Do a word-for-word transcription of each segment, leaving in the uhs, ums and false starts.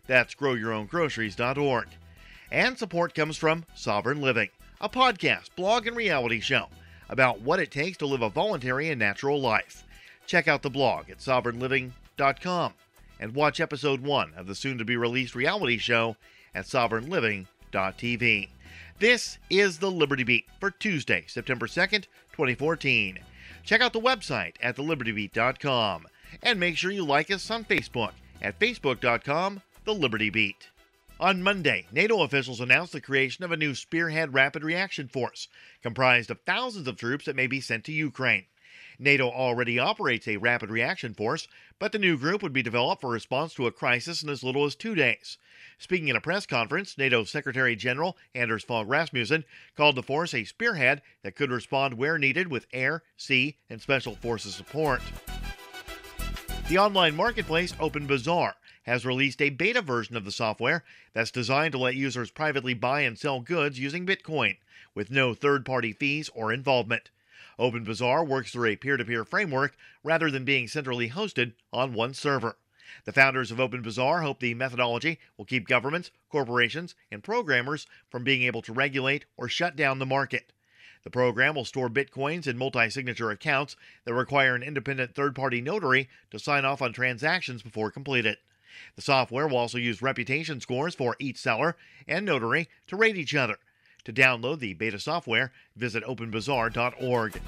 That's grow your own groceries dot org. And support comes from Sovereign Living, a podcast, blog, and reality show about what it takes to live a voluntary and natural life. Check out the blog at sovereign living dot com and watch episode one of the soon-to-be-released reality show at sovereign living dot t v. This is the Liberty Beat for Tuesday, September second, twenty fourteen. Check out the website at the liberty beat dot com and make sure you like us on Facebook at facebook dot com, The Liberty Beat. On Monday, NATO officials announced the creation of a new Spearhead Rapid Reaction Force, comprised of thousands of troops that may be sent to Ukraine. NATO already operates a Rapid Reaction Force, but the new group would be developed for response to a crisis in as little as two days. Speaking in a press conference, NATO Secretary General Anders Fogh Rasmussen called the force a spearhead that could respond where needed with air, sea, and special forces support. The online marketplace Open Bazaar has released a beta version of the software that's designed to let users privately buy and sell goods using Bitcoin, with no third-party fees or involvement. Open Bazaar works through a peer-to-peer framework rather than being centrally hosted on one server. The founders of Open Bazaar hope the methodology will keep governments, corporations, and programmers from being able to regulate or shut down the market. The program will store Bitcoins in multi-signature accounts that require an independent third-party notary to sign off on transactions before completed. The software will also use reputation scores for each seller and notary to rate each other. To download the beta software, visit open bazaar dot org.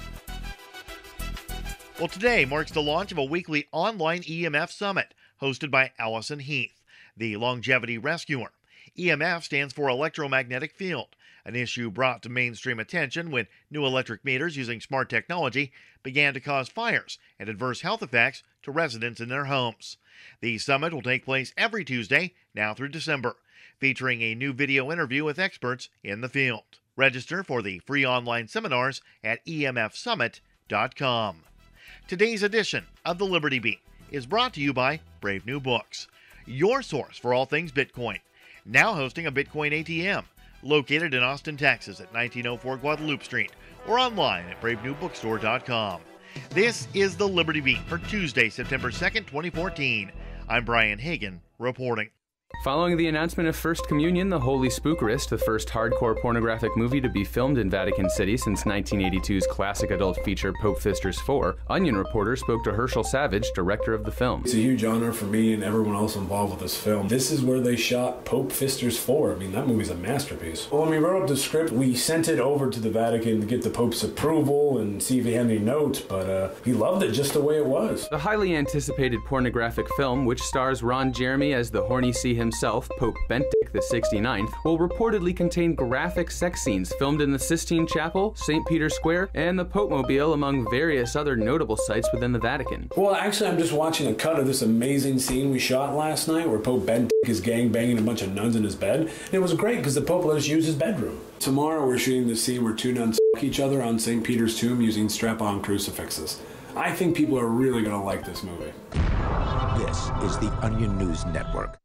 Well, today marks the launch of a weekly online E M F summit hosted by Allison Heath, the longevity rescuer. E M F stands for electromagnetic field, an issue brought to mainstream attention when new electric meters using smart technology began to cause fires and adverse health effects to residents in their homes. The summit will take place every Tuesday, now through December, featuring a new video interview with experts in the field. Register for the free online seminars at e m f summit dot com. Today's edition of the Liberty Beat is brought to you by Brave New Books, your source for all things Bitcoin, now hosting a Bitcoin A T M, located in Austin, Texas at nineteen oh four Guadalupe Street, or online at brave new bookstore dot com. This is the Liberty Beat for Tuesday, September second, twenty fourteen. I'm Brian Hagan, reporting. Following the announcement of First Communion, The Holy Spookerist, the first hardcore pornographic movie to be filmed in Vatican City since nineteen eighty-two's classic adult feature Pope Fisters four, Onion reporter spoke to Herschel Savage, director of the film. It's a huge honor for me and everyone else involved with this film. This is where they shot Pope Fisters four. I mean, that movie's a masterpiece. Well, when we wrote up the script, we sent it over to the Vatican to get the Pope's approval and see if he had any notes, but uh, he loved it just the way it was. The highly anticipated pornographic film, which stars Ron Jeremy as the horny sea himself, Pope Benedict the sixty-ninth, will reportedly contain graphic sex scenes filmed in the Sistine Chapel, Saint Peter's Square, and the Pope-mobile, among various other notable sites within the Vatican. Well, actually, I'm just watching a cut of this amazing scene we shot last night where Pope Benedict is gang-banging a bunch of nuns in his bed. And it was great because the Pope let us use his bedroom. Tomorrow, we're shooting the scene where two nuns f*** each other on Saint Peter's tomb using strap-on crucifixes. I think people are really going to like this movie. This is the Onion News Network.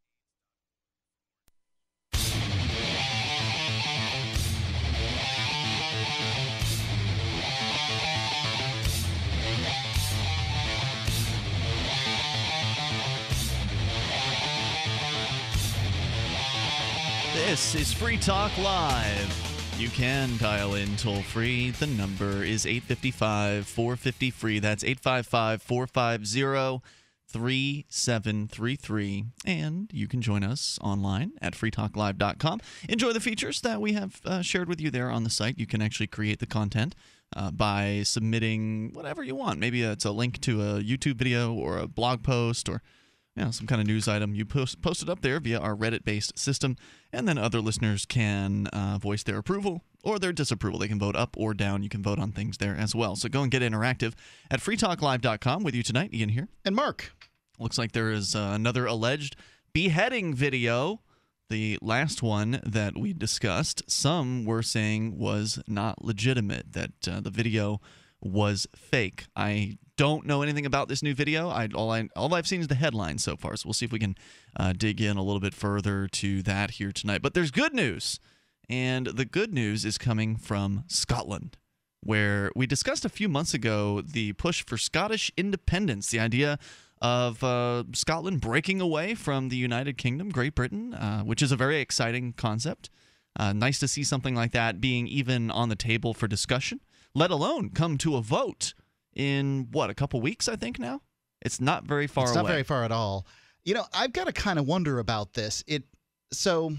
This is Free Talk Live. You can dial in toll free. The number is eight five five, four five zero, free. That's eight five five, four five zero, three seven three three. And you can join us online at free talk live dot com. Enjoy the features that we have uh, shared with you there on the site. You can actually create the content uh, by submitting whatever you want. Maybe it's a link to a YouTube video or a blog post or you know, some kind of news item. You post, post it up there via our Reddit-based system, and then other listeners can uh, voice their approval or their disapproval. They can vote up or down. You can vote on things there as well. So go and get interactive at free talk live dot com. With you tonight, Ian here. And Mark. Looks like there is uh, another alleged beheading video. The last one that we discussed, some were saying was not legitimate, that uh, the video was fake. I don't know anything about this new video. I all I all I've seen is the headline so far. So we'll see if we can uh, dig in a little bit further to that here tonight. But there's good news, and the good news is coming from Scotland, where we discussed a few months ago the push for Scottish independence, the idea of uh, Scotland breaking away from the United Kingdom, Great Britain, uh, which is a very exciting concept. Uh, nice to see something like that being even on the table for discussion, let alone come to a vote in, what, a couple weeks, I think now? It's not very far away. It's not very far at all. You know, I've got to kind of wonder about this. It So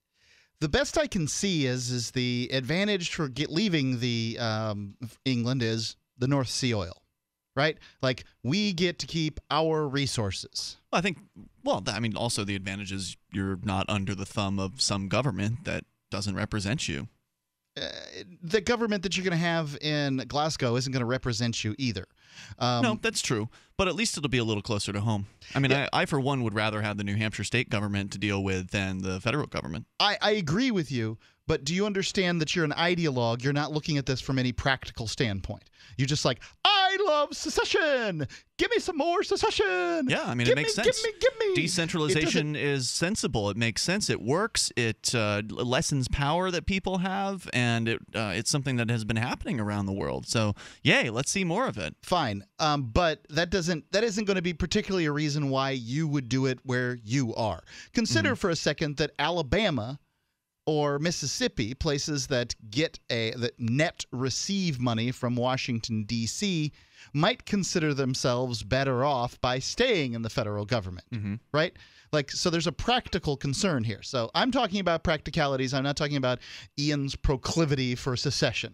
the best I can see is is the advantage for get, leaving the um, England is the North Sea oil, right? Like, we get to keep our resources. Well, I think, well, I mean, also the advantage is you're not under the thumb of some government that doesn't represent you. Uh, the government that you're going to have in Glasgow isn't going to represent you either. Um, no, that's true. But at least it'll be a little closer to home. I mean, yeah. I, I, for one, would rather have the New Hampshire state government to deal with than the federal government. I, I agree with you, but do you understand that you're an ideologue? You're not looking at this from any practical standpoint. You're just like, I love secession. Give me some more secession. Yeah, I mean, give it makes me, sense. Give me, give me. Decentralization is sensible. It makes sense. It works. It uh, lessens power that people have, and it uh, it's something that has been happening around the world. So, yay, let's see more of it. Fine, um, but that doesn't that isn't going to be particularly a reason why you would do it where you are. Consider mm-hmm. for a second that Alabama or Mississippi, places that get a that net receive money from Washington, D C, might consider themselves better off by staying in the federal government, mm-hmm. right? Like, so there's a practical concern here. So I'm talking about practicalities. I'm not talking about Ian's proclivity for secession.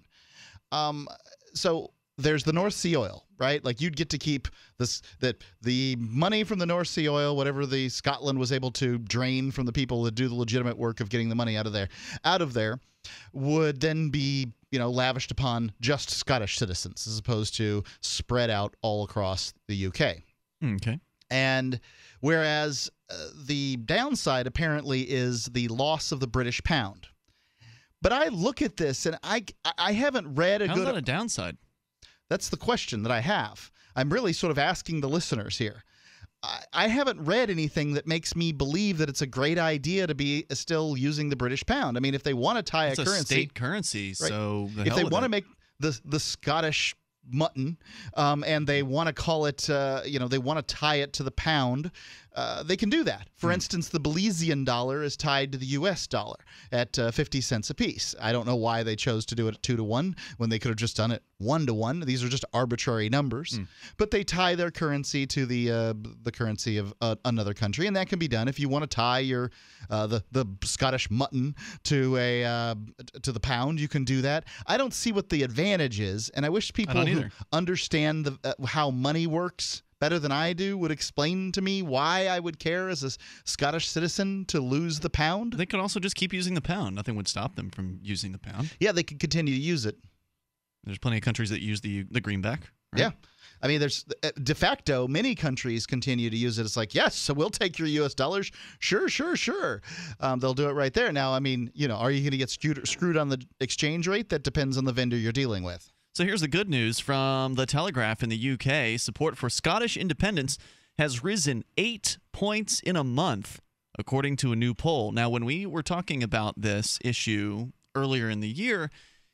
Um, so there's the North Sea oil, right? Like, you'd get to keep this, that the money from the North Sea oil, whatever the Scotland was able to drain from the people that do the legitimate work of getting the money out of there, out of there, would then be, you know, lavished upon just Scottish citizens as opposed to spread out all across the U K. Okay. And whereas uh, the downside apparently is the loss of the British pound. But I look at this and I I haven't read a How's good. How's that a downside? That's the question that I have. I'm really sort of asking the listeners here. I, I haven't read anything that makes me believe that it's a great idea to be still using the British pound. I mean, if they want to tie it's a, a currency, state currency, right, so the if they want to make the the Scottish mutton um, and they want to call it, uh, you know, they want to tie it to the pound, uh, they can do that. For mm. instance, the Belizean dollar is tied to the U S dollar at uh, fifty cents apiece. I don't know why they chose to do it at two to one when they could have just done it one to one. These are just arbitrary numbers, mm. but they tie their currency to the uh, the currency of uh, another country, and that can be done. If you want to tie your uh, the the Scottish mutton to a uh, to the pound, you can do that. I don't see what the advantage is, and I wish people who understand the, uh, how money works better than I do would explain to me why I would care as a Scottish citizen to lose the pound. They could also just keep using the pound. Nothing would stop them from using the pound. Yeah, they could continue to use it. There's plenty of countries that use the the greenback. Right? Yeah. I mean, there's de facto, many countries continue to use it. It's like, yes, so we'll take your U S dollars. Sure, sure, sure. Um, they'll do it right there. Now, I mean, you know, are you going to get screwed, screwed on the exchange rate? That depends on the vendor you're dealing with. So here's the good news from The Telegraph in the U K. Support for Scottish independence has risen eight points in a month, according to a new poll. Now, when we were talking about this issue earlier in the year,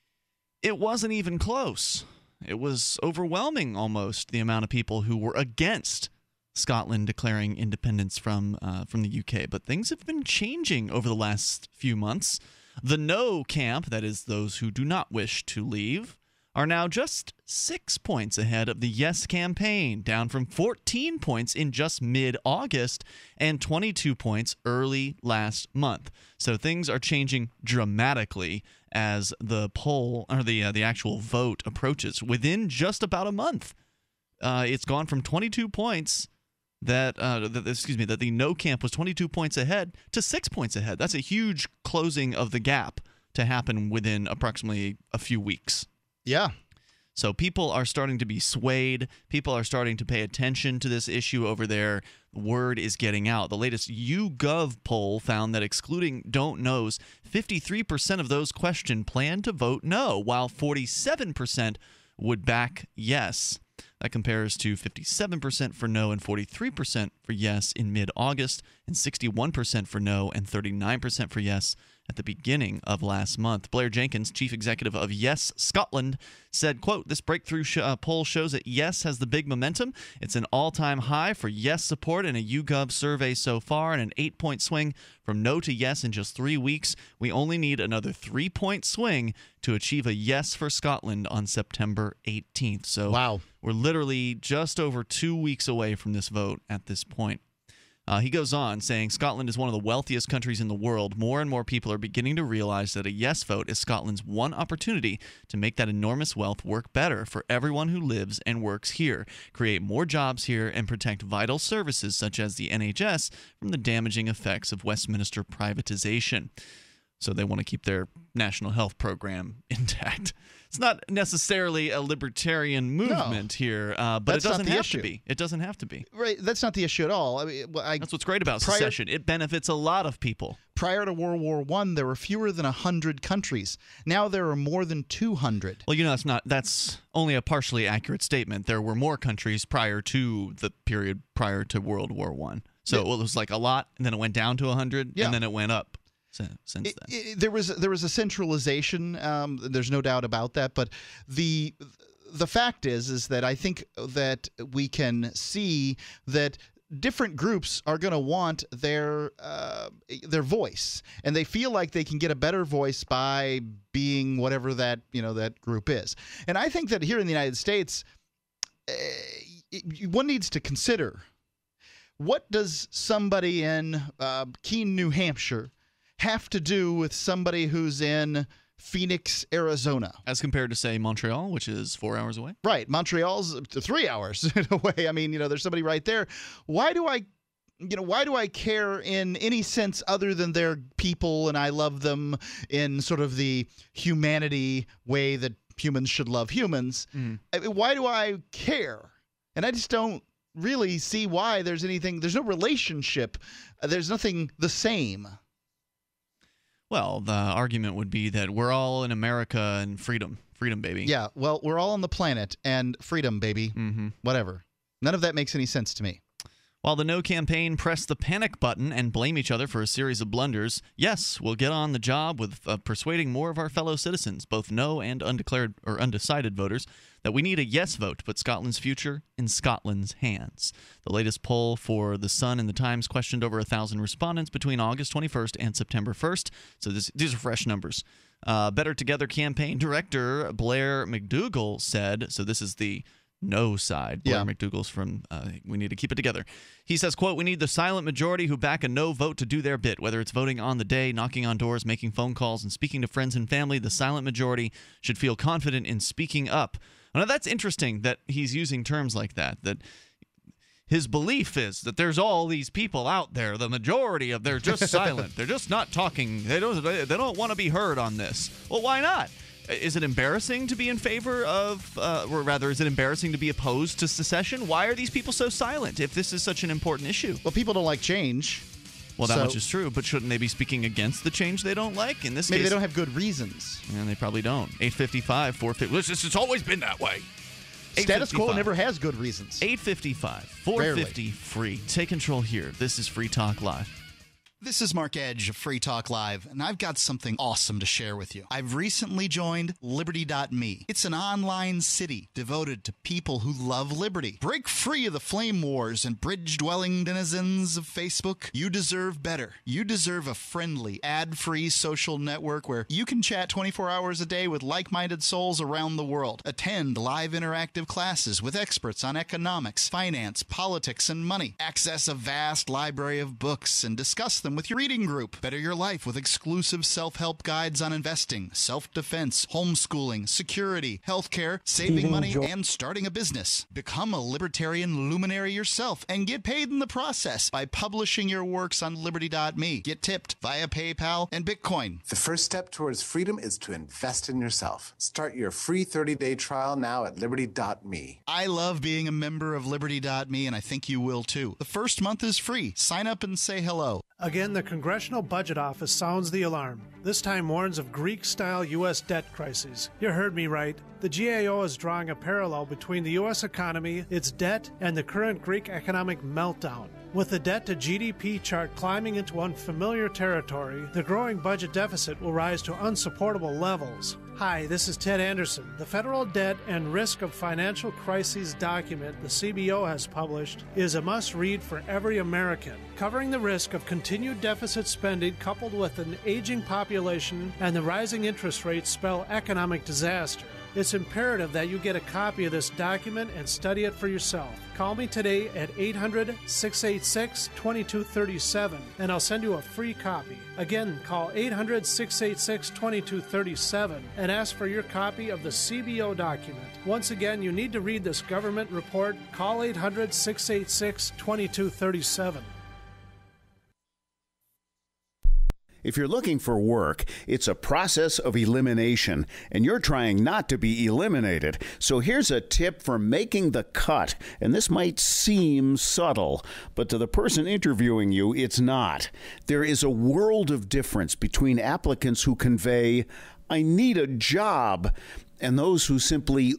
it wasn't even close. It was overwhelming almost, the amount of people who were against Scotland declaring independence from uh, from the U K. But things have been changing over the last few months. The no camp, that is those who do not wish to leave, are now just six points ahead of the yes campaign, down from fourteen points in just mid-August and twenty-two points early last month. So things are changing dramatically as the poll or the uh, the actual vote approaches. Within just about a month, uh, it's gone from twenty-two points that uh, th excuse me that the no camp was twenty-two points ahead to six points ahead. That's a huge closing of the gap to happen within approximately a few weeks. Yeah. So people are starting to be swayed. People are starting to pay attention to this issue over there. Word is getting out. The latest YouGov poll found that excluding don't knows, fifty-three percent of those questioned plan to vote no, while forty-seven percent would back yes. That compares to fifty-seven percent for no and forty-three percent for yes in mid-August, and sixty-one percent for no and thirty-nine percent for yes at the beginning of last month. Blair Jenkins, chief executive of Yes Scotland, said, quote, this breakthrough sh- uh, poll shows that Yes has the big momentum. It's an all-time high for Yes support in a YouGov survey so far, and an eight-point swing from no to yes in just three weeks. We only need another three-point swing to achieve a yes for Scotland on September eighteenth. So wow. We're literally just over two weeks away from this vote at this point. Uh, he goes on saying Scotland is one of the wealthiest countries in the world. More and more people are beginning to realize that a yes vote is Scotland's one opportunity to make that enormous wealth work better for everyone who lives and works here, create more jobs here, and protect vital services such as the N H S from the damaging effects of Westminster privatization. So they want to keep their national health program intact. It's not necessarily a libertarian movement no, here, uh, but it doesn't have issue. to be. It doesn't have to be. Right. That's not the issue at all. I mean, I, that's what's great about prior, secession. It benefits a lot of people. Prior to World War One, there were fewer than one hundred countries. Now there are more than two hundred. Well, you know, that's not. That's only a partially accurate statement. There were more countries prior to the period prior to World War One. So yeah. well, it was like a lot, and then it went down to one hundred, yeah. and then it went up. Since then. It, it, there was there was a centralization. Um, there's no doubt about that. But the the fact is is that I think that we can see that different groups are going to want their uh, their voice, and they feel like they can get a better voice by being whatever that you know that group is. And I think that here in the United States, uh, one needs to consider, what does somebody in uh, Keene, New Hampshire have to do with somebody who's in Phoenix, Arizona? As compared to, say, Montreal, which is four hours away? Right. Montreal's three hours in a way. I mean, you know, there's somebody right there. Why do I, you know, why do I care in any sense other than they're people and I love them in sort of the humanity way that humans should love humans? Mm. I mean, why do I care? And I just don't really see why there's anything, there's no relationship. Uh, there's nothing the same. Well, the argument would be that we're all in America and freedom. Freedom, baby. Yeah, well, we're all on the planet and freedom, baby. Mm-hmm. Whatever. None of that makes any sense to me. While the No campaign pressed the panic button and blame each other for a series of blunders, yes, we'll get on the job with uh, persuading more of our fellow citizens, both no and undeclared or undecided voters, that we need a yes vote to put Scotland's future in Scotland's hands. The latest poll for The Sun and The Times questioned over one thousand respondents between August twenty-first and September first, so this, these are fresh numbers. Uh, Better Together campaign director Blair McDougall said, so this is the no side. Blair yeah. McDougall's from uh, We Need to Keep It Together. He says, quote, we need the silent majority who back a no vote to do their bit, whether it's voting on the day, knocking on doors, making phone calls, and speaking to friends and family. The silent majority should feel confident in speaking up. Now, that's interesting that he's using terms like that, that his belief is that there's all these people out there, the majority of they're just silent. They're just not talking. They don't, they don't want to be heard on this. Well, why not? Is it embarrassing to be in favor of, uh, or rather, is it embarrassing to be opposed to secession? Why are these people so silent if this is such an important issue? Well, people don't like change. Well, that so much is true, but shouldn't they be speaking against the change they don't like? In this maybe case, they don't have good reasons. And they probably don't. eight fifty-five, four fifty. It's, it's always been that way. Status quo never has good reasons. eight fifty-five, four fifty, free. Take control here. This is Free Talk Live. This is Mark Edge of Free Talk Live, and I've got something awesome to share with you. I've recently joined Liberty dot me. It's an online city devoted to people who love liberty. Break free of the flame wars and bridge-dwelling denizens of Facebook. You deserve better. You deserve a friendly, ad-free social network where you can chat twenty-four hours a day with like-minded souls around the world. Attend live interactive classes with experts on economics, finance, politics, and money. Access a vast library of books and discuss them with your reading group. Better your life with exclusive self-help guides on investing, self-defense, homeschooling, security, healthcare, saving money, and starting a business. Become a libertarian luminary yourself and get paid in the process by publishing your works on Liberty dot me. Get tipped via PayPal and Bitcoin. The first step towards freedom is to invest in yourself. Start your free thirty-day trial now at Liberty dot me. I love being a member of Liberty dot me, and I think you will too. The first month is free. Sign up and say hello. Again, again, the Congressional Budget Office sounds the alarm. This time warns of Greek-style U S debt crises. You heard me right. The G A O is drawing a parallel between the U S economy, its debt, and the current Greek economic meltdown. With the debt-to-G D P chart climbing into unfamiliar territory, the growing budget deficit will rise to unsupportable levels. Hi, this is Ted Anderson. The Federal Debt and Risk of Financial Crises document the C B O has published is a must-read for every American, covering the risk of continued deficit spending coupled with an aging population and the rising interest rates spell economic disaster. It's imperative that you get a copy of this document and study it for yourself. Call me today at eight hundred, six eight six, two two three seven and I'll send you a free copy. Again, call eight hundred, six eight six, two two three seven and ask for your copy of the C B O document. Once again, you need to read this government report. Call eight hundred, six eight six, two two three seven. If you're looking for work, it's a process of elimination, and you're trying not to be eliminated. So here's a tip for making the cut, and this might seem subtle, but to the person interviewing you, it's not. There is a world of difference between applicants who convey, "I need a job," and those who simply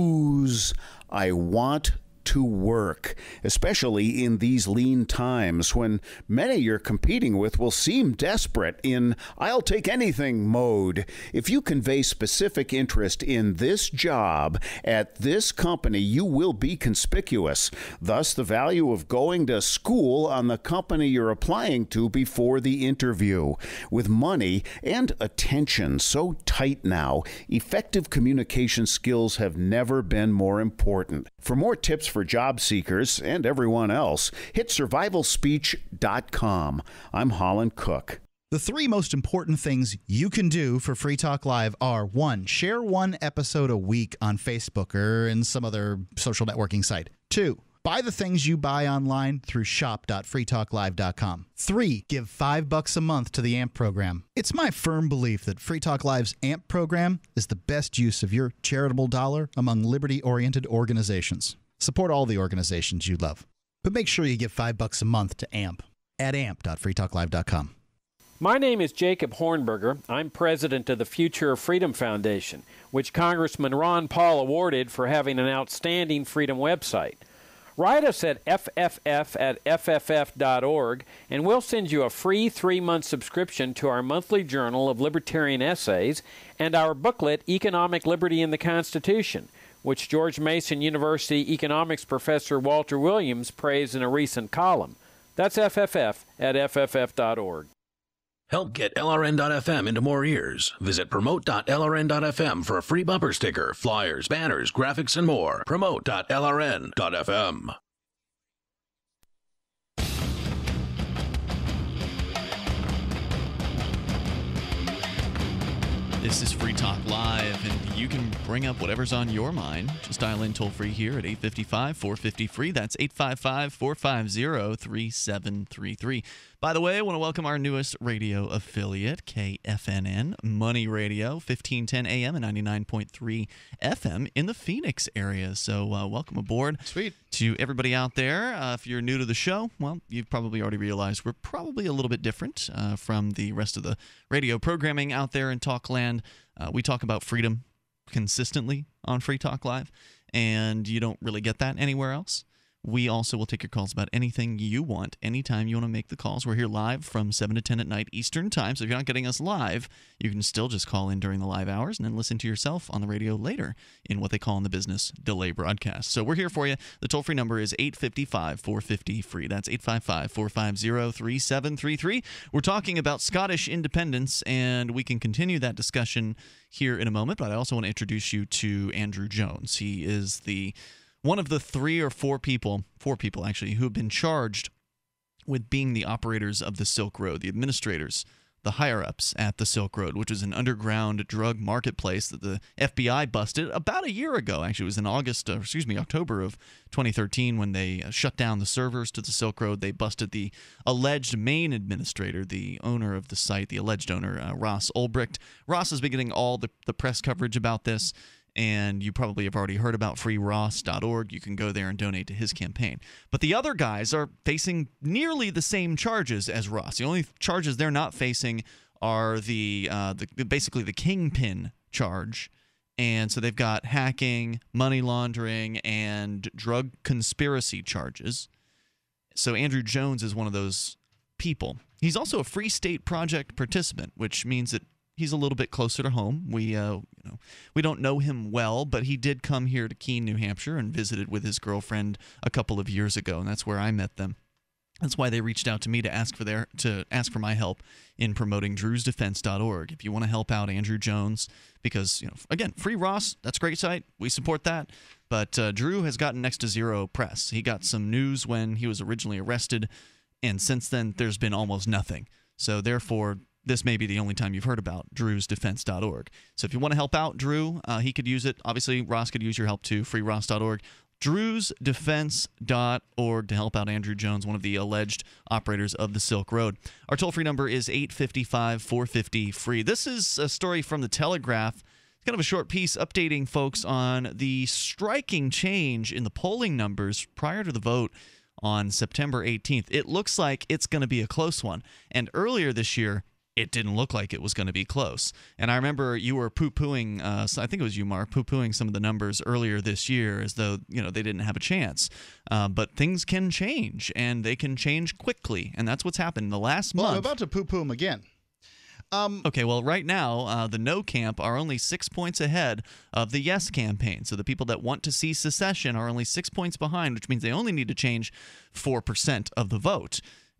ooze, "I want to work," especially in these lean times when many you're competing with will seem desperate in "I'll take anything" mode. If you convey specific interest in this job at this company, you will be conspicuous. Thus, the value of going to school on the company you're applying to before the interview. With money and attention so tight now, effective communication skills have never been more important. For more tips for job seekers and everyone else, hit survival speech dot com. I'm Holland Cook. The three most important things you can do for Free Talk Live are: one, share one episode a week on Facebook or in some other social networking site. Two, buy the things you buy online through shop dot free talk live dot com. Three, give five bucks a month to the A M P program. It's my firm belief that Free Talk Live's A M P program is the best use of your charitable dollar among liberty-oriented organizations. Support all the organizations you love, but make sure you give five bucks a month to A M P at A M P dot free talk live dot com. My name is Jacob Hornberger. I'm president of the Future of Freedom Foundation, which Congressman Ron Paul awarded for having an outstanding freedom website. Write us at F F F at F F F dot org, and we'll send you a free three-month subscription to our monthly journal of libertarian essays and our booklet, Economic Liberty in the Constitution, which George Mason University economics professor Walter Williams praised in a recent column. That's F F F at F F F dot org. Help get L R N dot F M into more ears. Visit promote dot L R N dot F M for a free bumper sticker, flyers, banners, graphics, and more. promote dot L R N dot F M. This is Free Talk Live, and you can bring up whatever's on your mind. Just dial in toll-free here at eight five five, four five zero, free. That's eight five five, four five zero, three seven three three. By the way, I want to welcome our newest radio affiliate, K F N N, Money Radio, fifteen ten A M and ninety-nine point three F M in the Phoenix area. So uh, welcome aboard. Sweet. To everybody out there. Uh, if you're new to the show, well, you've probably already realized we're probably a little bit different uh, from the rest of the radio programming out there in Talkland. Uh, we talk about freedom consistently on Free Talk Live, and you don't really get that anywhere else. We also will take your calls about anything you want, anytime you want to make the calls. We're here live from seven to ten at night Eastern Time, so if you're not getting us live, you can still just call in during the live hours and then listen to yourself on the radio later in what they call in the business delay broadcast. So we're here for you. The toll-free number is eight five five, four five zero, free. That's eight five five, four five zero, three seven three three. We're talking about Scottish independence, and we can continue that discussion here in a moment, but I also want to introduce you to Andrew Jones. He is the one of the three or four people, four people actually, who have been charged with being the operators of the Silk Road, the administrators, the higher-ups at the Silk Road, which was an underground drug marketplace that the F B I busted about a year ago. Actually, it was in August, or excuse me, October of twenty thirteen when they shut down the servers to the Silk Road. They busted the alleged main administrator, the owner of the site, the alleged owner, uh, Ross Ulbricht. Ross has been getting all the, the press coverage about this. and you probably have already heard about free ross dot org. You can go there and donate to his campaign. But the other guys are facing nearly the same charges as Ross. The only charges they're not facing are the, uh, the basically the kingpin charge. And so they've got hacking, money laundering, and drug conspiracy charges. So Andrew Jones is one of those people. He's also a Free State Project participant, which means that he's a little bit closer to home. We, uh, you know, we don't know him well, but he did come here to Keene, New Hampshire, and visited with his girlfriend a couple of years ago, and that's where I met them. That's why they reached out to me to ask for their to ask for my help in promoting drews defense dot org. If you want to help out Andrew Jones, because you know, again, Free Ross, that's a great site. We support that. But uh, Drew has gotten next to zero press. He got some news when he was originally arrested, and since then there's been almost nothing. So therefore, this may be the only time you've heard about drews defense dot org. So if you want to help out Drew, uh, he could use it. Obviously, Ross could use your help too, free ross dot org. drews defense dot org to help out Andrew Jones, one of the alleged operators of the Silk Road. Our toll-free number is eight five five, four five zero, free. This is a story from the Telegraph. It's kind of a short piece updating folks on the striking change in the polling numbers prior to the vote on September eighteenth. It looks like it's going to be a close one. And earlier this year, it didn't look like it was going to be close. And I remember you were poo-pooing, uh, I think it was you, Mark, poo-pooing some of the numbers earlier this year as though, you know, they didn't have a chance. Uh, but things can change, and they can change quickly. And that's what's happened in the last well, month. I'm about to poo-poo them again. Um, okay, well, right now, uh, the no camp are only six points ahead of the yes campaign. So the people that want to see secession are only six points behind, which means they only need to change four percent of the vote.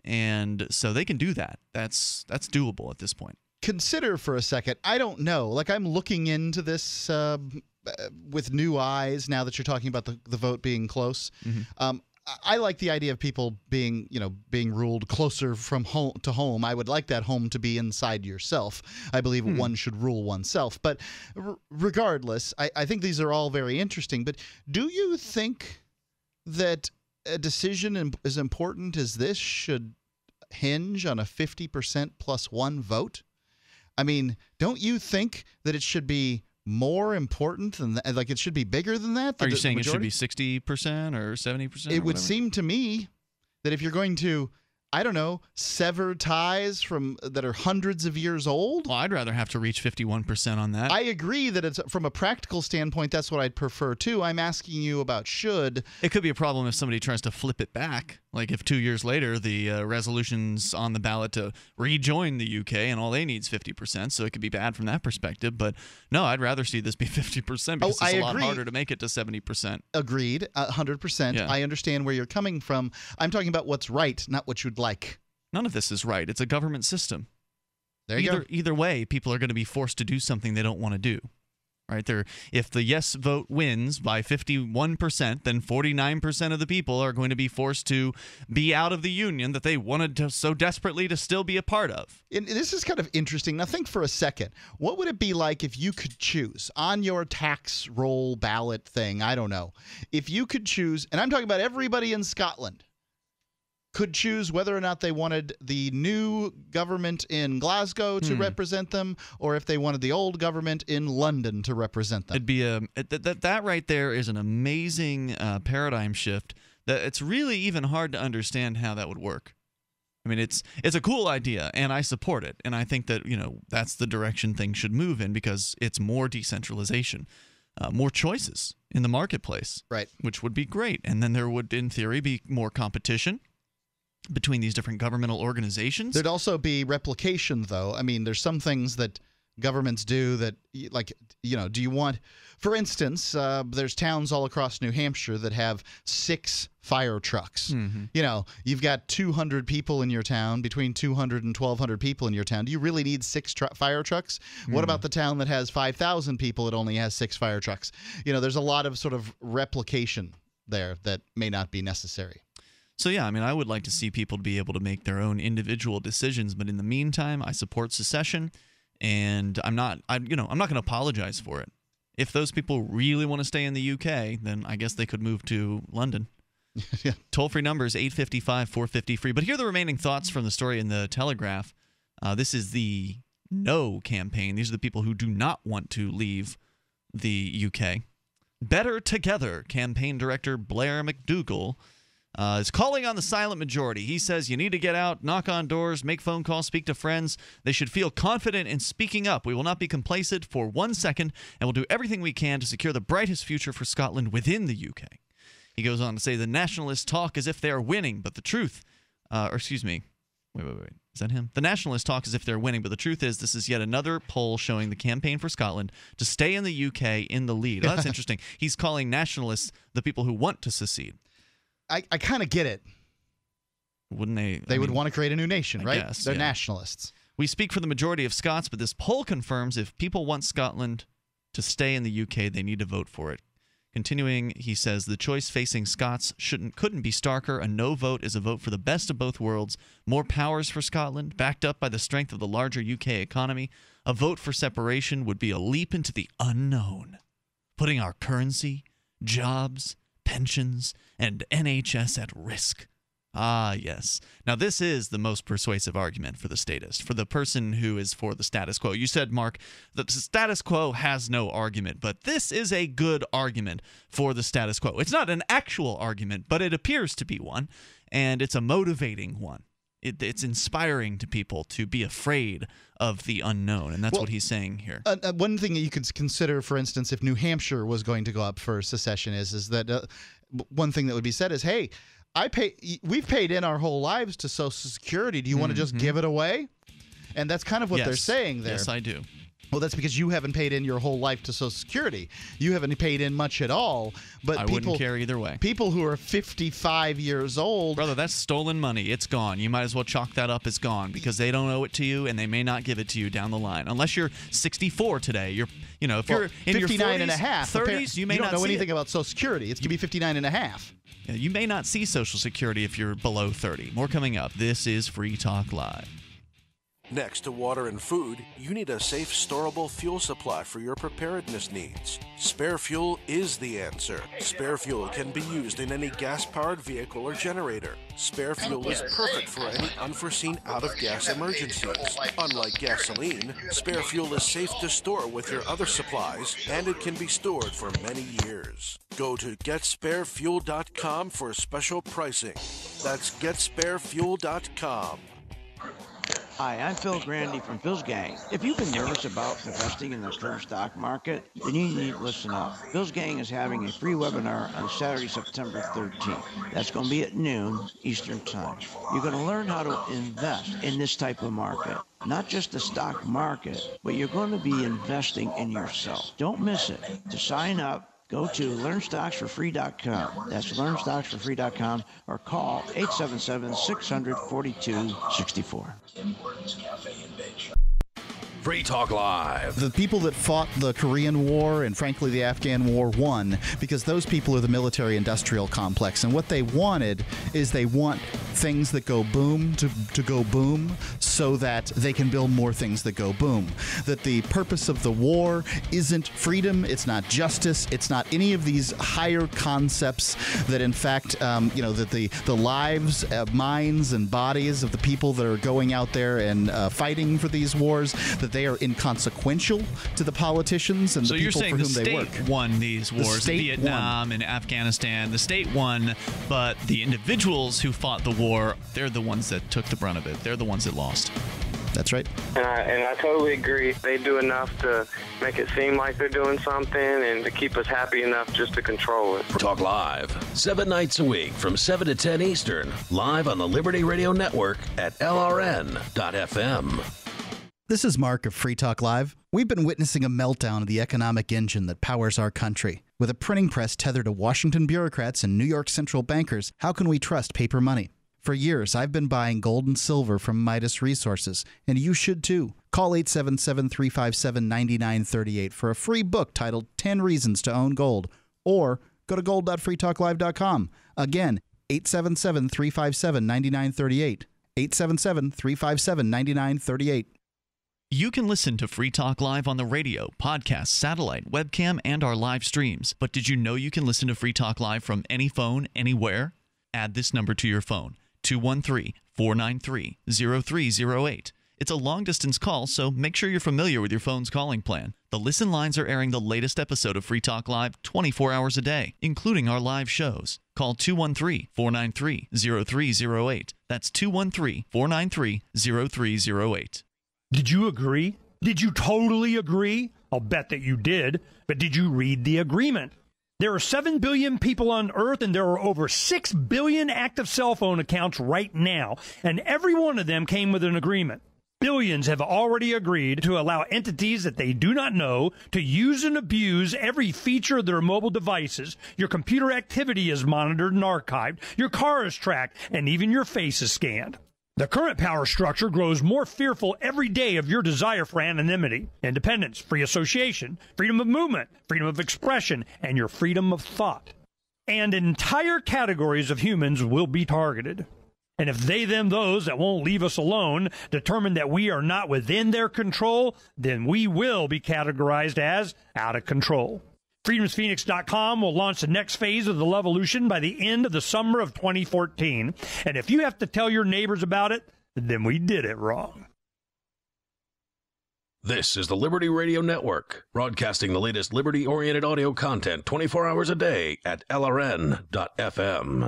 And so they can do that. That's that's doable at this point. Consider for a second, I don't know, like I'm looking into this uh, with new eyes now that you're talking about the, the vote being close. Mm-hmm. Um, I like the idea of people being, you know, being ruled closer from home to home. I would like that home to be inside yourself. I believe hmm. one should rule oneself. But r- regardless, I, I think these are all very interesting. But do you think that a decision as important as this should hinge on a fifty percent plus one vote? I mean, don't you think that it should be more important than that? Like it should be bigger than that? Are you saying it should be sixty percent or seventy percent? It would seem to me that if you're going to, I don't know, sever ties from that are hundreds of years old. Well, I'd rather have to reach fifty-one percent on that. I agree that it's from a practical standpoint, that's what I'd prefer too. I'm asking you about should. It could be a problem if somebody tries to flip it back. Like if two years later the uh, resolution's on the ballot to rejoin the U K and all they need is fifty percent, so it could be bad from that perspective. But no, I'd rather see this be fifty percent because oh, it's I a lot agree. harder to make it to seventy percent. Agreed, one hundred percent. Yeah. I understand where you're coming from. I'm talking about what's right, not what you'd like. None of this is right. It's a government system. There you either, go. Either way, people are going to be forced to do something they don't want to do. Right there, if the yes vote wins by fifty-one percent, then forty-nine percent of the people are going to be forced to be out of the union that they wanted to so desperately to still be a part of. And this is kind of interesting. Now think for a second. What would it be like if you could choose on your tax roll ballot thing? I don't know. If you could choose, and I'm talking about everybody in Scotland, could choose whether or not they wanted the new government in Glasgow to hmm. represent them, or if they wanted the old government in London to represent them. It'd be a that that, that right there is an amazing uh, paradigm shift. That it's really even hard to understand how that would work. I mean, it's it's a cool idea, and I support it, and I think that you know that's the direction things should move in because it's more decentralization, uh, more choices in the marketplace, right? Which would be great, and then there would, in theory, be more competition between these different governmental organizations. There'd also be replication, though. I mean, there's some things that governments do that, like, you know, do you want, for instance, uh, there's towns all across New Hampshire that have six fire trucks. Mm-hmm. You know, you've got two hundred people in your town, between two hundred and twelve hundred people in your town. Do you really need six tr- fire trucks? Mm. What about the town that has five thousand people? It only has six fire trucks. You know, there's a lot of sort of replication there that may not be necessary. So yeah, I mean, I would like to see people be able to make their own individual decisions, but in the meantime, I support secession, and I'm not, I you know, I'm not going to apologize for it. If those people really want to stay in the U K, then I guess they could move to London. Yeah. Toll-free number is eight five five, four five zero, free. But here are the remaining thoughts from the story in the Telegraph. Uh, this is the no campaign. These are the people who do not want to leave the U K. Better Together campaign director Blair McDougall uh, is calling on the silent majority. He says you need to get out, knock on doors, make phone calls, speak to friends. They should feel confident in speaking up. We will not be complacent for one second, and we'll do everything we can to secure the brightest future for Scotland within the U K. He goes on to say the nationalists talk as if they are winning, but the truth, uh, or excuse me, wait, wait, wait. Is that him? The nationalists talk as if they're winning, but the truth is this is yet another poll showing the campaign for Scotland to stay in the U K in the lead. Oh, that's interesting. He's calling nationalists the people who want to secede. I, I kind of get it. Wouldn't they? They I would mean, want to create a new nation, I right? guess, They're yeah. nationalists. We speak for the majority of Scots, but this poll confirms if people want Scotland to stay in the U K, they need to vote for it. Continuing, he says, the choice facing Scots shouldn't couldn't be starker. A no vote is a vote for the best of both worlds. More powers for Scotland, backed up by the strength of the larger U K economy. A vote for separation would be a leap into the unknown, putting our currency, jobs, pensions, and N H S at risk. Ah, yes. Now, this is the most persuasive argument for the statist, for the person who is for the status quo. You said, Mark, that the status quo has no argument, but this is a good argument for the status quo. It's not an actual argument, but it appears to be one, and it's a motivating one. It, it's inspiring to people to be afraid of the unknown, and that's well, what he's saying here. Uh, uh, one thing that you could consider, for instance, if New Hampshire was going to go up for secession is, is that uh, one thing that would be said is, hey, I pay. We've paid in our whole lives to Social Security. Do you want to just give it away? And that's kind of what yes. they're saying there. Yes, I do. Well, that's because you haven't paid in your whole life to Social Security. You haven't paid in much at all. But I people, wouldn't care either way. People who are fifty-five years old, brother, that's stolen money. It's gone. You might as well chalk that up as gone because they don't owe it to you, and they may not give it to you down the line unless you're sixty-four today. You're, you know, if well, you're in your fifty-nine forties, and a half, thirties, you may you don't not know see anything it. about Social Security. It's gonna be fifty-nine and a half. Yeah, you may not see Social Security if you're below thirty. More coming up. This is Free Talk Live. Next to water and food, you need a safe, storable fuel supply for your preparedness needs. Spare fuel is the answer. Spare fuel can be used in any gas-powered vehicle or generator. Spare fuel is perfect for any unforeseen out-of-gas emergencies. Unlike gasoline, spare fuel is safe to store with your other supplies, and it can be stored for many years. Go to get spare fuel dot com for special pricing. That's get spare fuel dot com. Hi, I'm Phil Grandy from Phil's Gang. If you've been nervous about investing in the current stock market, then you need to listen up. Phil's Gang is having a free webinar on Saturday, September thirteenth. That's going to be at noon Eastern Time. You're going to learn how to invest in this type of market. Not just the stock market, but you're going to be investing in yourself. Don't miss it. To sign up, go to learn stocks for free dot com. That's learn stocks for free dot com or call eight seven seven, six hundred, forty-two sixty-four. Free Talk Live. The people that fought the Korean War and, frankly, the Afghan War won because those people are the military-industrial complex. And what they wanted is they want things that go boom to, to go boom so that they can build more things that go boom. That the purpose of the war isn't freedom, it's not justice, it's not any of these higher concepts that, in fact, um, you know, that the, the lives, uh, minds, and bodies of the people that are going out there and uh, fighting for these wars, that they are inconsequential to the politicians and so the people for whom whom they work. So work. you're saying the state won these wars, the Vietnam won. and Afghanistan. The state won, but the individuals who fought the war, they're the ones that took the brunt of it. They're the ones that lost. That's right. And I, and I totally agree. They do enough to make it seem like they're doing something and to keep us happy enough just to control it. Talk Live, seven nights a week from seven to ten Eastern, live on the Liberty Radio Network at L R N dot F M. This is Mark of Free Talk Live. We've been witnessing a meltdown of the economic engine that powers our country. With a printing press tethered to Washington bureaucrats and New York central bankers, how can we trust paper money? For years, I've been buying gold and silver from Midas Resources, and you should too. Call eight seven seven, three five seven, nine nine three eight for a free book titled ten Reasons to Own Gold, or go to gold dot free talk live dot com. Again, eight seven seven, three five seven, nine nine three eight. eight seven seven, three five seven, nine nine three eight. You can listen to Free Talk Live on the radio, podcast, satellite, webcam, and our live streams. But did you know you can listen to Free Talk Live from any phone, anywhere? Add this number to your phone, two one three, four nine three, zero three zero eight. It's a long-distance call, so make sure you're familiar with your phone's calling plan. The Listen lines are airing the latest episode of Free Talk Live twenty-four hours a day, including our live shows. Call two one three, four nine three, zero three zero eight. That's two one three, four nine three, zero three zero eight. Did you agree? Did you totally agree? I'll bet that you did. But did you read the agreement? There are seven billion people on Earth, and there are over six billion active cell phone accounts right now, and every one of them came with an agreement. Billions have already agreed to allow entities that they do not know to use and abuse every feature of their mobile devices. Your computer activity is monitored and archived, your car is tracked, and even your face is scanned. The current power structure grows more fearful every day of your desire for anonymity, independence, free association, freedom of movement, freedom of expression, and your freedom of thought. And entire categories of humans will be targeted. And if they, them, those that won't leave us alone determine that we are not within their control, then we will be categorized as out of control. freedoms phoenix dot com will launch the next phase of the Levolution by the end of the summer of twenty fourteen. And if you have to tell your neighbors about it, then we did it wrong. This is the Liberty Radio Network, broadcasting the latest liberty-oriented audio content twenty-four hours a day at L R N dot F M.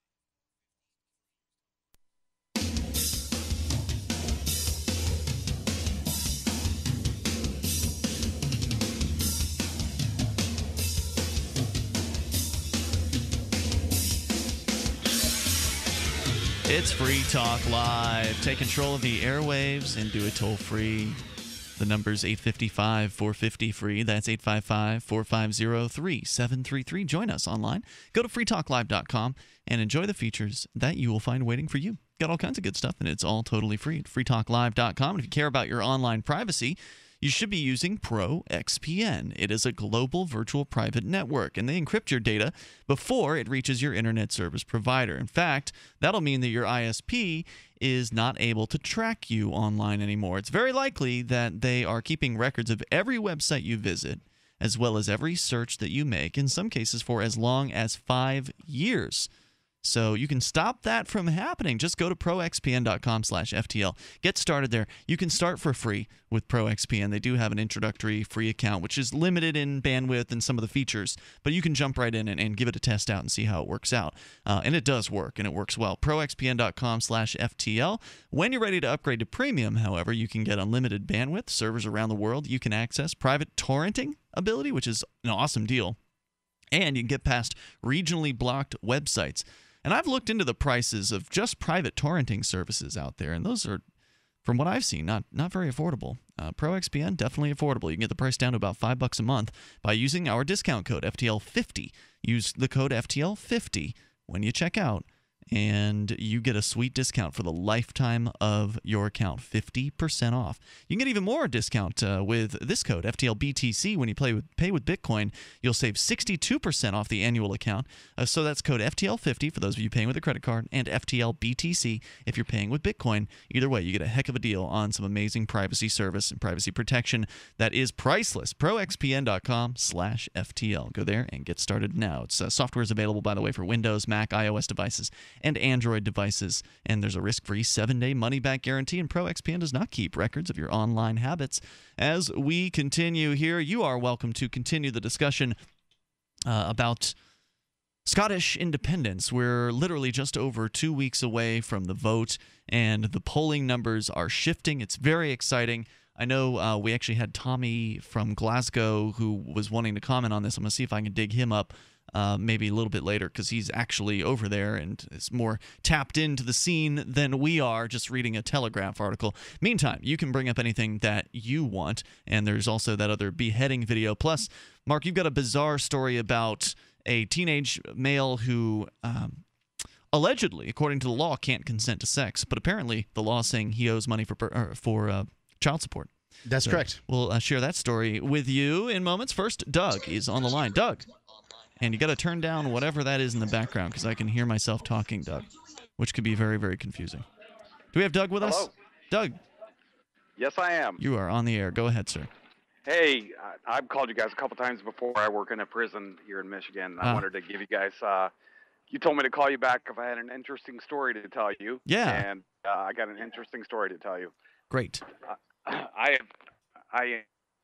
It's Free Talk Live. Take control of the airwaves and do it toll-free. The number's eight five five, four five zero, free. That's eight five five, four five zero, three seven three three. Join us online. Go to free talk live dot com and enjoy the features that you will find waiting for you. Got all kinds of good stuff, and it's all totally free at free talk live dot com. And if you care about your online privacy, you should be using Pro X P N. It is a global virtual private network, and they encrypt your data before it reaches your internet service provider. In fact, that'll mean that your I S P is not able to track you online anymore. It's very likely that they are keeping records of every website you visit, as well as every search that you make, in some cases for as long as five years. So you can stop that from happening. Just go to pro x p n dot com slash F T L. Get started there. You can start for free with Pro X P N. They do have an introductory free account, which is limited in bandwidth and some of the features, but you can jump right in and, and give it a test out and see how it works out. Uh, and it does work, and it works well. pro x p n dot com slash F T L. When you're ready to upgrade to premium, however, you can get unlimited bandwidth, servers around the world. You can access private torrenting ability, which is an awesome deal. And you can get past regionally blocked websites. And I've looked into the prices of just private torrenting services out there, and those are, from what I've seen, not not very affordable. Uh, Pro X P N, definitely affordable. You can get the price down to about five bucks a month by using our discount code F T L fifty. Use the code F T L fifty when you check out, and you get a sweet discount for the lifetime of your account, fifty percent off. You can get even more discount uh, with this code, F T L B T C. When you play with, pay with Bitcoin, you'll save sixty-two percent off the annual account. Uh, so that's code F T L fifty for those of you paying with a credit card, and F T L B T C if you're paying with Bitcoin. Either way, you get a heck of a deal on some amazing privacy service and privacy protection that is priceless. pro x p n dot com slash F T L. Go there and get started now. It's uh, software is available, by the way, for Windows, Mac, iOS devices, and Android devices, and there's a risk-free seven-day money-back guarantee, and Pro X P N does not keep records of your online habits. As we continue here, you are welcome to continue the discussion uh, about Scottish independence. We're literally just over two weeks away from the vote, and the polling numbers are shifting. It's very exciting. I know uh, we actually had Tommy from Glasgow who was wanting to comment on this. I'm going to see if I can dig him up Uh, maybe a little bit later, because he's actually over there and is more tapped into the scene than we are, just reading a Telegraph article. Meantime, you can bring up anything that you want, and there's also that other beheading video. Plus, Mark, you've got a bizarre story about a teenage male who um, allegedly, according to the law, can't consent to sex, but apparently the law is saying he owes money for, uh, for uh, child support. That's so correct. We'll uh, share that story with you in moments. First, Doug is on the line. Doug. And you got to turn down whatever that is in the background, because I can hear myself talking, Doug, which could be very, very confusing. Do we have Doug with Hello. us? Doug. Yes, I am. You are on the air. Go ahead, sir. Hey, I- I've called you guys a couple times before. I work in a prison here in Michigan. I Ah. wanted to give you guys, uh, you told me to call you back if I had an interesting story to tell you. Yeah. And uh, I got an interesting story to tell you. Great. Uh, I I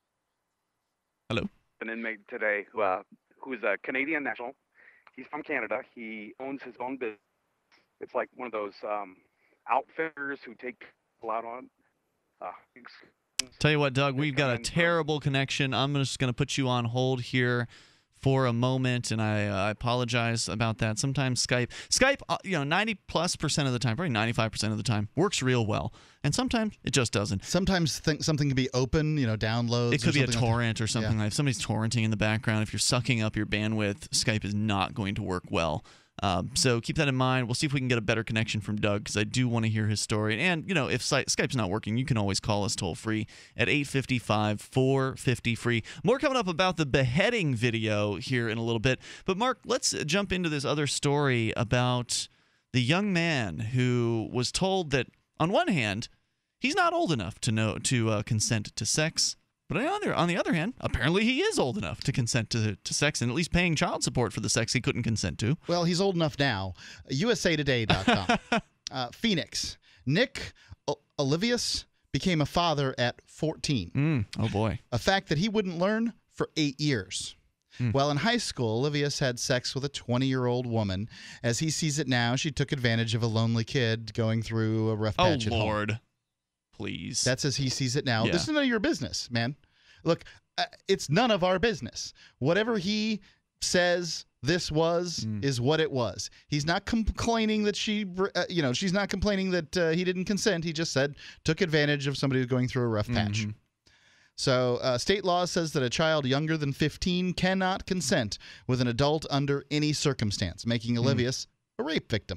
Hello. An inmate today who uh, who's a Canadian national. He's from Canada. He owns his own business. It's like one of those um, outfitters who take people out on. Uh, Tell you what, Doug, we've got a terrible connection. I'm just going to put you on hold here for a moment, and I, uh, I apologize about that. Sometimes Skype, Skype, uh, you know, ninety plus percent of the time, probably ninety-five percent of the time, works real well, and sometimes it just doesn't. Sometimes th- something can be open, you know, downloads. It could or be a something torrent like or something yeah. like. If somebody's torrenting in the background, if you're sucking up your bandwidth, Skype is not going to work well. Um, so keep that in mind. We'll see if we can get a better connection from Doug, because I do want to hear his story. And, you know, if Skype's not working, you can always call us toll-free at eight five five, four five zero, free. More coming up about the beheading video here in a little bit. But, Mark, let's jump into this other story about the young man who was told that, on one hand, he's not old enough to know to uh, consent to sex. But on the, other, on the other hand, apparently he is old enough to consent to, to sex and at least paying child support for the sex he couldn't consent to. Well, he's old enough now. U S A Today dot com. uh, Phoenix. Nick o- Olivius became a father at fourteen. Mm, oh, boy. A fact that he wouldn't learn for eight years. Mm. While in high school, Olivius had sex with a twenty-year-old woman. As he sees it now, she took advantage of a lonely kid going through a rough patch oh, at Lord. home. Please. That's as he sees it now. Yeah. This is none of your business, man. Look, uh, it's none of our business. Whatever he says this was mm. is what it was. He's not complaining that she, uh, you know, she's not complaining that uh, he didn't consent. He just said took advantage of somebody who's going through a rough patch. Mm-hmm. So uh, state law says that a child younger than fifteen cannot consent with an adult under any circumstance, making Olivius mm. a rape victim.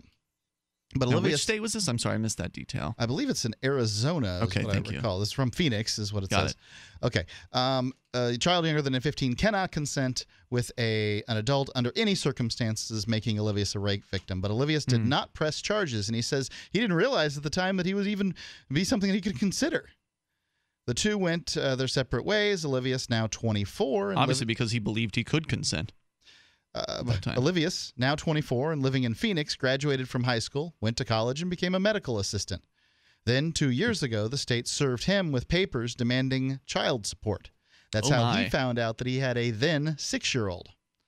But now, Olivius, which state was this? I'm sorry, I missed that detail. I believe it's in Arizona. Is okay, what thank I you. recall. This is from Phoenix, is what it Got says. It. Okay, um, a child younger than fifteen cannot consent with a an adult under any circumstances, making Olivius a rape victim. But Olivius did mm. not press charges, and he says he didn't realize at the time that he would even be something that he could consider. The two went uh, their separate ways. Olivius, now twenty-four, and obviously because he believed he could consent. Uh, Olivius, now twenty-four and living in Phoenix, graduated from high school, went to college, and became a medical assistant. Then, two years ago, the state served him with papers demanding child support. That's oh how my. he found out that he had a then six-year-old.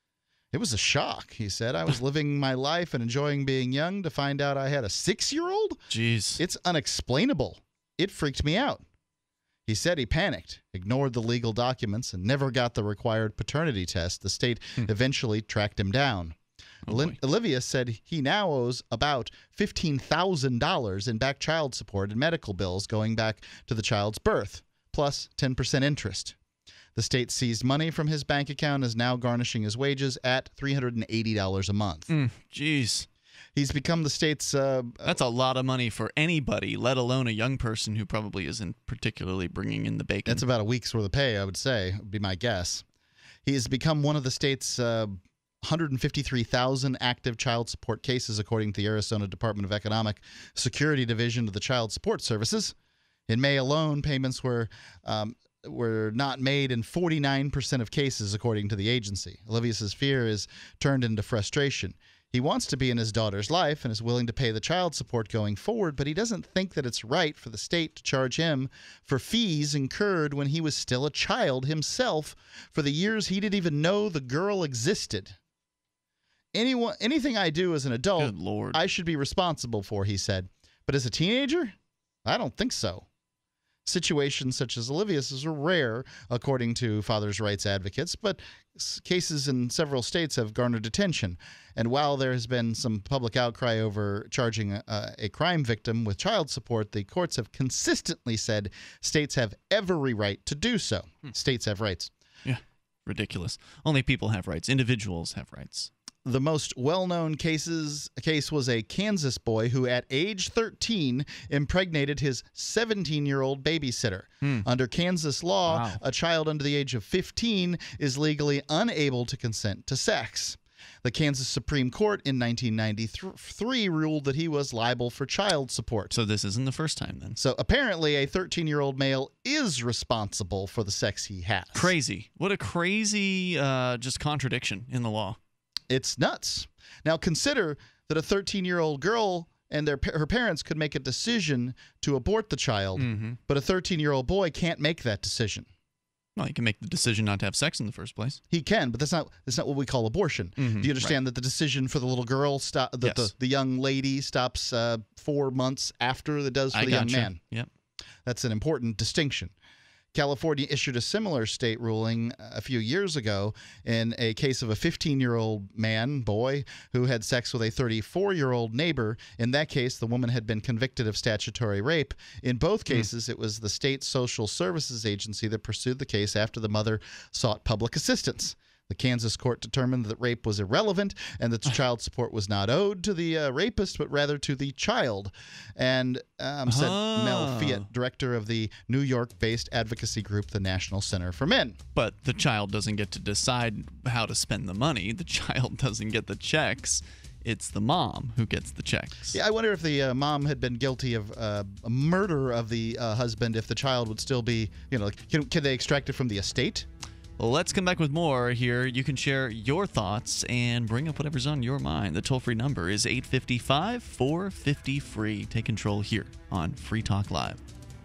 It was a shock, he said. I was living my life and enjoying being young to find out I had a six-year-old? Jeez. It's unexplainable. It freaked me out. He said he panicked, ignored the legal documents, and never got the required paternity test. The state hmm. eventually tracked him down. Oh Olivia said he now owes about fifteen thousand dollars in back child support and medical bills going back to the child's birth, plus ten percent interest. The state seized money from his bank account and is now garnishing his wages at three hundred eighty dollars a month. Mm, jeez. He's become the state's... Uh, That's a lot of money for anybody, let alone a young person who probably isn't particularly bringing in the bacon. That's about a week's worth of pay, I would say, would be my guess. He has become one of the state's uh, one hundred fifty-three thousand active child support cases, according to the Arizona Department of Economic Security Division of the Child Support Services. In May alone, payments were... Um, were not made in forty-nine percent of cases, according to the agency. Olivius's fear is turned into frustration. He wants to be in his daughter's life and is willing to pay the child support going forward, but he doesn't think that it's right for the state to charge him for fees incurred when he was still a child himself for the years he didn't even know the girl existed. Anyone, anything I do as an adult, Good Lord. I should be responsible for, he said. But as a teenager, I don't think so. Situations such as Olivius's are rare, according to fathers' rights advocates, but cases in several states have garnered attention. And while there has been some public outcry over charging a, a crime victim with child support, the courts have consistently said states have every right to do so. Hmm. States have rights. Yeah, ridiculous. Only people have rights. Individuals have rights. The most well-known cases case was a Kansas boy who, at age thirteen, impregnated his seventeen-year-old babysitter. Hmm. Under Kansas law, Wow. a child under the age of fifteen is legally unable to consent to sex. The Kansas Supreme Court in nineteen ninety-three ruled that he was liable for child support. So this isn't the first time, then. So apparently a thirteen-year-old male is responsible for the sex he has. Crazy. What a crazy uh, just contradiction in the law. It's nuts. Now consider that a thirteen-year-old girl and their her parents could make a decision to abort the child, mm-hmm. but a thirteen-year-old boy can't make that decision. Well, he can make the decision not to have sex in the first place. He can, but that's not that's not what we call abortion. Mm-hmm, Do you understand right. that the decision for the little girl, stop, that yes. the, the young lady stops uh, four months after it does for I the young gotcha. man? Yep. That's an important distinction. California issued a similar state ruling a few years ago in a case of a fifteen-year-old man, boy, who had sex with a thirty-four-year-old neighbor. In that case, the woman had been convicted of statutory rape. In both cases, mm. it was the state social services agency that pursued the case after the mother sought public assistance. The Kansas court determined that rape was irrelevant and that child support was not owed to the uh, rapist, but rather to the child. And um, said oh. Mel Fiat, director of the New York-based advocacy group, the National Center for Men. But the child doesn't get to decide how to spend the money. The child doesn't get the checks. It's the mom who gets the checks. Yeah, I wonder if the uh, mom had been guilty of uh, a murder of the uh, husband, if the child would still be, you know, can, can they extract it from the estate? Well, let's come back with more here. You can share your thoughts and bring up whatever's on your mind. The toll-free number is eight five five, four five zero, free. Take control here on Free Talk Live.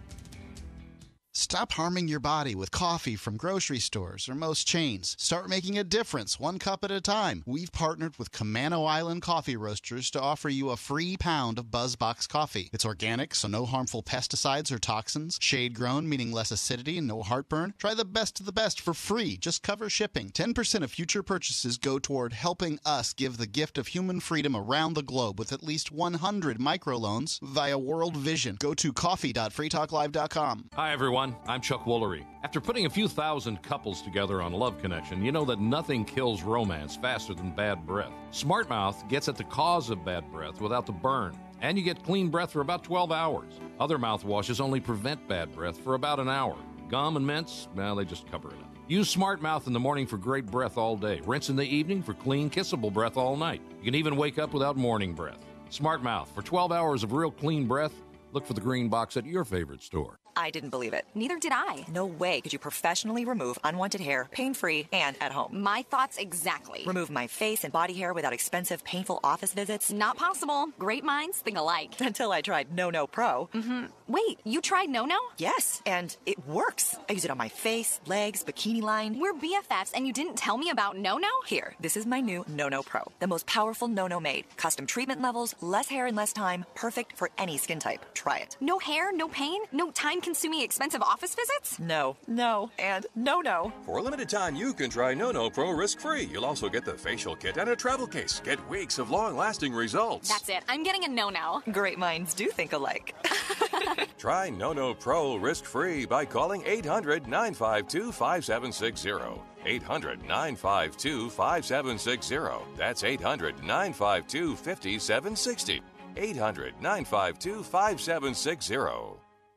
Stop harming your body with coffee from grocery stores or most chains. Start making a difference one cup at a time. We've partnered with Camano Island Coffee Roasters to offer you a free pound of BuzzBox coffee. It's organic, so no harmful pesticides or toxins. Shade-grown, meaning less acidity and no heartburn. Try the best of the best for free. Just cover shipping. ten percent of future purchases go toward helping us give the gift of human freedom around the globe with at least one hundred microloans via World Vision. Go to coffee dot free talk live dot com. Hi, everyone. I'm Chuck Woolery. After putting a few thousand couples together on Love Connection, you know that nothing kills romance faster than bad breath. Smart Mouth gets at the cause of bad breath without the burn, and you get clean breath for about twelve hours. Other mouthwashes only prevent bad breath for about an hour. Gum and mints, well, they just cover it up. Use Smart Mouth in the morning for great breath all day. Rinse in the evening for clean, kissable breath all night. You can even wake up without morning breath. Smart Mouth, for twelve hours of real clean breath, look for the green box at your favorite store. I didn't believe it. Neither did I. No way could you professionally remove unwanted hair, pain-free, and at home. My thoughts exactly. Remove my face and body hair without expensive, painful office visits? Not possible. Great minds think alike. Until I tried No No Pro. Mm-hmm. Wait, you tried No No? Yes, and it works. I use it on my face, legs, bikini line. We're B F Fs and you didn't tell me about No No? Here, this is my new No No Pro. The most powerful No No made. Custom treatment levels, less hair in less time. Perfect for any skin type. Try it. No hair, no pain, no time-consuming expensive office visits? No, no, and no, no. For a limited time, you can try No No Pro risk-free. You'll also get the facial kit and a travel case. Get weeks of long-lasting results. That's it. I'm getting a No No. Great minds do think alike. Try No No Pro risk-free by calling eight hundred, nine five two, five seven six zero. eight hundred, nine five two, five seven six zero. That's eight hundred, nine five two, five seven six zero. eight hundred, nine five two, five seven six zero.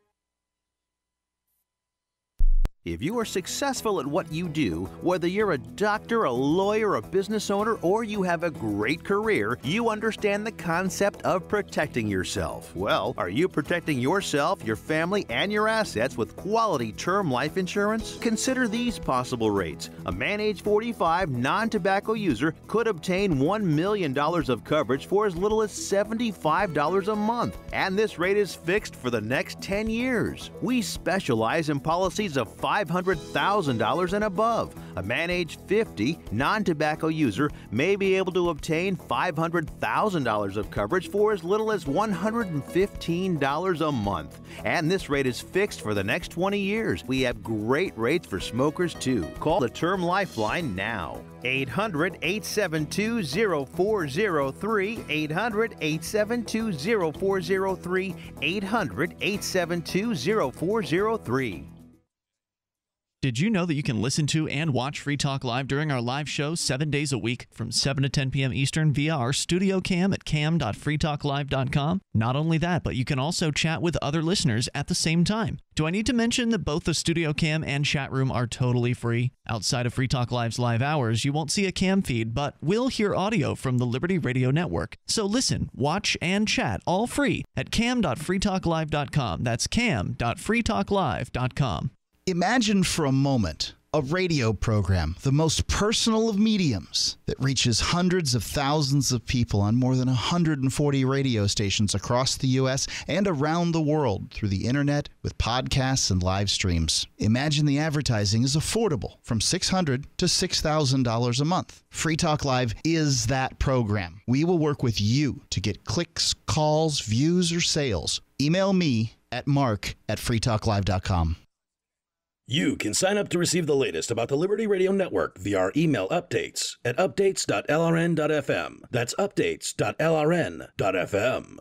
If you are successful at what you do, whether you're a doctor, a lawyer, a business owner, or you have a great career, you understand the concept of protecting yourself. Well, are you protecting yourself, your family, and your assets with quality term life insurance? Consider these possible rates. A man age forty-five, non-tobacco user could obtain one million dollars of coverage for as little as seventy-five dollars a month. And this rate is fixed for the next ten years. We specialize in policies of five hundred thousand dollars and above. A man age fifty, non-tobacco user may be able to obtain five hundred thousand dollars of coverage for as little as one hundred fifteen dollars a month. And this rate is fixed for the next twenty years. We have great rates for smokers too. Call the Term Lifeline now. eight hundred, eight seven two, zero four zero three, eight hundred, eight seven two, zero four zero three, eight hundred, eight seven two, zero four zero three. Did you know that you can listen to and watch Free Talk Live during our live show seven days a week from seven to ten p.m. Eastern via our studio cam at cam dot free talk live dot com? Not only that, but you can also chat with other listeners at the same time. Do I need to mention that both the studio cam and chat room are totally free? Outside of Free Talk Live's live hours, you won't see a cam feed, but will hear audio from the Liberty Radio Network. So listen, watch, and chat all free at cam dot free talk live dot com. That's cam dot free talk live dot com. Imagine for a moment A radio program, the most personal of mediums, that reaches hundreds of thousands of people on more than one hundred forty radio stations across the U S and around the world through the internet with podcasts and live streams. Imagine the advertising is affordable, from six hundred dollars to six thousand dollars a month. Free Talk Live is that program. We will work with you to get clicks, calls, views, or sales. Email me at mark at free talk live dot com. You can sign up to receive the latest about the Liberty Radio Network via our email updates at updates dot l r n dot f m. That's updates dot l r n dot f m.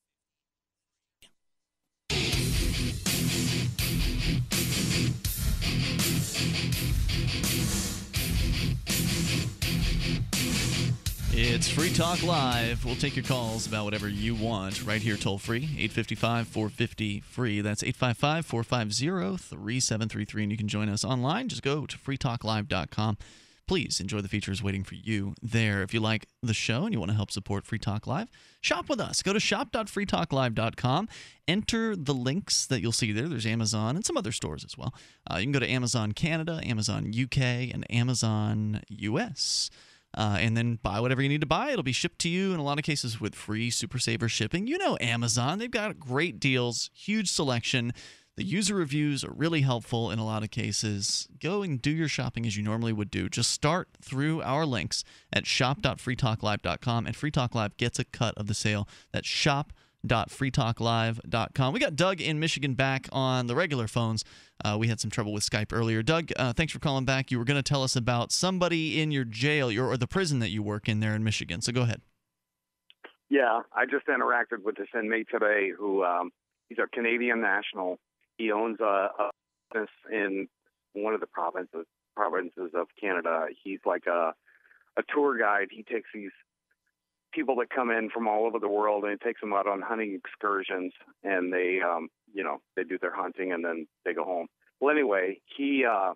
It's Free Talk Live. We'll take your calls about whatever you want right here toll free. eight five five, four five zero, free. That's eight five five, four five zero, three seven three three. And you can join us online. Just go to free talk live dot com. Please enjoy the features waiting for you there. If you like the show and you want to help support Free Talk Live, shop with us. Go to shop dot free talk live dot com. Enter the links that you'll see there. There's Amazon and some other stores as well. Uh, you can go to Amazon Canada, Amazon U K, and Amazon U S. Uh, and then buy whatever you need to buy. It'll be shipped to you in a lot of cases with free Super Saver shipping. You know Amazon. They've got great deals, huge selection. The user reviews are really helpful in a lot of cases. Go and do your shopping as you normally would do. Just start through our links at shop dot free talk live dot com, and Free Talk Live gets a cut of the sale. That's shop dot free talk live dot com. We got Doug in Michigan back on the regular phones. Uh, we had some trouble with Skype earlier. Doug, uh, thanks for calling back. You were going to tell us about somebody in your jail your, or the prison that you work in there in Michigan. So go ahead. Yeah, I just interacted with this inmate today who um, he's a Canadian national. He owns a, a business in one of the provinces provinces of Canada. He's like a, a tour guide. He takes these people that come in from all over the world, and he takes them out on hunting excursions, and they, um, you know, they do their hunting and then they go home. Well, anyway, he, uh,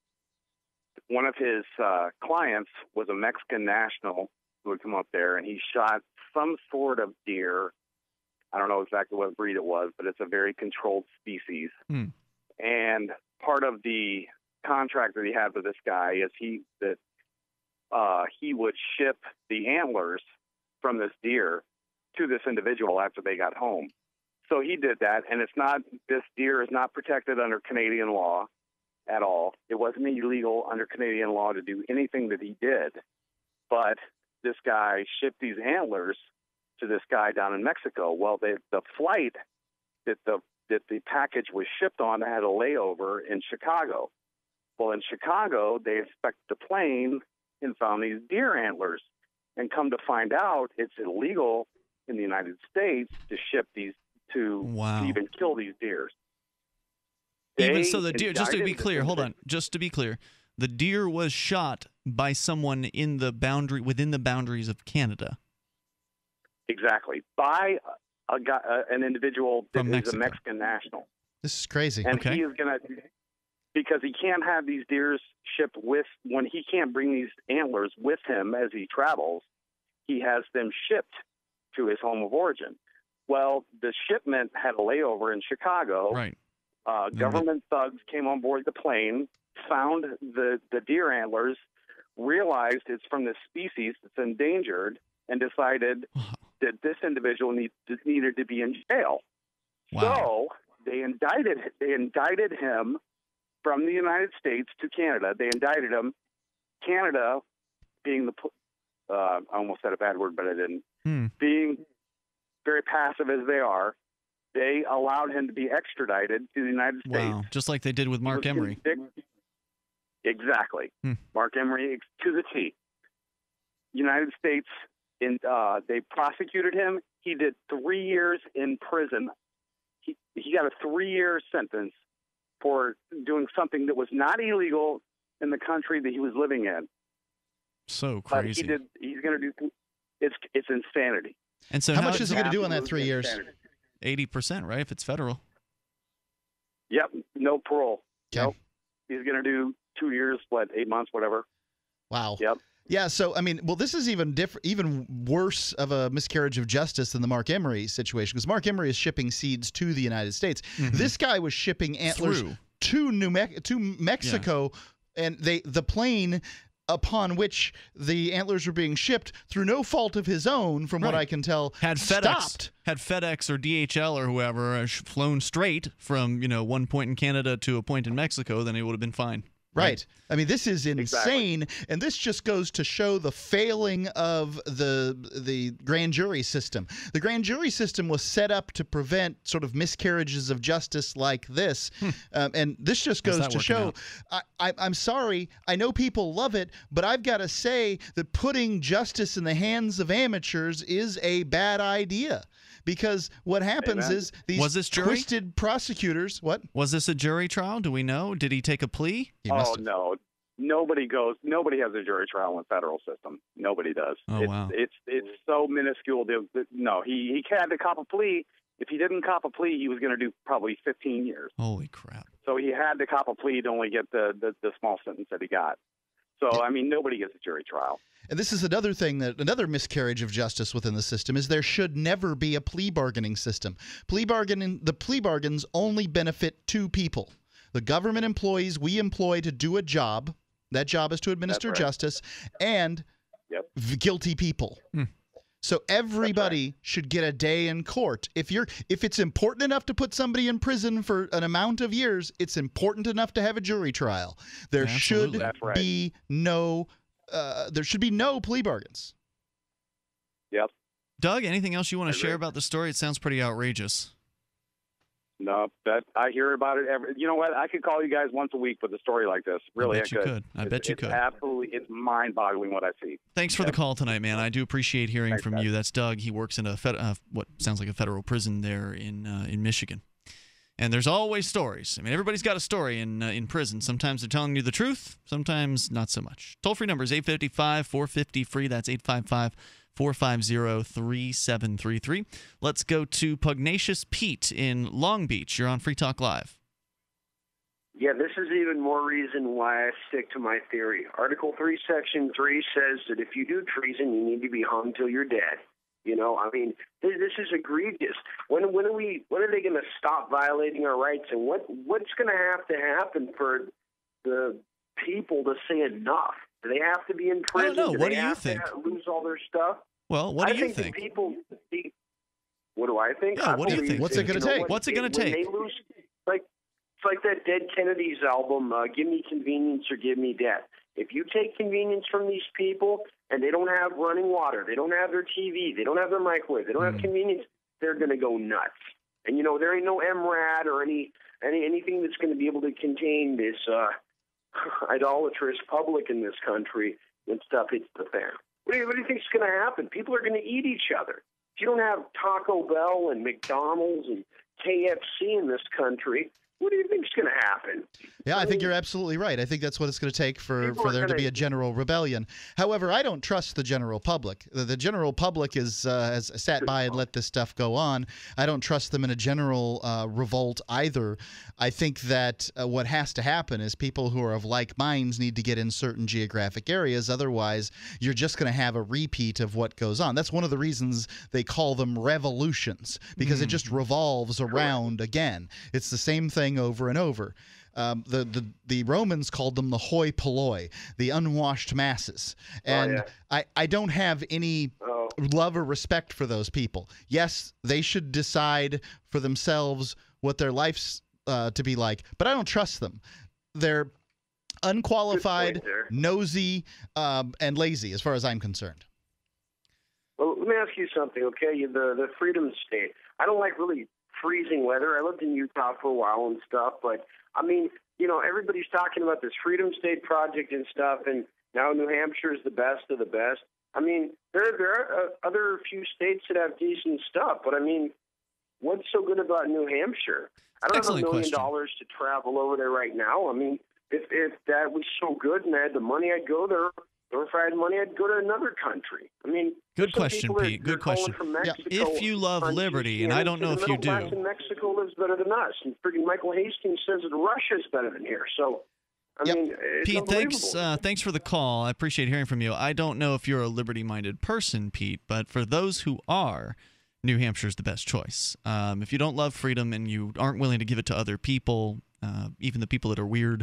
one of his uh, clients was a Mexican national who would come up there, and he shot some sort of deer. I don't know exactly what breed it was, but it's a very controlled species. Hmm. And part of the contract that he had with this guy is he that uh, he would ship the antlers from this deer to this individual after they got home. So he did that, and it's not, this deer is not protected under Canadian law at all. It wasn't illegal under Canadian law to do anything that he did, but this guy shipped these antlers to this guy down in Mexico. Well, they, the flight that the that the package was shipped on had a layover in Chicago. Well, in Chicago, they inspected the plane and found these deer antlers. And come to find out, it's illegal in the United States to ship these to, wow. to even kill these deers. Even so, the deer, just to be clear, hold on, just to be clear, the deer was shot by someone in the boundary, within the boundaries of Canada. Exactly, by a, a guy, uh, an individual that From is Mexico. a Mexican national. This is crazy. And okay. he is going to, because he can't have these deers shipped with, when he can't bring these antlers with him as he travels, he has them shipped to his home of origin. Well, the shipment had a layover in Chicago. Right. Uh, government thugs came on board the plane, found the, the deer antlers, realized it's from this species that's endangered, and decided that this individual need, needed to be in jail. Wow. So they indicted they indicted him from the United States to Canada. They indicted him. Canada, being the uh, I almost said a bad word, but I didn't. Hmm. Being very passive as they are, they allowed him to be extradited to the United States. Wow, just like they did with Mark Emery. Exactly. Hmm. Mark Emery to the T. United States, in, uh, they prosecuted him. He did three years in prison. He, he got a three-year sentence for doing something that was not illegal in the country that he was living in. So But crazy. he did. He's going to do. It's it's insanity. And so how, how much is he going to do on that three years? Insanity. eighty percent, right, if it's federal. Yep. No parole. Okay. Nope. He's going to do two years, what, eight months, whatever. Wow. Yep. Yeah, so I mean, well, this is even different, even worse of a miscarriage of justice than the Mark Emery situation, because Mark Emery is shipping seeds to the United States. Mm-hmm. This guy was shipping antlers Through. to New Me- to Mexico and they the plane upon which the Antlers were being shipped, through no fault of his own, from right. what I can tell, had FedEx, stopped. Had FedEx or D H L or whoever uh, flown straight from, you know, one point in Canada to a point in Mexico, then it would have been fine. Right. right. I mean, this is insane, exactly. and this just goes to show the failing of the the grand jury system. The grand jury system was set up to prevent sort of miscarriages of justice like this, hmm. um, and this just goes to show. I, I, I'm sorry, I know people love it, but I've got to say that putting justice in the hands of amateurs is a bad idea. Because what happens Amen. is these Was this jury? twisted prosecutors. What was this a jury trial? Do we know? Did he take a plea? He oh no, nobody goes. Nobody has a jury trial in the federal system. Nobody does. Oh it's, wow. It's it's so minuscule. No, he he had to cop a plea. If he didn't cop a plea, he was going to do probably fifteen years. Holy crap! So he had to cop a plea to only get the the, the small sentence that he got. So I mean, nobody gets a jury trial. And this is another thing, that another miscarriage of justice within the system is there should never be a plea bargaining system. Plea bargaining, the plea bargains only benefit two people: the government employees we employ to do a job. That job is to administer right. justice, and yep. guilty people. Hmm. So everybody right. should get a day in court. If you're, if it's important enough to put somebody in prison for an amount of years, it's important enough to have a jury trial. There yeah, should right. be no. Uh, there should be no plea bargains. Yep. Doug, anything else you want to share about the story? It sounds pretty outrageous. No, that I hear about it every. You know what? I could call you guys once a week with a story like this. Really, I bet I you could. could. I it's, bet you it's could. Absolutely, it's mind-boggling what I see. Thanks for yep. the call tonight, man. I do appreciate hearing Thanks, from guys. you. That's Doug. He works in a fed, uh, what sounds like a federal prison there in uh, in Michigan. And there's always stories. I mean, everybody's got a story in uh, in prison. Sometimes they're telling you the truth. Sometimes not so much. Toll-free number is eight five five, four five zero, free. That's eight five five, four five zero, three seven three three. Let's go to Pugnacious Pete in Long Beach. You're on Free Talk Live. Yeah, this is even more reason why I stick to my theory. Article three, Section three says that if you do treason, you need to be hung till you're dead. You know, I mean, this, this is egregious. When when are we? When are they going to stop violating our rights? And what what's going to have to happen for the people to say enough? Do they have to be in prison? I don't know. Do What they do you have think? To lose all their stuff? Well, what do I you think? think? That people. What do I think? Yeah, I what do you believe think? What's it that, gonna you know, take? when- What's it gonna when take? They lose, like it's like that Dead Kennedys album. Uh, give me convenience or give me death. If you take convenience from these people and they don't have running water, they don't have their T V, they don't have their microwave, they don't Mm. have convenience, they're going to go nuts. And, you know, there ain't no M RAD or any, any anything that's going to be able to contain this uh, idolatrous public in this country when stuff hits the fan. What do you, what do you think is going to happen? People are going to eat each other. If you don't have Taco Bell and McDonald's and K F C in this country, what do you think is going to happen? Yeah, I think you're absolutely right. I think that's what it's going to take for, People for are there to gonna- be a general rebellion. However, I don't trust the general public. The, the general public is uh, has sat by and let this stuff go on. I don't trust them in a general uh, revolt either. I think that uh, what has to happen is people who are of like minds need to get in certain geographic areas. Otherwise, you're just going to have a repeat of what goes on. That's one of the reasons they call them revolutions, because Mm. it just revolves around again. It's the same thing over and over. Um, the, the the Romans called them the hoi polloi, the unwashed masses. And Oh, yeah. I, I don't have any Oh. love or respect for those people. Yes, they should decide for themselves what their life's uh, to be like, but I don't trust them. They're unqualified, Good point there. nosy, um, and lazy as far as I'm concerned. Well, let me ask you something, okay? The the Freedom State. I don't like really freezing weather. I lived in Utah for a while and stuff, but I mean, you know, everybody's talking about this Freedom State project and stuff, and now New Hampshire is the best of the best. I mean, there there are uh, other few states that have decent stuff, but I mean, what's so good about New Hampshire? I don't Excellent have a million question. dollars to travel over there right now. I mean, if if that was so good and I had the money, I'd go there. Or if I had money, I'd go to another country. I mean, Good some question, people are- Pete. Good they're calling question. from Yeah. Mexico If you love on liberty, T V, and I don't the know if you middle class do. in Mexico lives better than us, and freaking Michael Hastings says that Russia's better than here. So, I mean, it's Pete, thanks unbelievable. uh, thanks for the call. I appreciate hearing from you. I don't know if you're a liberty-minded person, Pete, but for those who are, New Hampshire's the best choice. Um, if you don't love freedom and you aren't willing to give it to other people, uh, even the people that are weird,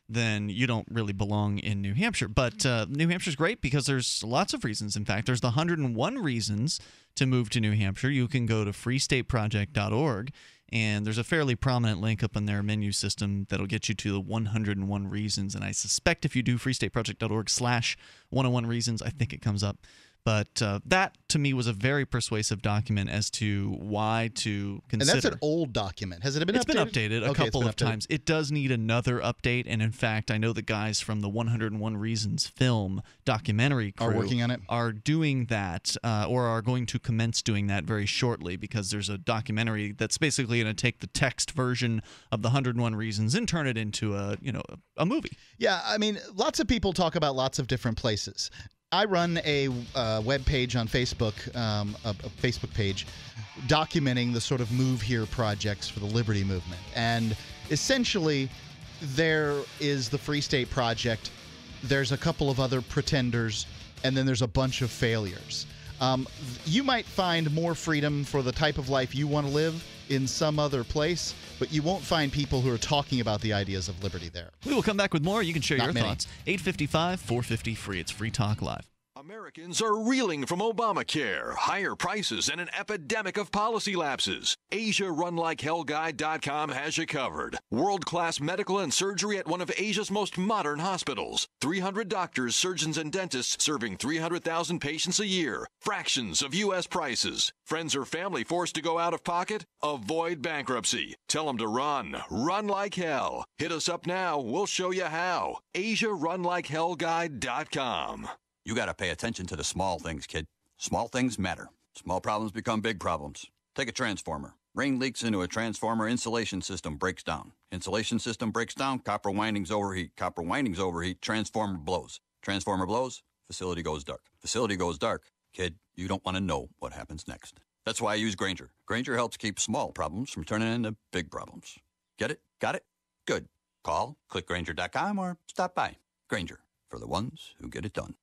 then you don't really belong in New Hampshire. But uh, New Hampshire's great because there's lots of reasons. In fact, there's the one hundred one reasons to move to New Hampshire. You can go to free state project dot org, and there's a fairly prominent link up in their menu system that'll get you to the one hundred one reasons. And I suspect if you do free state project dot org slash one oh one reasons, I think it comes up. But uh, that, to me, was a very persuasive document as to why to consider. And that's an old document. Has it been it's updated? It's been updated a okay, couple of updated. times. It does need another update. And, in fact, I know the guys from the one hundred one Reasons film documentary crew are working on it, are doing that uh, or are going to commence doing that very shortly, because there's a documentary that's basically going to take the text version of the one hundred one Reasons and turn it into a, you know, a movie. Yeah, I mean, lots of people talk about lots of different places. I run a uh, web page on Facebook, um, a, a Facebook page, documenting the sort of Move Here projects for the Liberty Movement. And essentially, there is the Free State Project, there's a couple of other pretenders, and then there's a bunch of failures. Um, you might find more freedom for the type of life you want to live in some other place, but you won't find people who are talking about the ideas of liberty there. We will come back with more. You can share Not your many. thoughts. eight five five, four five zero, free. It's Free Talk Live. Americans are reeling from Obamacare, higher prices, and an epidemic of policy lapses. Asia Run Like Hell Guide dot com has you covered. World-class medical and surgery at one of Asia's most modern hospitals. three hundred doctors, surgeons, and dentists serving three hundred thousand patients a year. Fractions of U S prices. Friends or family forced to go out of pocket? Avoid bankruptcy. Tell them to run. Run like hell. Hit us up now. We'll show you how. Asia Run Like Hell Guide dot com. You got to pay attention to the small things, kid. Small things matter. Small problems become big problems. Take a transformer. Rain leaks into a transformer, insulation system breaks down. Insulation system breaks down, copper windings overheat. Copper windings overheat, transformer blows. Transformer blows, facility goes dark. Facility goes dark. Kid, you don't want to know what happens next. That's why I use Grainger. Grainger helps keep small problems from turning into big problems. Get it? Got it? Good. Call, click Grainger dot com, or stop by. Grainger, for the ones who get it done.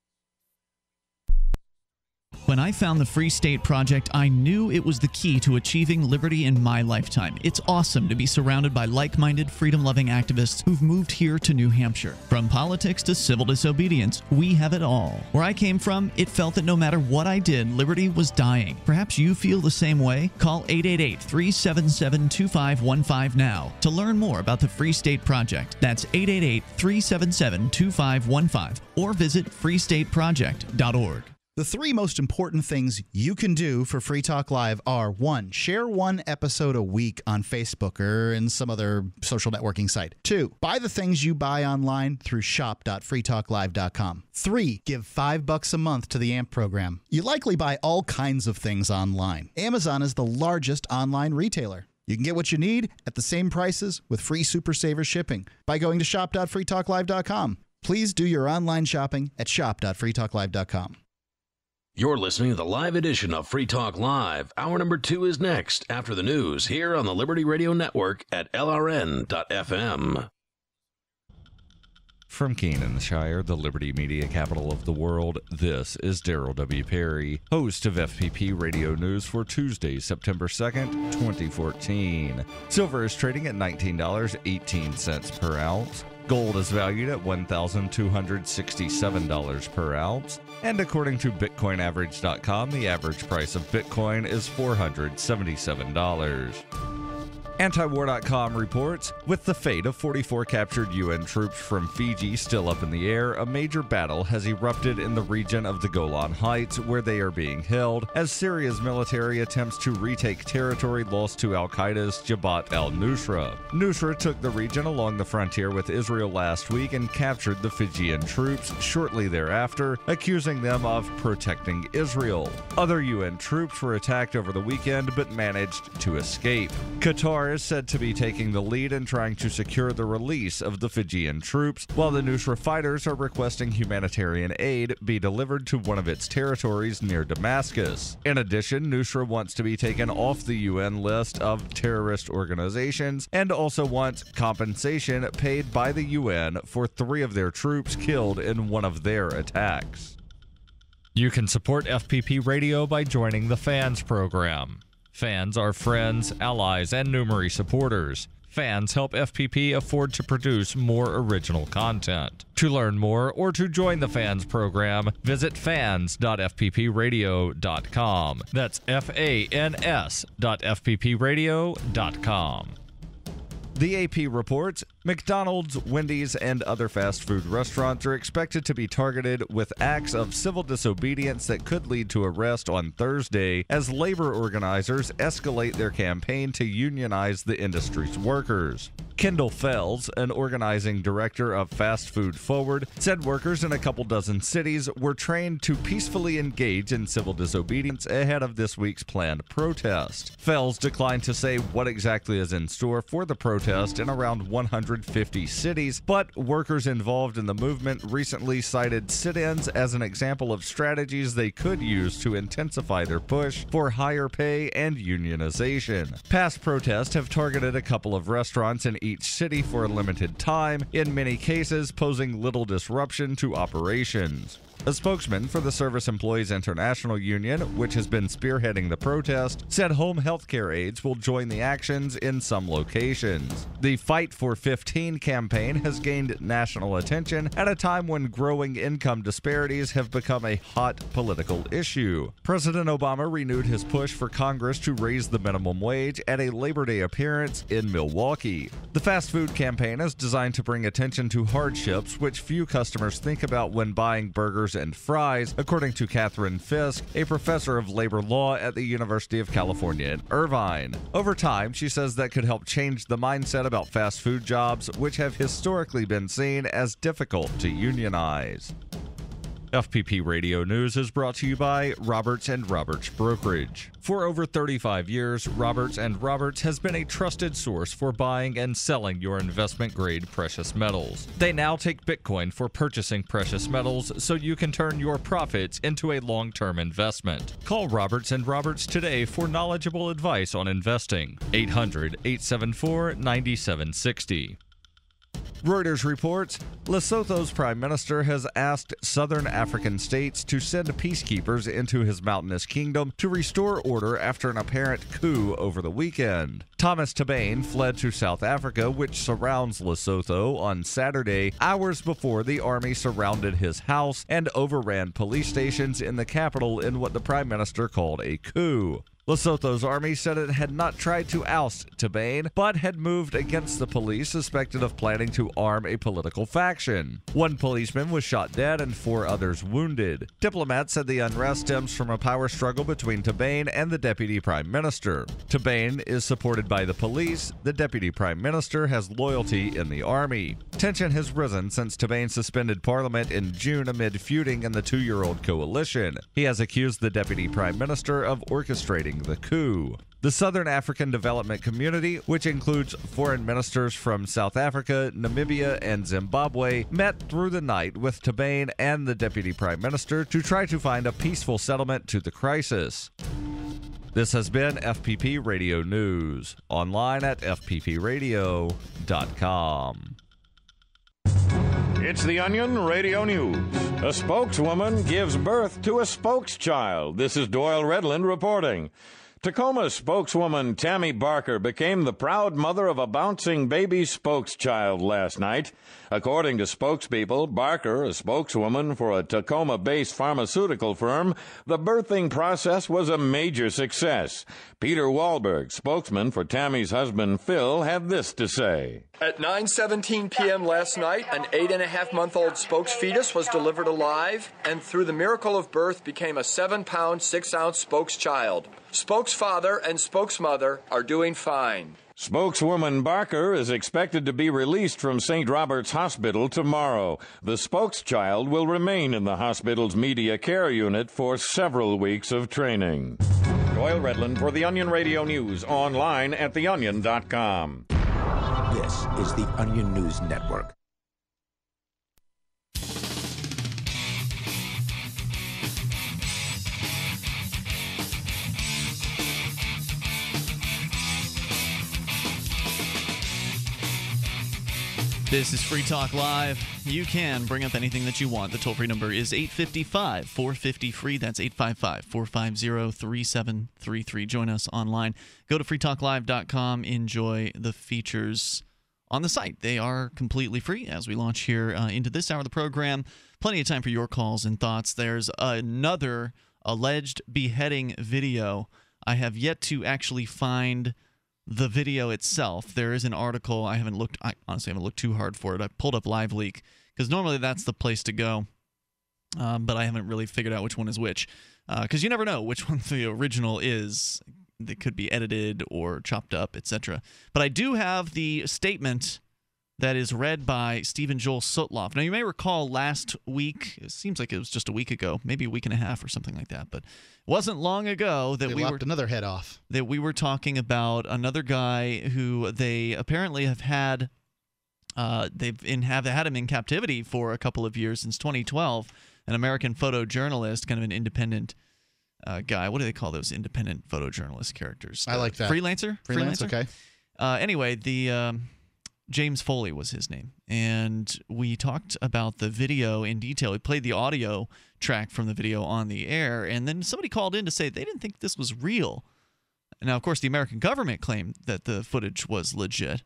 When I found the Free State Project, I knew it was the key to achieving liberty in my lifetime. It's awesome to be surrounded by like-minded, freedom-loving activists who've moved here to New Hampshire. From politics to civil disobedience, we have it all. Where I came from, it felt that no matter what I did, liberty was dying. Perhaps you feel the same way? Call eight eight eight, three seven seven, two five one five now to learn more about the Free State Project. That's eight eight eight, three seven seven, two five one five or visit free state project dot org. The three most important things you can do for Free Talk Live are, one, share one episode a week on Facebook or in some other social networking site. Two, buy the things you buy online through shop dot free talk live dot com. Three, give five bucks a month to the A M P program. You likely buy all kinds of things online. Amazon is the largest online retailer. You can get what you need at the same prices with free Super Saver shipping by going to shop dot free talk live dot com. Please do your online shopping at shop dot free talk live dot com. You're listening to the live edition of Free Talk Live. Hour number two is next after the news here on the Liberty Radio Network at L R N dot F M. From Canaanshire, the Liberty Media capital of the world, this is Daryl W. Perry, host of F P P Radio News for Tuesday, September second, twenty fourteen. Silver is trading at nineteen dollars and eighteen cents per ounce. Gold is valued at one thousand two hundred sixty-seven dollars per ounce. And according to Bitcoin Average dot com, the average price of Bitcoin is four hundred seventy-seven dollars. Antiwar dot com reports, with the fate of forty-four captured U N troops from Fiji still up in the air, a major battle has erupted in the region of the Golan Heights, where they are being held, as Syria's military attempts to retake territory lost to al-Qaeda's Jabhat al-Nusra. Nusra took the region along the frontier with Israel last week and captured the Fijian troops shortly thereafter, accusing them of protecting Israel. Other U N troops were attacked over the weekend but managed to escape. Qatar is said to be taking the lead in trying to secure the release of the Fijian troops, while the Nusra fighters are requesting humanitarian aid be delivered to one of its territories near Damascus. In addition, Nusra wants to be taken off the U N list of terrorist organizations and also wants compensation paid by the U N for three of their troops killed in one of their attacks. You can support F P P Radio by joining the Fans program. Fans are friends, allies, and Numery supporters. Fans help F P P afford to produce more original content. To learn more or to join the Fans program, visit fans dot f p p radio dot com. That's F A N S dot f p p radio dot com. The A P reports McDonald's, Wendy's, and other fast food restaurants are expected to be targeted with acts of civil disobedience that could lead to arrest on Thursday as labor organizers escalate their campaign to unionize the industry's workers. Kendall Fells, an organizing director of Fast Food Forward, said workers in a couple dozen cities were trained to peacefully engage in civil disobedience ahead of this week's planned protest. Fells declined to say what exactly is in store for the protest in around one hundred fifty cities, but workers involved in the movement recently cited sit-ins as an example of strategies they could use to intensify their push for higher pay and unionization. Past protests have targeted a couple of restaurants in each city for a limited time, in many cases posing little disruption to operations. A spokesman for the Service Employees International Union, which has been spearheading the protest, said home health care aides will join the actions in some locations. The Fight for fifteen campaign has gained national attention at a time when growing income disparities have become a hot political issue. President Obama renewed his push for Congress to raise the minimum wage at a Labor Day appearance in Milwaukee. The fast food campaign is designed to bring attention to hardships which few customers think about when buying burgers and fries, according to Catherine Fisk, a professor of labor law at the University of California in Irvine. Over time, she says that could help change the mindset about fast food jobs, which have historically been seen as difficult to unionize. F P P Radio News is brought to you by Roberts and Roberts Brokerage. For over thirty-five years, Roberts and Roberts has been a trusted source for buying and selling your investment-grade precious metals. They now take Bitcoin for purchasing precious metals so you can turn your profits into a long-term investment. Call Roberts and Roberts today for knowledgeable advice on investing. eight hundred, eight seven four, nine seven six zero. Reuters reports Lesotho's prime minister has asked southern African states to send peacekeepers into his mountainous kingdom to restore order after an apparent coup over the weekend. Thomas Tabane fled to South Africa, which surrounds Lesotho, on Saturday, hours before the army surrounded his house and overran police stations in the capital in what the prime minister called a coup. Lesotho's army said it had not tried to oust Tabane, but had moved against the police suspected of planning to arm a political faction. One policeman was shot dead and four others wounded. Diplomats said the unrest stems from a power struggle between Tabane and the deputy prime minister. Tabane is supported by the police. The deputy prime minister has loyalty in the army. Tension has risen since Tabane suspended parliament in June amid feuding in the two-year-old coalition. He has accused the deputy prime minister of orchestrating the coup. The Southern African Development Community, which includes foreign ministers from South Africa, Namibia, and Zimbabwe, met through the night with Tabane and the deputy prime minister to try to find a peaceful settlement to the crisis. This has been F P P Radio News, online at f p p radio dot com. It's the Onion Radio News. A spokeswoman gives birth to a spokeschild. This is Doyle Redland reporting. Tacoma spokeswoman Tammy Barker became the proud mother of a bouncing baby spokeschild last night. According to spokespeople, Barker, a spokeswoman for a Tacoma-based pharmaceutical firm, the birthing process was a major success. Peter Wahlberg, spokesman for Tammy's husband Phil, had this to say. At nine seventeen p.m. last night, an eight-and-a-half-month-old spokes fetus was delivered alive, and through the miracle of birth became a seven-pound, six-ounce spokes child. Spokes father and spokes mother are doing fine. Spokeswoman Barker is expected to be released from Saint Robert's Hospital tomorrow. The spokes child will remain in the hospital's media care unit for several weeks of training. Doyle Redland for the Onion Radio News, online at the onion dot com. This is the Onion News Network. This is Free Talk Live. You can bring up anything that you want. The toll-free number is eight five five, four five zero, free. That's eight five five, four five zero, three seven three three. Join us online. Go to free talk live dot com. Enjoy the features on the site. They are completely free as we launch here uh, into this hour of the program. Plenty of time for your calls and thoughts. There's another alleged beheading video. I have yet to actually find the video itself. There is an article. I haven't looked, I honestly haven't looked too hard for it. I pulled up LiveLeak because normally that's the place to go, um, but I haven't really figured out which one is which because uh, you never know which one the original is. That could be edited or chopped up, et cetera. But I do have the statement that is read by Stephen Joel Sotloff. Now, you may recall last week, it seems like it was just a week ago, maybe a week and a half or something like that, but it wasn't long ago that they we lopped were another head off. That we were talking about another guy who they apparently have had uh, they've in have had him in captivity for a couple of years since twenty twelve. An American photojournalist, kind of an independent uh, guy. What do they call those independent photojournalist characters? I like that. Freelancer. Freelance. Freelancer? Okay. Uh, anyway, the um, James Foley was his name, and we talked about the video in detail. We played the audio track from the video on the air, and then somebody called in to say they didn't think this was real. Now, of course, the American government claimed that the footage was legit,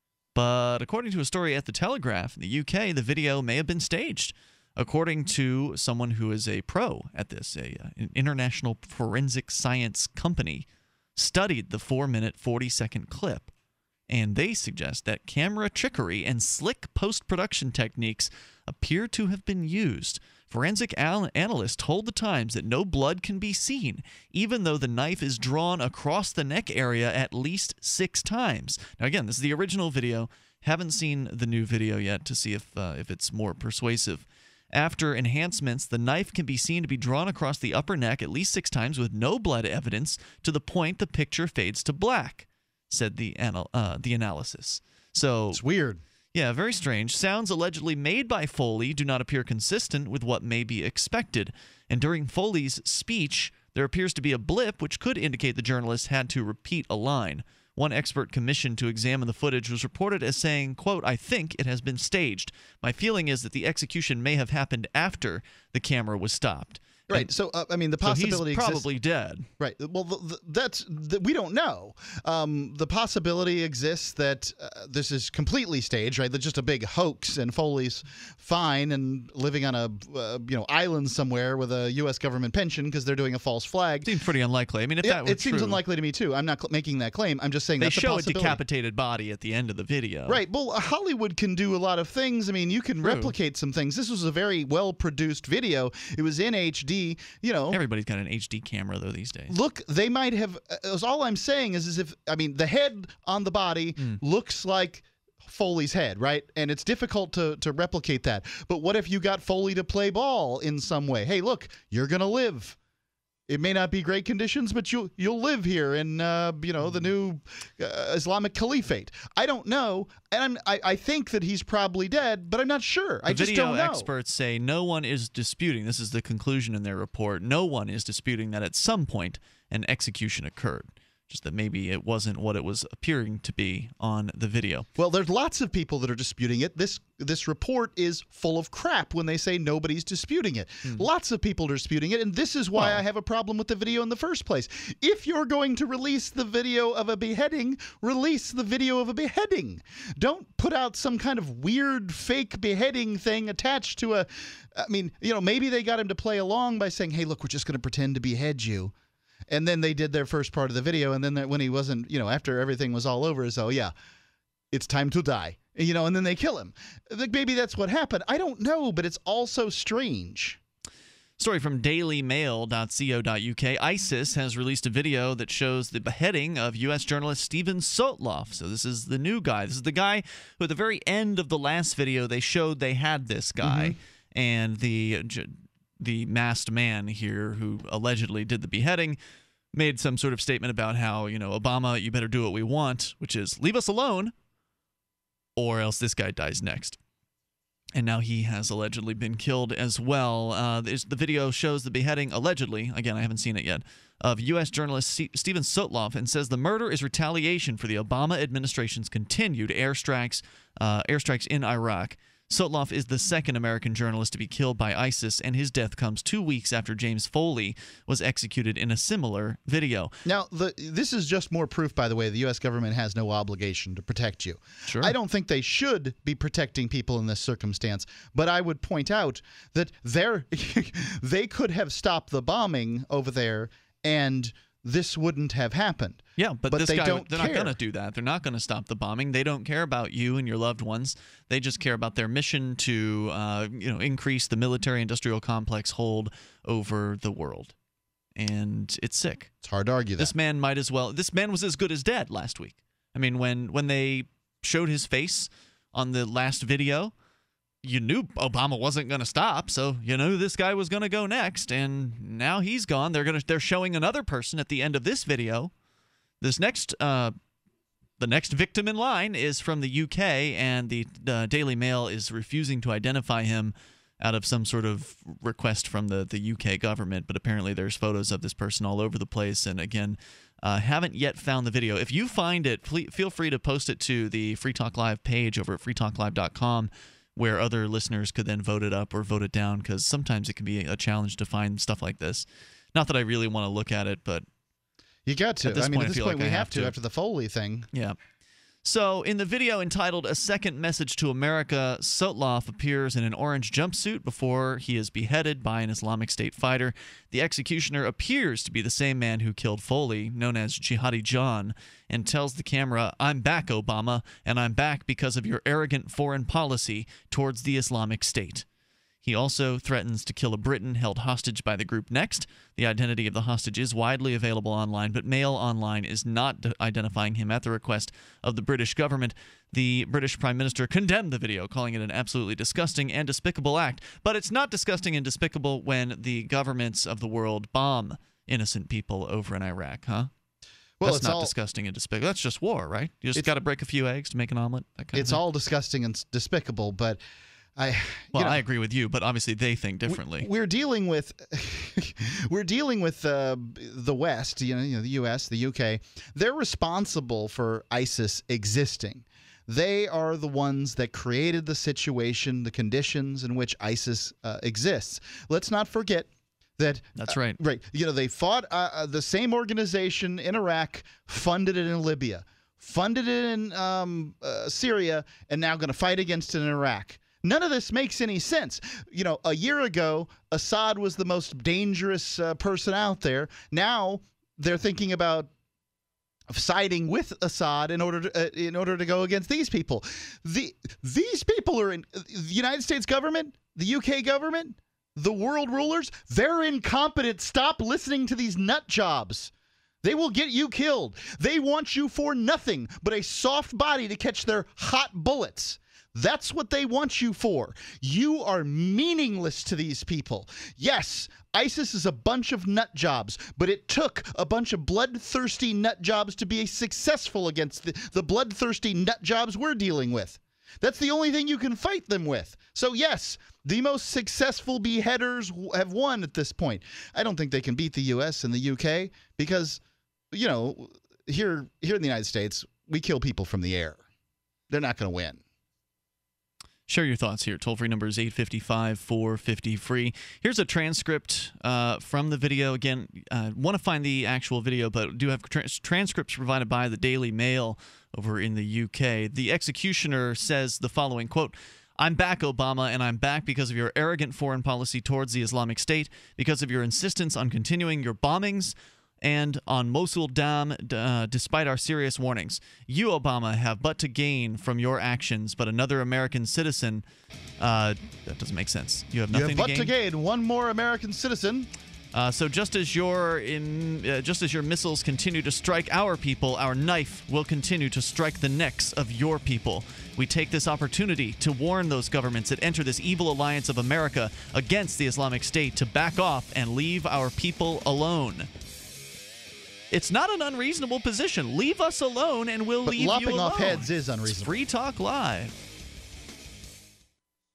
but according to a story at The Telegraph in the U K, the video may have been staged. According to someone who is a pro at this, a, uh, an international forensic science company, studied the four minute, forty second clip. And they suggest that camera trickery and slick post-production techniques appear to have been used. Forensic al- analysts told the Times that no blood can be seen, even though the knife is drawn across the neck area at least six times. Now, again, this is the original video. Haven't seen the new video yet to see if uh, if it's more persuasive. After enhancements, the knife can be seen to be drawn across the upper neck at least six times with no blood evidence to the point the picture fades to black, said the anal- uh, the analysis. So it's weird. Yeah, very strange. Sounds allegedly made by Foley do not appear consistent with what may be expected. And during Foley's speech, there appears to be a blip which could indicate the journalist had to repeat a line. One expert commissioned to examine the footage was reported as saying, quote, "I think it has been staged. My feeling is that the execution may have happened after the camera was stopped." Right. And so, uh, I mean, the possibility so he's exists. probably dead. Right. Well, the, the, that's the, we don't know. Um, the possibility exists that uh, this is completely staged, right? That's just a big hoax, and Foley's fine and living on a uh, you know island somewhere with a U S government pension because they're doing a false flag. Seems pretty unlikely. I mean, if it, that were it seems true, unlikely to me too. I'm not cl- making that claim. I'm just saying they that's a show a possibility. decapitated body at the end of the video. Right. Well, Hollywood can do a lot of things. I mean, you can True. replicate some things. This was a very well-produced video. It was in H D. You know, everybody's got an H D camera though these days. Look, they might have. Uh, all I'm saying is, is if I mean, the head on the body mm. looks like Foley's head, right? And it's difficult to to replicate that. But what if you got Foley to play ball in some way? Hey, look, you're gonna live. It may not be great conditions, but you'll you'll live here in uh, you know the new uh, Islamic Caliphate. I don't know, and I'm, I I think that he's probably dead, but I'm not sure. The I just don't know. Video experts say no one is disputing. This is the conclusion in their report. No one is disputing that at some point an execution occurred. Just that maybe it wasn't what it was appearing to be on the video. Well, there's lots of people that are disputing it. This this report is full of crap when they say nobody's disputing it. Mm. Lots of people are disputing it, and this is why well, I have a problem with the video in the first place. If you're going to release the video of a beheading, release the video of a beheading. Don't put out some kind of weird fake beheading thing attached to a... I mean, you know, maybe they got him to play along by saying, hey, look, we're just going to pretend to behead you. And then they did their first part of the video, and then when he wasn't, you know, after everything was all over, is, oh, yeah, it's time to die. You know, and then they kill him. Maybe that's what happened. I don't know, but it's also strange. Story from daily mail dot co dot U K. ISIS has released a video that shows the beheading of U S journalist Stephen Sotloff. So this is the new guy. This is the guy who at the very end of the last video, they showed they had this guy. Mm-hmm. And the... the masked man here who allegedly did the beheading made some sort of statement about how, you know, Obama, you better do what we want, which is leave us alone or else this guy dies next. And now he has allegedly been killed as well. Uh, the video shows the beheading, allegedly, again, I haven't seen it yet, of U S journalist C- Steven Sotloff, and says the murder is retaliation for the Obama administration's continued airstrikes, uh, airstrikes in Iraq. Sotloff is the second American journalist to be killed by ISIS, and his death comes two weeks after James Foley was executed in a similar video. Now, the, this is just more proof, by the way, the U S government has no obligation to protect you. Sure. I don't think they should be protecting people in this circumstance, but I would point out that they're they could have stopped the bombing over there, and this wouldn't have happened. Yeah, but, but this they guy, don't they're care. not going to do that. They're not going to stop the bombing. They don't care about you and your loved ones. They just care about their mission to, uh, you know, increase the military-industrial complex hold over the world. And it's sick. It's hard to argue that. This man might as well. This man was as good as dead last week. I mean, when when they showed his face on the last video, you knew Obama wasn't going to stop, so you knew this guy was going to go next, and now he's gone. They're going to they're showing another person at the end of this video. This next uh, the next victim in line is from the U K, and the uh, Daily Mail is refusing to identify him out of some sort of request from the the U K government. But apparently, there's photos of this person all over the place, and again, uh, haven't yet found the video. If you find it, fle- feel free to post it to the Free Talk Live page over at free talk live dot com. Where other listeners could then vote it up or vote it down, because sometimes it can be a challenge to find stuff like this. Not that I really want to look at it, but you got to. At this I mean, point, at this I feel point, like we I have to, to after the Foley thing. Yeah. So, in the video entitled A Second Message to America, Sotloff appears in an orange jumpsuit before he is beheaded by an Islamic State fighter. The executioner appears to be the same man who killed Foley, known as Jihadi John, and tells the camera, "I'm back, Obama, and I'm back because of your arrogant foreign policy towards the Islamic State." He also threatens to kill a Briton held hostage by the group Next. The identity of the hostage is widely available online, but Mail Online is not identifying him at the request of the British government. The British Prime Minister condemned the video, calling it an absolutely disgusting and despicable act. But it's not disgusting and despicable when the governments of the world bomb innocent people over in Iraq, huh? Well, That's it's not all, disgusting and despicable. That's just war, right? You just got to break a few eggs to make an omelet. That kind it's of thing. all disgusting and despicable, but I. Well, you know, I agree with you, but obviously they think differently. We're dealing with, we're dealing with uh, the West, you know, you know, the U S, the U K. They're responsible for ISIS existing. They are the ones that created the situation, the conditions in which ISIS uh, exists. Let's not forget that. That's right. Uh, right. You know, they fought uh, uh, the same organization in Iraq, funded it in Libya, funded it in um, uh, Syria, and now going to fight against it in Iraq. None of this makes any sense. You know, a year ago, Assad was the most dangerous uh, person out there. Now they're thinking about siding with Assad in order to uh, in order to go against these people. The these people are in the United States government, the U K government, the world rulers. They're incompetent. Stop listening to these nut jobs. They will get you killed. They want you for nothing but a soft body to catch their hot bullets. That's what they want you for. You are meaningless to these people. Yes, ISIS is a bunch of nut jobs, but it took a bunch of bloodthirsty nut jobs to be successful against the, the bloodthirsty nut jobs we're dealing with. That's the only thing you can fight them with. So yes, the most successful beheaders have won at this point. I don't think they can beat the U S and the U K because, you know, here, here in the United States, we kill people from the air. They're not going to win. Share your thoughts here. Toll-free number is eight five five, four five zero, free. Here's a transcript uh, from the video. Again, I uh, want to find the actual video, but do have tra- transcripts provided by the Daily Mail over in the U K. The executioner says the following, quote, "I'm back, Obama, and I'm back because of your arrogant foreign policy towards the Islamic State, because of your insistence on continuing your bombings, and on Mosul Dam, uh, despite our serious warnings. You, Obama, have but to gain from your actions, but another American citizen..." Uh, that doesn't make sense. You have nothing you have but to gain. to gain one more American citizen. Uh, so just as your in, uh, just as your missiles continue to strike our people, our knife will continue to strike the necks of your people. We take this opportunity to warn those governments that enter this evil alliance of America against the Islamic State to back off and leave our people alone. It's not an unreasonable position. Leave us alone and we'll but leave you alone. Lopping off heads is unreasonable. It's Free Talk Live.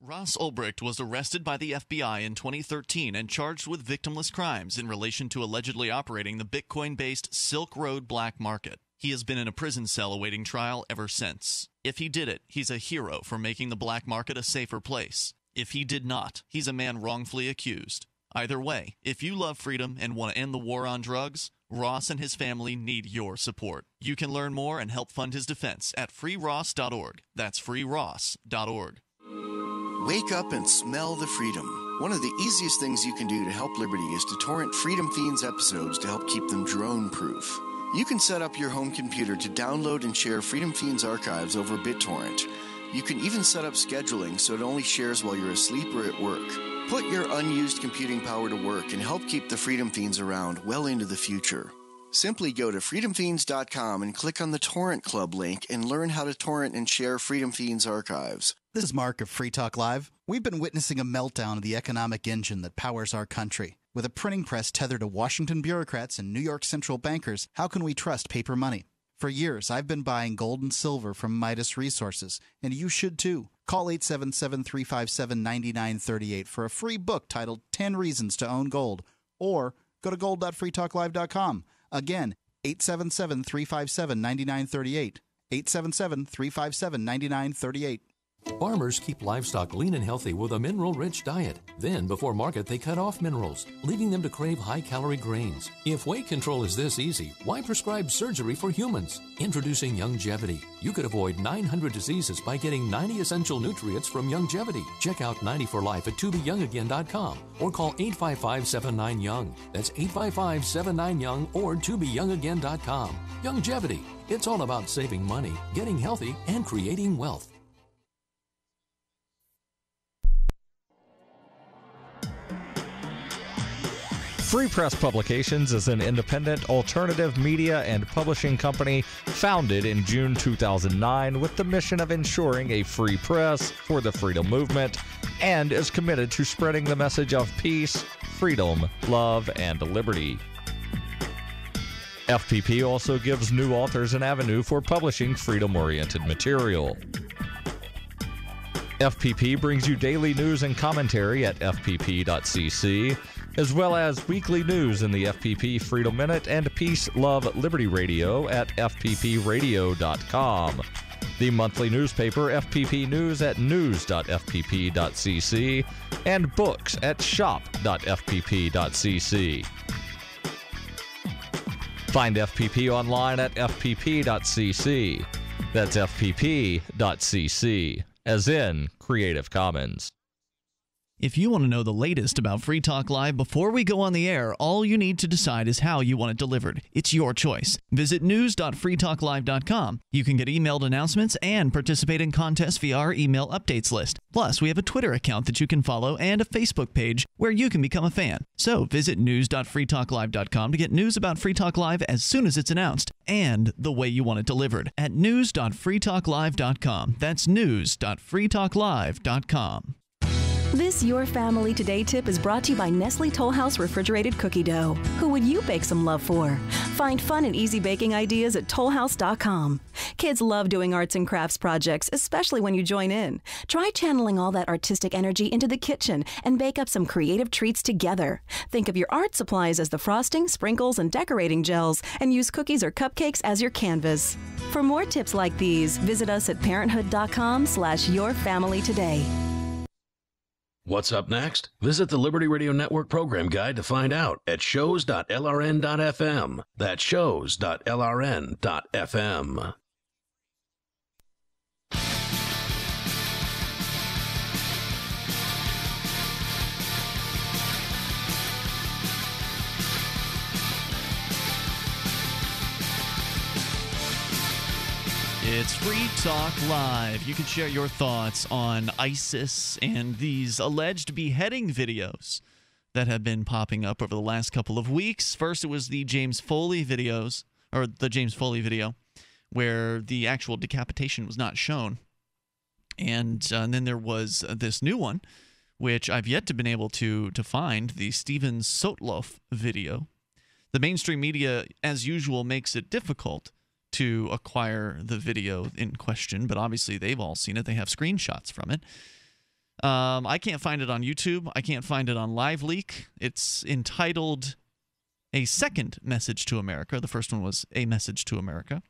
Ross Ulbricht was arrested by the F B I in twenty thirteen and charged with victimless crimes in relation to allegedly operating the Bitcoin-based Silk Road black market. He has been in a prison cell awaiting trial ever since. If he did it, he's a hero for making the black market a safer place. If he did not, he's a man wrongfully accused. Either way, if you love freedom and want to end the war on drugs, Ross and his family need your support. You can learn more and help fund his defense at free ross dot org. That's free ross dot org. Wake up and smell the freedom. One of the easiest things you can do to help Liberty is to torrent Freedom Fiends episodes to help keep them drone-proof. You can set up your home computer to download and share Freedom Fiends archives over BitTorrent. You can even set up scheduling so it only shares while you're asleep or at work. Put your unused computing power to work and help keep the Freedom Fiends around well into the future. Simply go to freedom fiends dot com and click on the Torrent Club link and learn how to torrent and share Freedom Fiends archives. This is Mark of Free Talk Live. We've been witnessing a meltdown of the economic engine that powers our country. With a printing press tethered to Washington bureaucrats and New York central bankers, how can we trust paper money? For years, I've been buying gold and silver from Midas Resources, and you should too. Call eight seven seven, three five seven, nine nine three eight for a free book titled ten Reasons to Own Gold, or go to gold dot free talk live dot com. Again, eight seven seven, three five seven, nine nine three eight, eight seven seven, three five seven, nine nine three eight. Farmers keep livestock lean and healthy with a mineral-rich diet. Then, before market, they cut off minerals, leaving them to crave high-calorie grains. If weight control is this easy, why prescribe surgery for humans? Introducing Youngevity. You could avoid nine hundred diseases by getting ninety essential nutrients from Youngevity. Check out ninety for life at to be young again dot com or call eight five five, seven nine, young. That's eight five five, seven nine, young or to be young again dot com. Youngevity. It's all about saving money, getting healthy, and creating wealth. Free Press Publications is an independent alternative media and publishing company founded in June two thousand nine with the mission of ensuring a free press for the freedom movement and is committed to spreading the message of peace, freedom, love, and liberty. F P P also gives new authors an avenue for publishing freedom-oriented material. F P P brings you daily news and commentary at f p p dot c c, as well as weekly news in the F P P Freedom Minute and Peace, Love, Liberty Radio at f p p radio dot com. The monthly newspaper F P P News at news dot f p p dot c c and books at shop dot f p p dot c c. Find F P P online at f p p dot c c. That's f p p dot c c, as in Creative Commons. If you want to know the latest about Free Talk Live before we go on the air, all you need to decide is how you want it delivered. It's your choice. Visit news dot free talk live dot com. You can get emailed announcements and participate in contests via our email updates list. Plus, we have a Twitter account that you can follow and a Facebook page where you can become a fan. So visit news dot free talk live dot com to get news about Free Talk Live as soon as it's announced and the way you want it delivered at news dot free talk live dot com. That's news dot free talk live dot com. This Your Family Today tip is brought to you by Nestle Toll House Refrigerated Cookie Dough. Who would you bake some love for? Find fun and easy baking ideas at toll house dot com. Kids love doing arts and crafts projects, especially when you join in. Try channeling all that artistic energy into the kitchen and bake up some creative treats together. Think of your art supplies as the frosting, sprinkles, and decorating gels, and use cookies or cupcakes as your canvas. For more tips like these, visit us at parenthood dot com slash your family today. What's up next? Visit the Liberty Radio Network program guide to find out at shows dot l r n dot f m. That's shows dot l r n dot f m. It's Free Talk Live. You can share your thoughts on ISIS and these alleged beheading videos that have been popping up over the last couple of weeks. First, it was the James Foley videos, or the James Foley video, where the actual decapitation was not shown. And, uh, and then there was uh, this new one, which I've yet to been able to, to find, the Steven Sotloff video. The mainstream media, as usual, makes it difficult to acquire the video in question, but obviously they've all seen it. They have screenshots from it. Um, I can't find it on YouTube. I can't find it on LiveLeak. It's entitled A Second Message to America. The first one was A Message to America.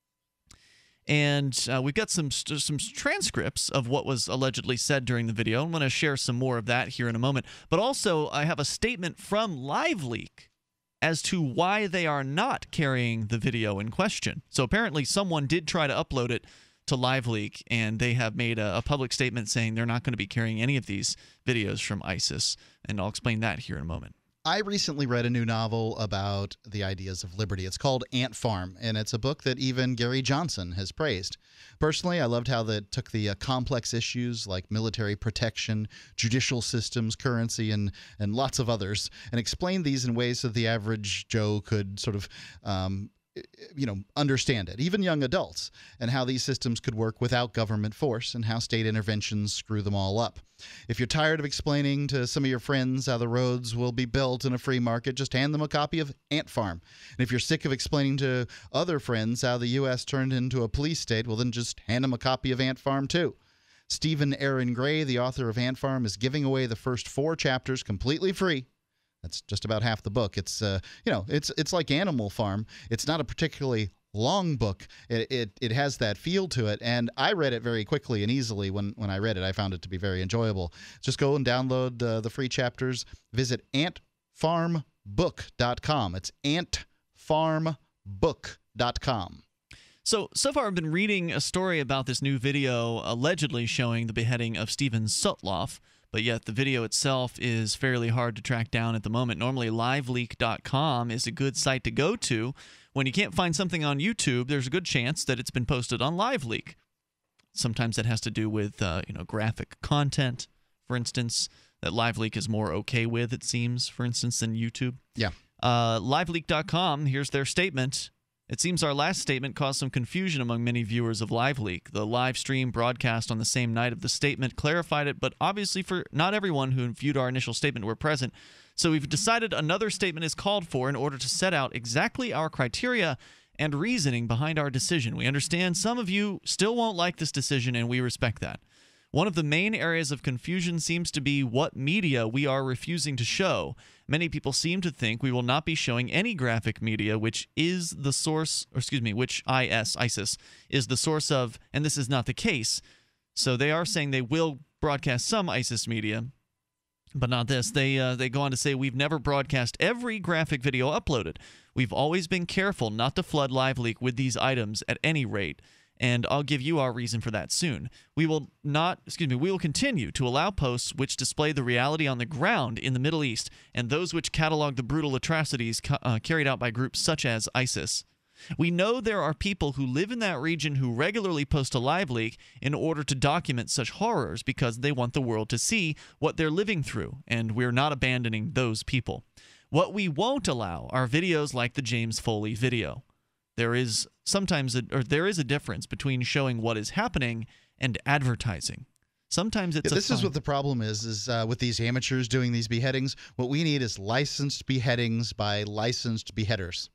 And uh, we've got some some transcripts of what was allegedly said during the video. I'm going to share some more of that here in a moment. But also, I have a statement from LiveLeak as to why they are not carrying the video in question. So apparently someone did try to upload it to LiveLeak, and they have made a, a public statement saying they're not going to be carrying any of these videos from ISIS. And I'll explain that here in a moment. I recently read a new novel about the ideas of liberty. It's called Ant Farm, and it's a book that even Gary Johnson has praised. Personally, I loved how that took the uh, complex issues like military protection, judicial systems, currency, and, and lots of others, and explained these in ways that the average Joe could sort of um, you know, understand it, even young adults, and how these systems could work without government force and how state interventions screw them all up. If you're tired of explaining to some of your friends how the roads will be built in a free market, just hand them a copy of Ant Farm. And if you're sick of explaining to other friends how the U S turned into a police state, well, then just hand them a copy of Ant Farm too. Stephen Aaron Gray, the author of Ant Farm, is giving away the first four chapters completely free. That's just about half the book. It's uh, you know, it's it's like Animal Farm. It's not a particularly long book. It, it it has that feel to it, and I read it very quickly and easily. When when I read it, I found it to be very enjoyable. Just go and download uh, the free chapters. Visit ant farm book dot com. It's ant farm book dot com. So, so far I've been reading a story about this new video allegedly showing the beheading of Steven Sutloff, but yet the video itself is fairly hard to track down at the moment. Normally, live leak dot com is a good site to go to. When you can't find something on YouTube, there's a good chance that it's been posted on LiveLeak. Sometimes that has to do with uh, you know, graphic content, for instance, that LiveLeak is more okay with, it seems, for instance, than YouTube. Yeah. Uh, live leak dot com, here's their statement. It seems our last statement caused some confusion among many viewers of LiveLeak. The live stream broadcast on the same night of the statement clarified it, but obviously for not everyone who viewed our initial statement were present. So we've decided another statement is called for in order to set out exactly our criteria and reasoning behind our decision. We understand some of you still won't like this decision, and we respect that. One of the main areas of confusion seems to be what media we are refusing to show. Many people seem to think we will not be showing any graphic media, which is the source, or excuse me, which I S, ISIS, is the source of, and this is not the case. So they are saying they will broadcast some ISIS media, but not this. They uh, they go on to say we've never broadcast every graphic video uploaded. We've always been careful not to flood LiveLeak with these items at any rate. And I'll give you our reason for that soon. We will not, excuse me, we will continue to allow posts which display the reality on the ground in the Middle East and those which catalog the brutal atrocities ca uh, carried out by groups such as ISIS. We know there are people who live in that region who regularly post to LiveLeak in order to document such horrors because they want the world to see what they're living through, and we're not abandoning those people. What we won't allow are videos like the James Foley video. There is sometimes a, or there is a difference between showing what is happening and advertising. Sometimes it's yeah, a this is what the problem is is uh, with these amateurs doing these beheadings. What we need is licensed beheadings by licensed beheaders.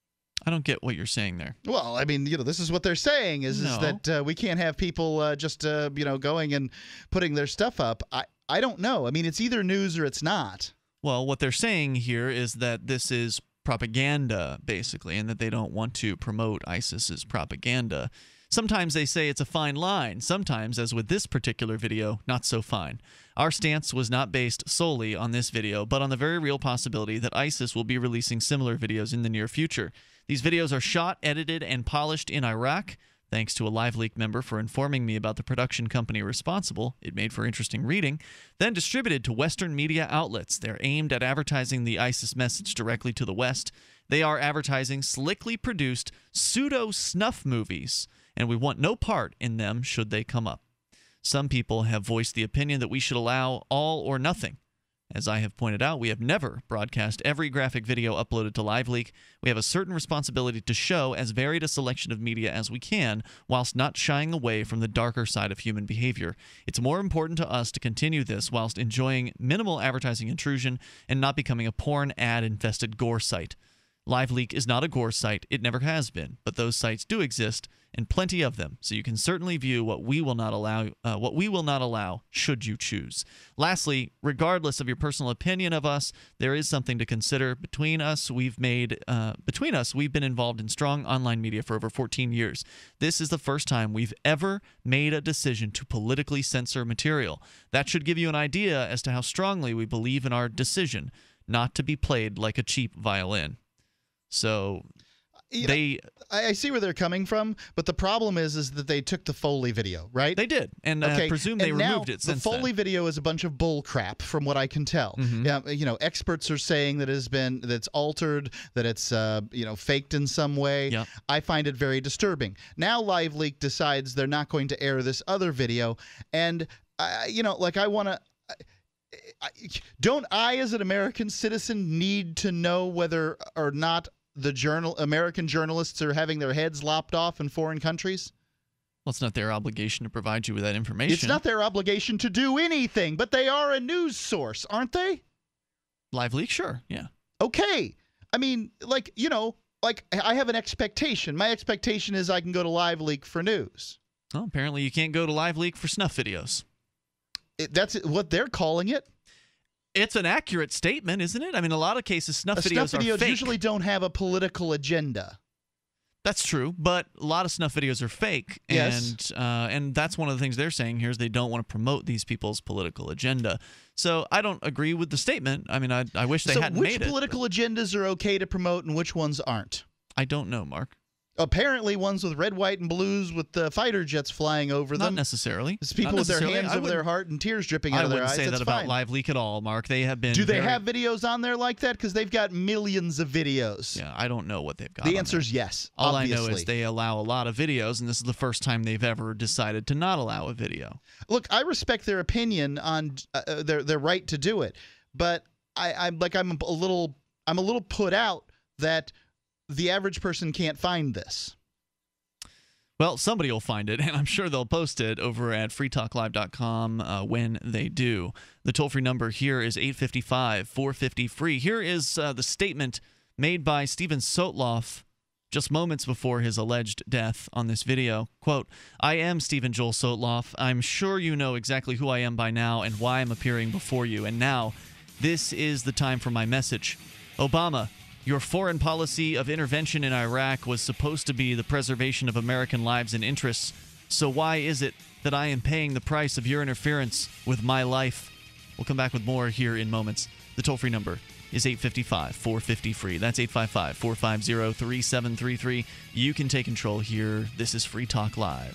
I don't get what you're saying there. Well, I mean, you know, this is what they're saying is, no. is that uh, we can't have people uh, just uh, you know, going and putting their stuff up. I I don't know. I mean, it's either news or it's not. Well, what they're saying here is that this is propaganda, basically, and that they don't want to promote ISIS's propaganda. Sometimes they say it's a fine line. Sometimes, as with this particular video, not so fine. Our stance was not based solely on this video, but on the very real possibility that ISIS will be releasing similar videos in the near future. These videos are shot, edited, and polished in Iraq. Thanks to a LiveLeak member for informing me about the production company responsible. It made for interesting reading. Then distributed to Western media outlets. They're aimed at advertising the ISIS message directly to the West. They are advertising slickly produced pseudo-snuff movies, and we want no part in them should they come up. Some people have voiced the opinion that we should allow all or nothing. As I have pointed out, we have never broadcast every graphic video uploaded to LiveLeak. We have a certain responsibility to show as varied a selection of media as we can, whilst not shying away from the darker side of human behavior. It's more important to us to continue this whilst enjoying minimal advertising intrusion and not becoming a porn ad-infested gore site. LiveLeak is not a Gore site. It never has been. But those sites do exist, and plenty of them. So you can certainly view what we will not allow. Uh, what we will not allow, should you choose. Lastly, regardless of your personal opinion of us, there is something to consider. Between us, we've made. Uh, between us, we've been involved in strong online media for over fourteen years. This is the first time we've ever made a decision to politically censor material. That should give you an idea as to how strongly we believe in our decision not to be played like a cheap violin. So You they know, I I see where they're coming from, but the problem is is that they took the Foley video, right? They did, and I presume they and removed now it since the Foley then. video is a bunch of bull crap, from what I can tell. Mhm. Yeah, you know, experts are saying that it has been that it's altered, that it's uh, you know faked in some way. Yep. I find it very disturbing. Now LiveLeak decides they're not going to air this other video, and I, you know, like I want to. I, don't I, as an American citizen, need to know whether or not the journal American journalists are having their heads lopped off in foreign countries? Well, it's not their obligation to provide you with that information. It's not their obligation to do anything, but they are a news source, aren't they? LiveLeak, sure, yeah. Okay. I mean, like, you know, like I have an expectation. My expectation is I can go to LiveLeak for news. Well, apparently you can't go to LiveLeak for snuff videos. It, that's what they're calling it. It's an accurate statement, isn't it? I mean, a lot of cases, snuff Uh, videos snuff videos are fake. usually don't have a political agenda. That's true, but a lot of snuff videos are fake, Yes. and uh, and that's one of the things they're saying here is they don't want to promote these people's political agenda. So I don't agree with the statement. I mean, I I wish they so hadn't which made it. political agendas are okay to promote and which ones aren't? I don't know, Mark. Apparently, ones with red, white, and blues with the fighter jets flying over Not them. necessarily. It's people Not with their necessarily. hands I over their wouldn't- heart and tears dripping out I of their wouldn't eyes. say That's that about fine. LiveLeak at all, Mark. They have been. Do they very- have videos on there like that? Because they've got millions of videos. Yeah, I don't know what they've got. The on answer is there. yes. All obviously. I know is they allow a lot of videos, and this is the first time they've ever decided to not allow a video. Look, I respect their opinion on uh, their their right to do it, but I, I'm like I'm a little I'm a little put out that the average person can't find this. Well, somebody will find it, and I'm sure they'll post it over at free talk live dot com uh, when they do. The toll-free number here is eight five five, four five zero, free. Here is uh, the statement made by Steven Sotloff just moments before his alleged death on this video. Quote, "I am Stephen Joel Sotloff. I'm sure you know exactly who I am by now and why I'm appearing before you. And now, this is the time for my message. Obama, your foreign policy of intervention in Iraq was supposed to be the preservation of American lives and interests. So why is it that I am paying the price of your interference with my life?" We'll come back with more here in moments. The toll-free number is eight five five, four five zero, free. That's eight five five, four five zero, three seven three three. You can take control here. This is Free Talk Live.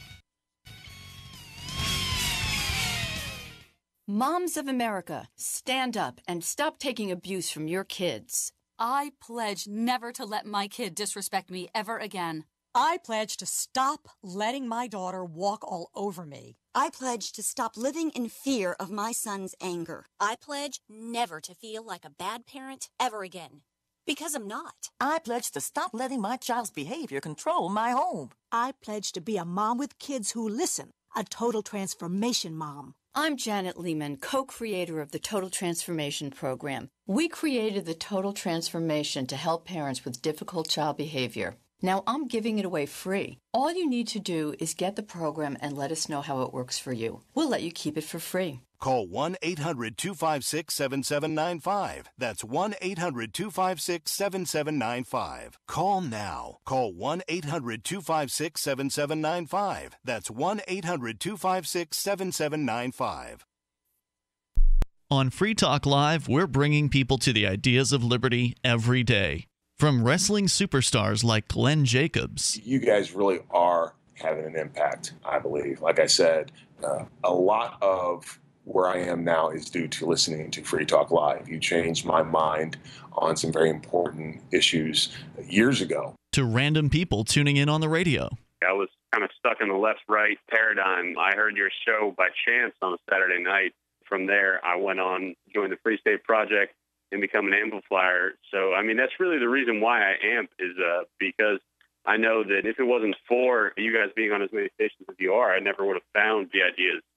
Moms of America, stand up and stop taking abuse from your kids. I pledge never to let my kid disrespect me ever again. I pledge to stop letting my daughter walk all over me. I pledge to stop living in fear of my son's anger. I pledge never to feel like a bad parent ever again. Because I'm not. I pledge to stop letting my child's behavior control my home. I pledge to be a mom with kids who listen, a total transformation mom. I'm Janet Lehman, co-creator of the Total Transformation Program. We created the Total Transformation to help parents with difficult child behavior. Now I'm giving it away free. All you need to do is get the program and let us know how it works for you. We'll let you keep it for free. Call one eight hundred, two five six, seven seven nine five. That's one eight hundred, two five six, seven seven nine five. Call now. Call one eight hundred, two five six, seven seven nine five. That's one eight hundred, two five six, seven seven nine five. On Free Talk Live, we're bringing people to the ideas of liberty every day. From wrestling superstars like Glenn Jacobs. You guys really are having an impact, I believe. Like I said, uh, a lot of where I am now is due to listening to Free Talk Live. You changed my mind on some very important issues years ago. To random people tuning in on the radio. I was kind of stuck in the left-right paradigm. I heard your show by chance on a Saturday night. From there, I went on, joined the Free State Project, and become an amplifier. So, I mean, that's really the reason why I amp is uh, because I know that if it wasn't for you guys being on as many stations as you are, I never would have found the ideas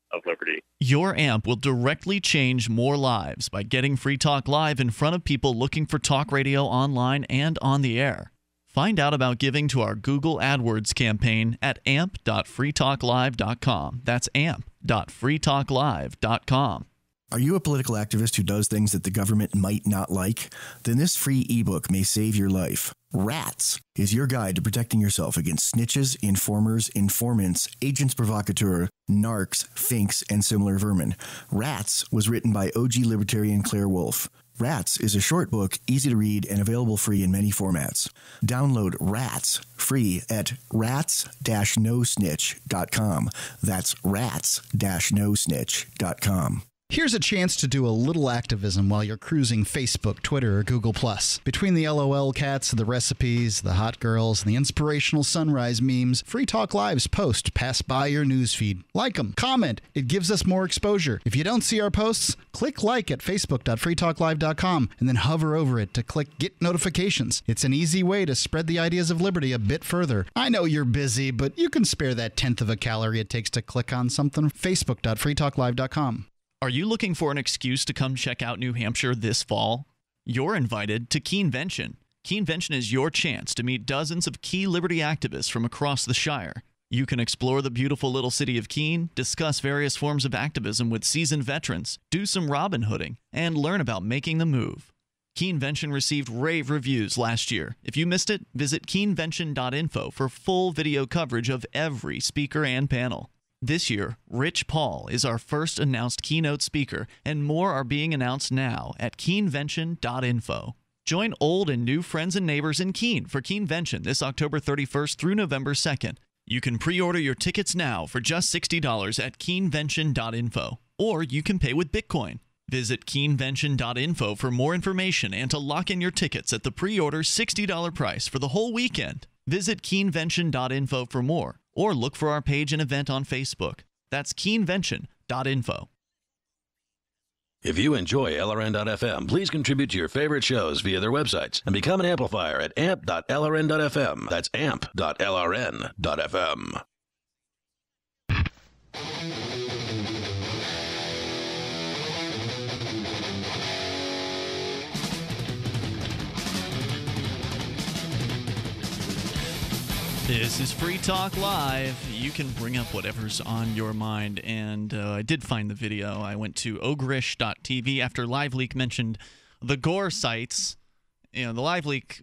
of liberty. Your A M P will directly change more lives by getting Free Talk Live in front of people looking for talk radio online and on the air. Find out about giving to our Google AdWords campaign at amp dot free talk live dot com. That's amp dot free talk live dot com. Are you a political activist who does things that the government might not like? Then this free ebook may save your life. Rats is your guide to protecting yourself against snitches, informers, informants, agents provocateur, narcs, finks, and similar vermin. Rats was written by O G libertarian Claire Wolfe. Rats is a short book, easy to read, and available free in many formats. Download Rats free at rats dash no snitch dot com. That's rats dash no snitch dot com. Here's a chance to do a little activism while you're cruising Facebook, Twitter, or Google plus. Between the LOL cats, the recipes, the hot girls, and the inspirational sunrise memes, Free Talk Live's posts pass by your newsfeed. Like them, comment. It gives us more exposure. If you don't see our posts, click like at facebook dot free talk live dot com and then hover over it to click Get Notifications. It's an easy way to spread the ideas of liberty a bit further. I know you're busy, but you can spare that tenth of a calorie it takes to click on something. facebook dot free talk live dot com. Are you looking for an excuse to come check out New Hampshire this fall? You're invited to Keenvention. Keenvention is your chance to meet dozens of key liberty activists from across the Shire. You can explore the beautiful little city of Keene, discuss various forms of activism with seasoned veterans, do some Robin Hooding, and learn about making the move. Keenvention received rave reviews last year. If you missed it, visit keenvention dot info for full video coverage of every speaker and panel. This year, Rich Paul is our first announced keynote speaker, and more are being announced now at keenvention dot info. Join old and new friends and neighbors in Keene for Keenvention this October thirty-first through November second. You can pre-order your tickets now for just sixty dollars at keenvention dot info, or you can pay with Bitcoin. Visit keenvention dot info for more information and to lock in your tickets at the pre-order sixty dollars price for the whole weekend. Visit keenvention dot info for more, or look for our page and event on Facebook. That's keenvention dot info. If you enjoy L R N dot F M, please contribute to your favorite shows via their websites and become an amplifier at amp dot L R N dot F M. That's amp dot L R N dot F M. This is Free Talk Live. You can bring up whatever's on your mind, and uh, I did find the video. I went to ogrish dot T V after LiveLeak mentioned the gore sites. You know, the LiveLeak,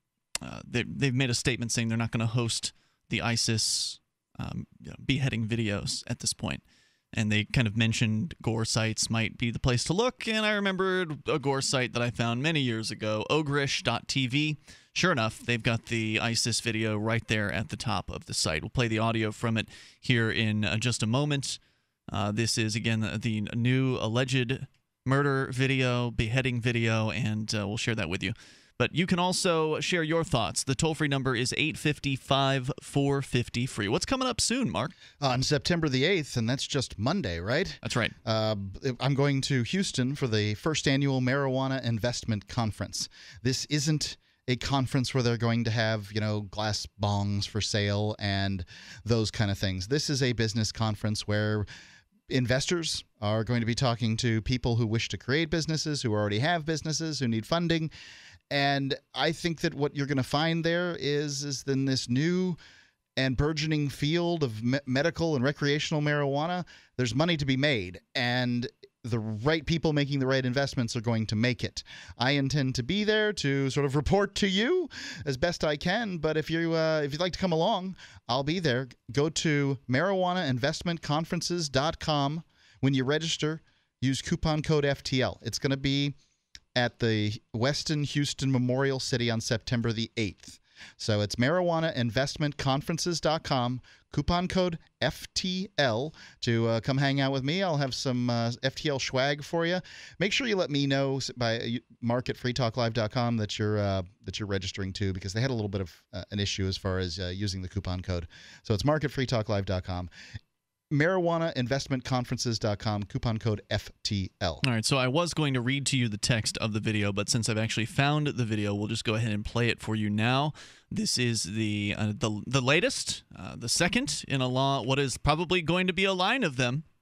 uh, they, they've made a statement saying they're not going to host the ISIS um, you know, beheading videos at this point. And they kind of mentioned gore sites might be the place to look, and I remembered a gore site that I found many years ago, ogrish dot T V. Sure enough, they've got the ISIS video right there at the top of the site. We'll play the audio from it here in uh, just a moment. Uh, this is, again, the, the new alleged murder video, beheading video, and uh, we'll share that with you. But you can also share your thoughts. The toll-free number is eight five five, four five zero, free. What's coming up soon, Mark? On September the eighth, and that's just Monday, right? That's right. Uh, I'm going to Houston for the first annual Marijuana Investment Conference. This isn't a conference where they're going to have, you know, glass bongs for sale and those kind of things. This is a business conference where investors are going to be talking to people who wish to create businesses, who already have businesses, who need funding. And I think that what you're going to find there is, is in this new and burgeoning field of me- medical and recreational marijuana, there's money to be made. And the right people making the right investments are going to make it. I intend to be there to sort of report to you as best I can, but if you uh, if you'd like to come along, I'll be there. Go to marijuana investment conferences dot com. When you register, use coupon code F T L. It's going to be at the Westin Houston Memorial City on September the eighth. So it's marijuana investment conferences dot com, coupon code F T L to uh, come hang out with me. I'll have some uh, F T L swag for you. Make sure you let me know by mark at free talk live dot com that you're uh, that you're registering too, because they had a little bit of uh, an issue as far as uh, using the coupon code. So it's mark at free talk live dot com. marijuana investment conferences dot com, coupon code F T L. All right, so I was going to read to you the text of the video, but since I've actually found the video, we'll just go ahead and play it for you now. This is the uh, the, the latest, uh, the second in a law, what is probably going to be a line of them,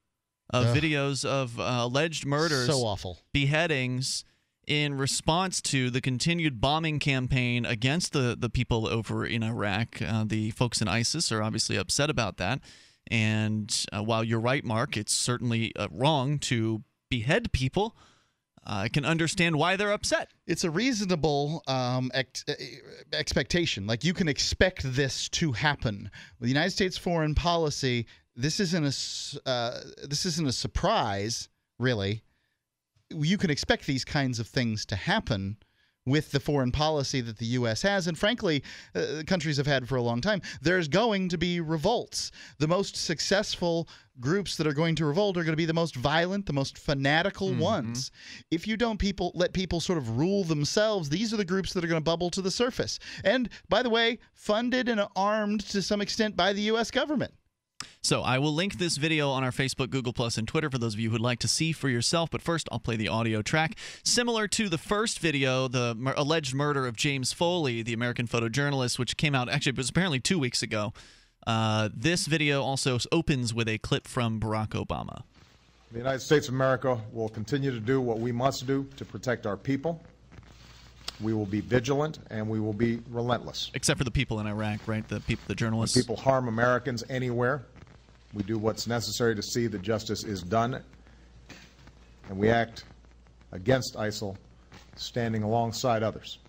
of Ugh. videos of uh, alleged murders, So awful. beheadings, in response to the continued bombing campaign against the, the people over in Iraq. Uh, the folks in ISIS are obviously upset about that. And uh, while you're right, Mark, it's certainly uh, wrong to behead people, uh, I can understand why they're upset. It's a reasonable um, ex- expectation. Like, you can expect this to happen. With the United States foreign policy, this isn't a, uh, this isn't a surprise, really. You can expect these kinds of things to happen with the foreign policy that the U S has, and frankly, uh, countries have had for a long time. There's going to be revolts. The most successful groups that are going to revolt are going to be the most violent, the most fanatical mm-hmm. ones. If you don't people let people sort of rule themselves, these are the groups that are going to bubble to the surface. And, by the way, funded and armed to some extent by the U S government. So I will link this video on our Facebook, Google Plus, and Twitter for those of you who'd like to see for yourself. But first, I'll play the audio track. Similar to the first video, the mur- alleged murder of James Foley, the American photojournalist, which came out, actually, it was apparently two weeks ago. Uh, this video also opens with a clip from Barack Obama. The United States of America will continue to do what we must do to protect our people. We will be vigilant, and we will be relentless. Except for the people in Iraq, right? The people, the journalists. When people harm Americans anywhere, we do what's necessary to see that justice is done, and we act against ISIL, standing alongside others.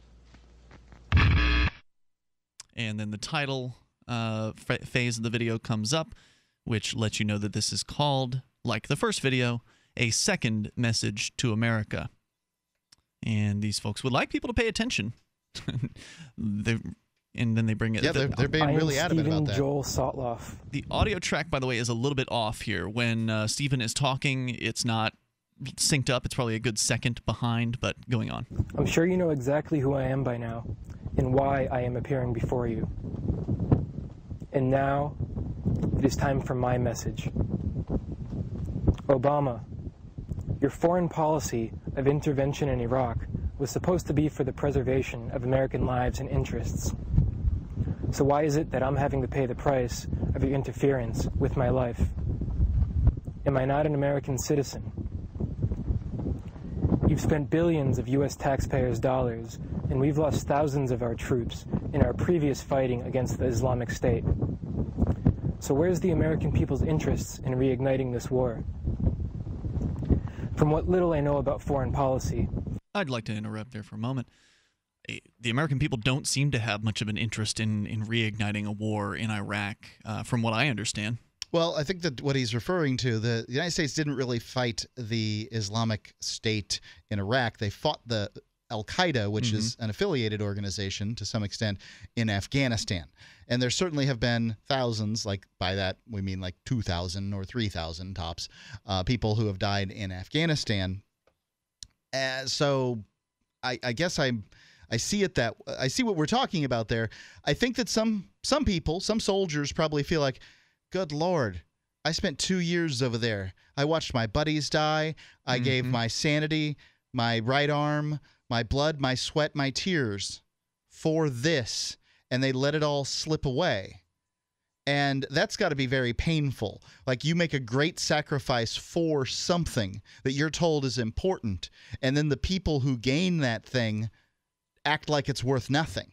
And then the title uh, phase of the video comes up, which lets you know that this is called, like the first video, A Second Message to America. And these folks would like people to pay attention. they, and then they bring it. Yeah, they're, they're being really adamant about that. Joel Sotloff. The audio track, by the way, is a little bit off here. When uh, Stephen is talking, it's not synced up. It's probably a good second behind, but going on. I'm sure you know exactly who I am by now and why I am appearing before you. And now, it is time for my message. Obama, your foreign policy of intervention in Iraq was supposed to be for the preservation of American lives and interests. So why is it that I'm having to pay the price of your interference with my life? Am I not an American citizen? You've spent billions of U S taxpayers' dollars, and we've lost thousands of our troops in our previous fighting against the Islamic State. So where's the American people's interests in reigniting this war? From what little I know about foreign policy. I'd like to interrupt there for a moment. The American people don't seem to have much of an interest in, in reigniting a war in Iraq, uh, from what I understand. Well, I think that what he's referring to, the, the United States didn't really fight the Islamic State in Iraq. They fought the Al-Qaeda, which mm-hmm. is an affiliated organization to some extent, in Afghanistan. And there certainly have been thousands, like by that we mean like two thousand or three thousand tops, uh, people who have died in Afghanistan. Uh, so I, I guess I'm, I see it that I see what we're talking about there. I think that some some people, some soldiers probably feel like, good Lord, I spent two years over there. I watched my buddies die. I mm-hmm. gave my sanity, my right arm, my blood, my sweat, my tears for this, and they let it all slip away. And that's got to be very painful. Like, you make a great sacrifice for something that you're told is important, and then the people who gain that thing act like it's worth nothing.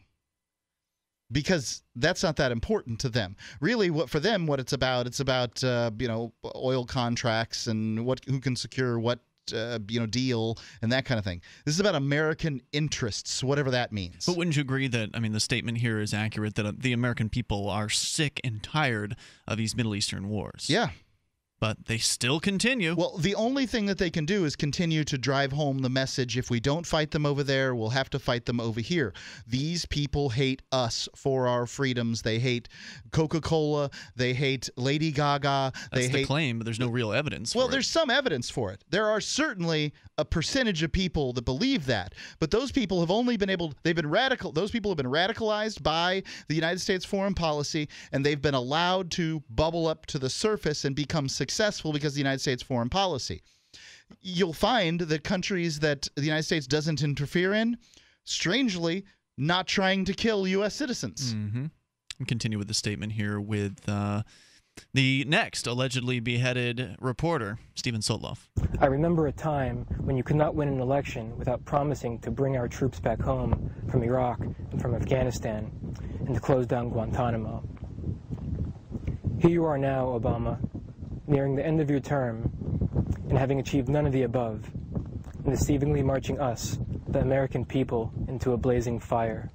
Because that's not that important to them. Really, what for them, what it's about, it's about uh, you know, oil contracts and what who can secure what uh, you know deal and that kind of thing. This is about American interests, whatever that means. But wouldn't you agree that, I mean, the statement here is accurate, that uh, the American people are sick and tired of these Middle Eastern wars? Yeah. But they still continue. Well, the only thing that they can do is continue to drive home the message, if we don't fight them over there, we'll have to fight them over here. These people hate us for our freedoms. They hate Coca-Cola. They hate Lady Gaga. That's they the hate... claim, but there's no real evidence Well, for there's it. some evidence for it. There are certainly a percentage of people that believe that, but those people have only been able, they've been radical, those people have been radicalized by the United States foreign policy, and they've been allowed to bubble up to the surface and become successful because of the United States foreign policy. You'll find that countries that the United States doesn't interfere in, strangely, not trying to kill U S citizens. Mm-hmm. I'll continue with the statement here with uh, The next allegedly beheaded reporter, Steven Sotloff. I remember a time when you could not win an election without promising to bring our troops back home from Iraq and from Afghanistan and to close down Guantanamo. Here you are now, Obama, nearing the end of your term and having achieved none of the above, and deceivingly marching us, the American people, into a blazing fire.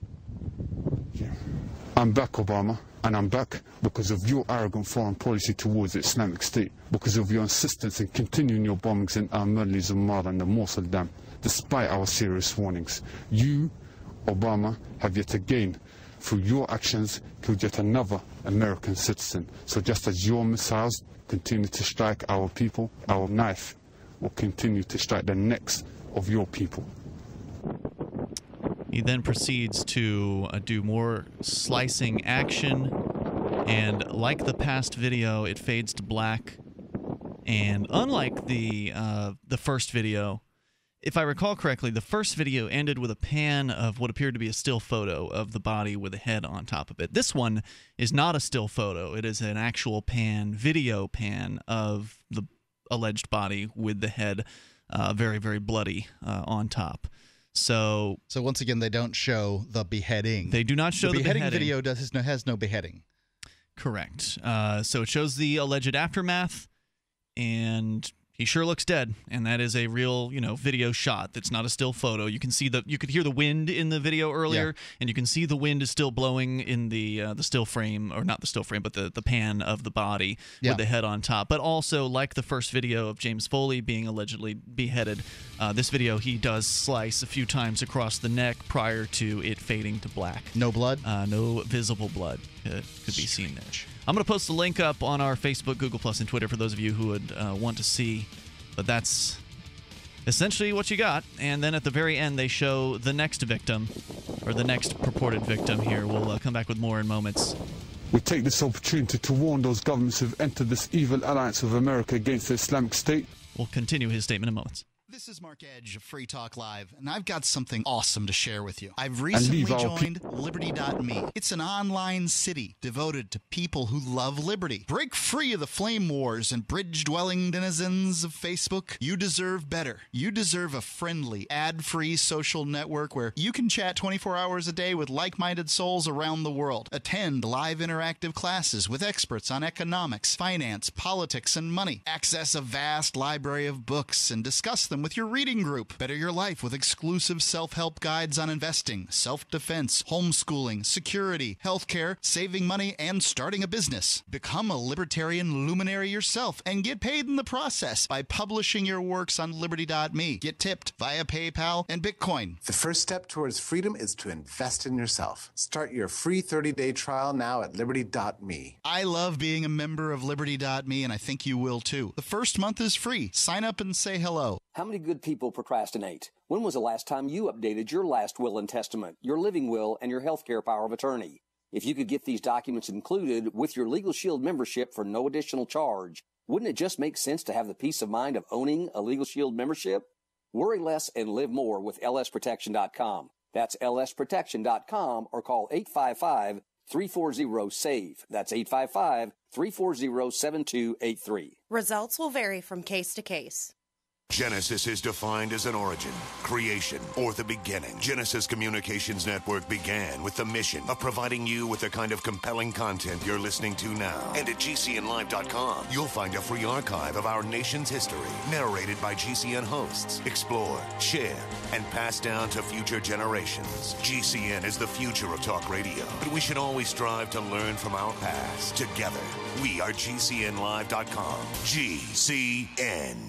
I'm back, Obama, and I'm back because of your arrogant foreign policy towards the Islamic State, because of your insistence in continuing your bombings in Al-Madli, Zamara, and the Mosul Dam, despite our serious warnings. You, Obama, have yet again, through your actions, killed yet another American citizen. So just as your missiles continue to strike our people, our knife will continue to strike the necks of your people. He then proceeds to uh, do more slicing action, and like the past video, it fades to black. And unlike the uh, the first video, if I recall correctly, the first video ended with a pan of what appeared to be a still photo of the body with a head on top of it. This one is not a still photo. It is an actual pan, video pan of the alleged body with the head uh, very, very bloody uh, on top. So, so once again, they don't show the beheading. They do not show the, the beheading. beheading video does has no, has no beheading. Correct. Uh, so it shows the alleged aftermath, and he sure looks dead. And that is a real, you know, video shot. That's not a still photo. You can see the, you could hear the wind in the video earlier, yeah. and you can see the wind is still blowing in the uh, the still frame, or not the still frame, but the the pan of the body yeah. with the head on top. But also, like the first video of James Foley being allegedly beheaded, uh, this video he does slice a few times across the neck prior to it fading to black. No blood. Uh, no visible blood uh, could be seen there. I'm going to post the link up on our Facebook, Google Plus, and Twitter for those of you who would uh, want to see. But that's essentially what you got. And then at the very end, they show the next victim, or the next purported victim here. We'll uh, come back with more in moments. We take this opportunity to warn those governments who have entered this evil alliance with America against the Islamic State. We'll continue his statement in moments. This is Mark Edge of Free Talk Live, and I've got something awesome to share with you. I've recently joined Liberty dot me. It's an online city devoted to people who love liberty. Break free of the flame wars and bridge-dwelling denizens of Facebook. You deserve better. You deserve a friendly, ad-free social network where you can chat twenty-four hours a day with like-minded souls around the world. Attend live interactive classes with experts on economics, finance, politics, and money. Access a vast library of books and discuss them with your reading group. Better your life with exclusive self-help guides on investing, self-defense, homeschooling, security, healthcare, saving money, and starting a business. Become a libertarian luminary yourself and get paid in the process by publishing your works on Liberty dot me. Get tipped via PayPal and Bitcoin. The first step towards freedom is to invest in yourself. Start your free thirty-day trial now at Liberty dot me. I love being a member of Liberty dot me, and I think you will too. The first month is free. Sign up and say hello. How many good people procrastinate? When was the last time you updated your last will and testament, your living will, and your healthcare power of attorney? If you could get these documents included with your Legal Shield membership for no additional charge, wouldn't it just make sense to have the peace of mind of owning a Legal Shield membership? Worry less and live more with L S protection dot com. That's L S protection dot com, or call eight five five, three four zero, SAVE. That's eight five five, three four zero, seven two eight three. Results will vary from case to case. Genesis is defined as an origin, creation, or the beginning. Genesis Communications Network began with the mission of providing you with the kind of compelling content you're listening to now. And at G C N live dot com, you'll find a free archive of our nation's history, narrated by G C N hosts, explored, shared, and passed down to future generations. G C N is the future of talk radio, but we should always strive to learn from our past. Together, we are G C N live dot com. G C N.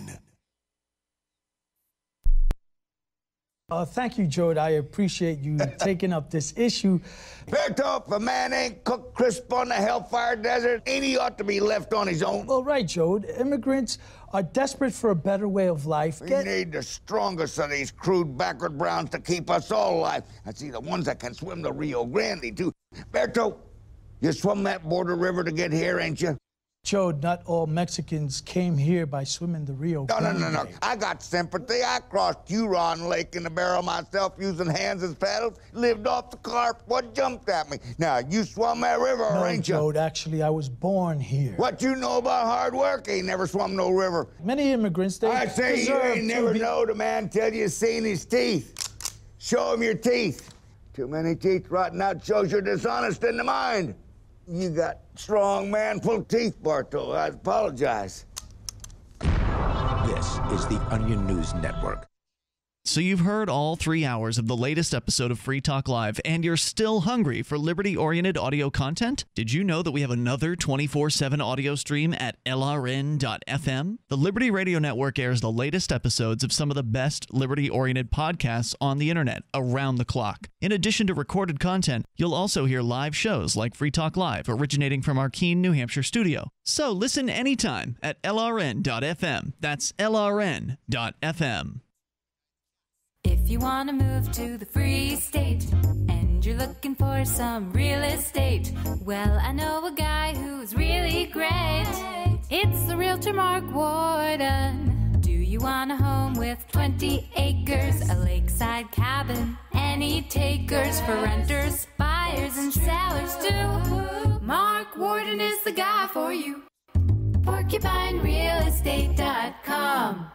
Uh, thank you, Jode. I appreciate you taking up this issue. Berto, if a man ain't cooked crisp on the Hellfire Desert, ain't he ought to be left on his own? Well, right, Jode. Immigrants are desperate for a better way of life. We Get... need the strongest of these crude backward browns to keep us all alive. I see the ones that can swim the Rio Grande, too. Berto, you swum that border river to get here, ain't you? Joe, not all Mexicans came here by swimming the Rio No, no, Grande. no, no. I got sympathy. I crossed Huron Lake in the barrel myself using hands as paddles. Lived off the carp. What jumped at me? Now, you swum that river, No, ain't you? Joe, actually, I was born here. What you know about hard work? Ain't never swum no river. Many immigrants, they I say you deserve ain't to never be- knowed a man till you seen his teeth. Show him your teeth. Too many teeth rotting out shows you're dishonest in the mind. You got strong manful teeth, Barto. I apologize. This is the Onion News Network. So you've heard all three hours of the latest episode of Free Talk Live, and you're still hungry for liberty-oriented audio content? Did you know that we have another twenty-four seven audio stream at L R N dot F M? The Liberty Radio Network airs the latest episodes of some of the best liberty-oriented podcasts on the internet around the clock. In addition to recorded content, you'll also hear live shows like Free Talk Live, originating from our Keene, New Hampshire studio. So listen anytime at L R N dot F M. That's L R N dot F M. If you want to move to the free state and you're looking for some real estate, well, I know a guy who's really great. It's the realtor Mark Warden. Do you want a home with twenty acres, a lakeside cabin, any takers for renters, buyers, and sellers too? Mark Warden is the guy for you. porcupine real estate dot com.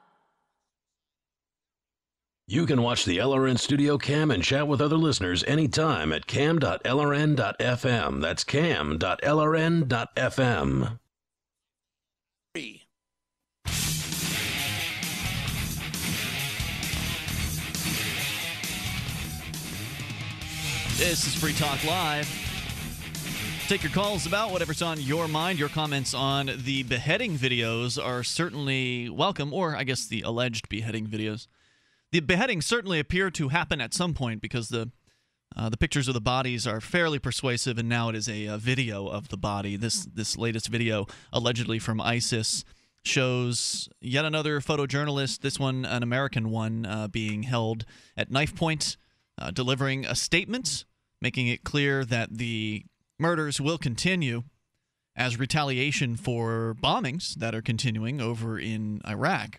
You can watch the L R N Studio Cam and chat with other listeners anytime at cam dot L R N dot F M. That's cam dot L R N dot F M. This is Free Talk Live. Take your calls about whatever's on your mind. Your comments on the beheading videos are certainly welcome, or I guess the alleged beheading videos. The beheadings certainly appear to happen at some point because the uh, the pictures of the bodies are fairly persuasive, and now it is a, a video of the body. This this latest video, allegedly from ISIS, shows yet another photojournalist, this one an American one, uh, being held at knife point, uh, delivering a statement, making it clear that the murders will continue as retaliation for bombings that are continuing over in Iraq.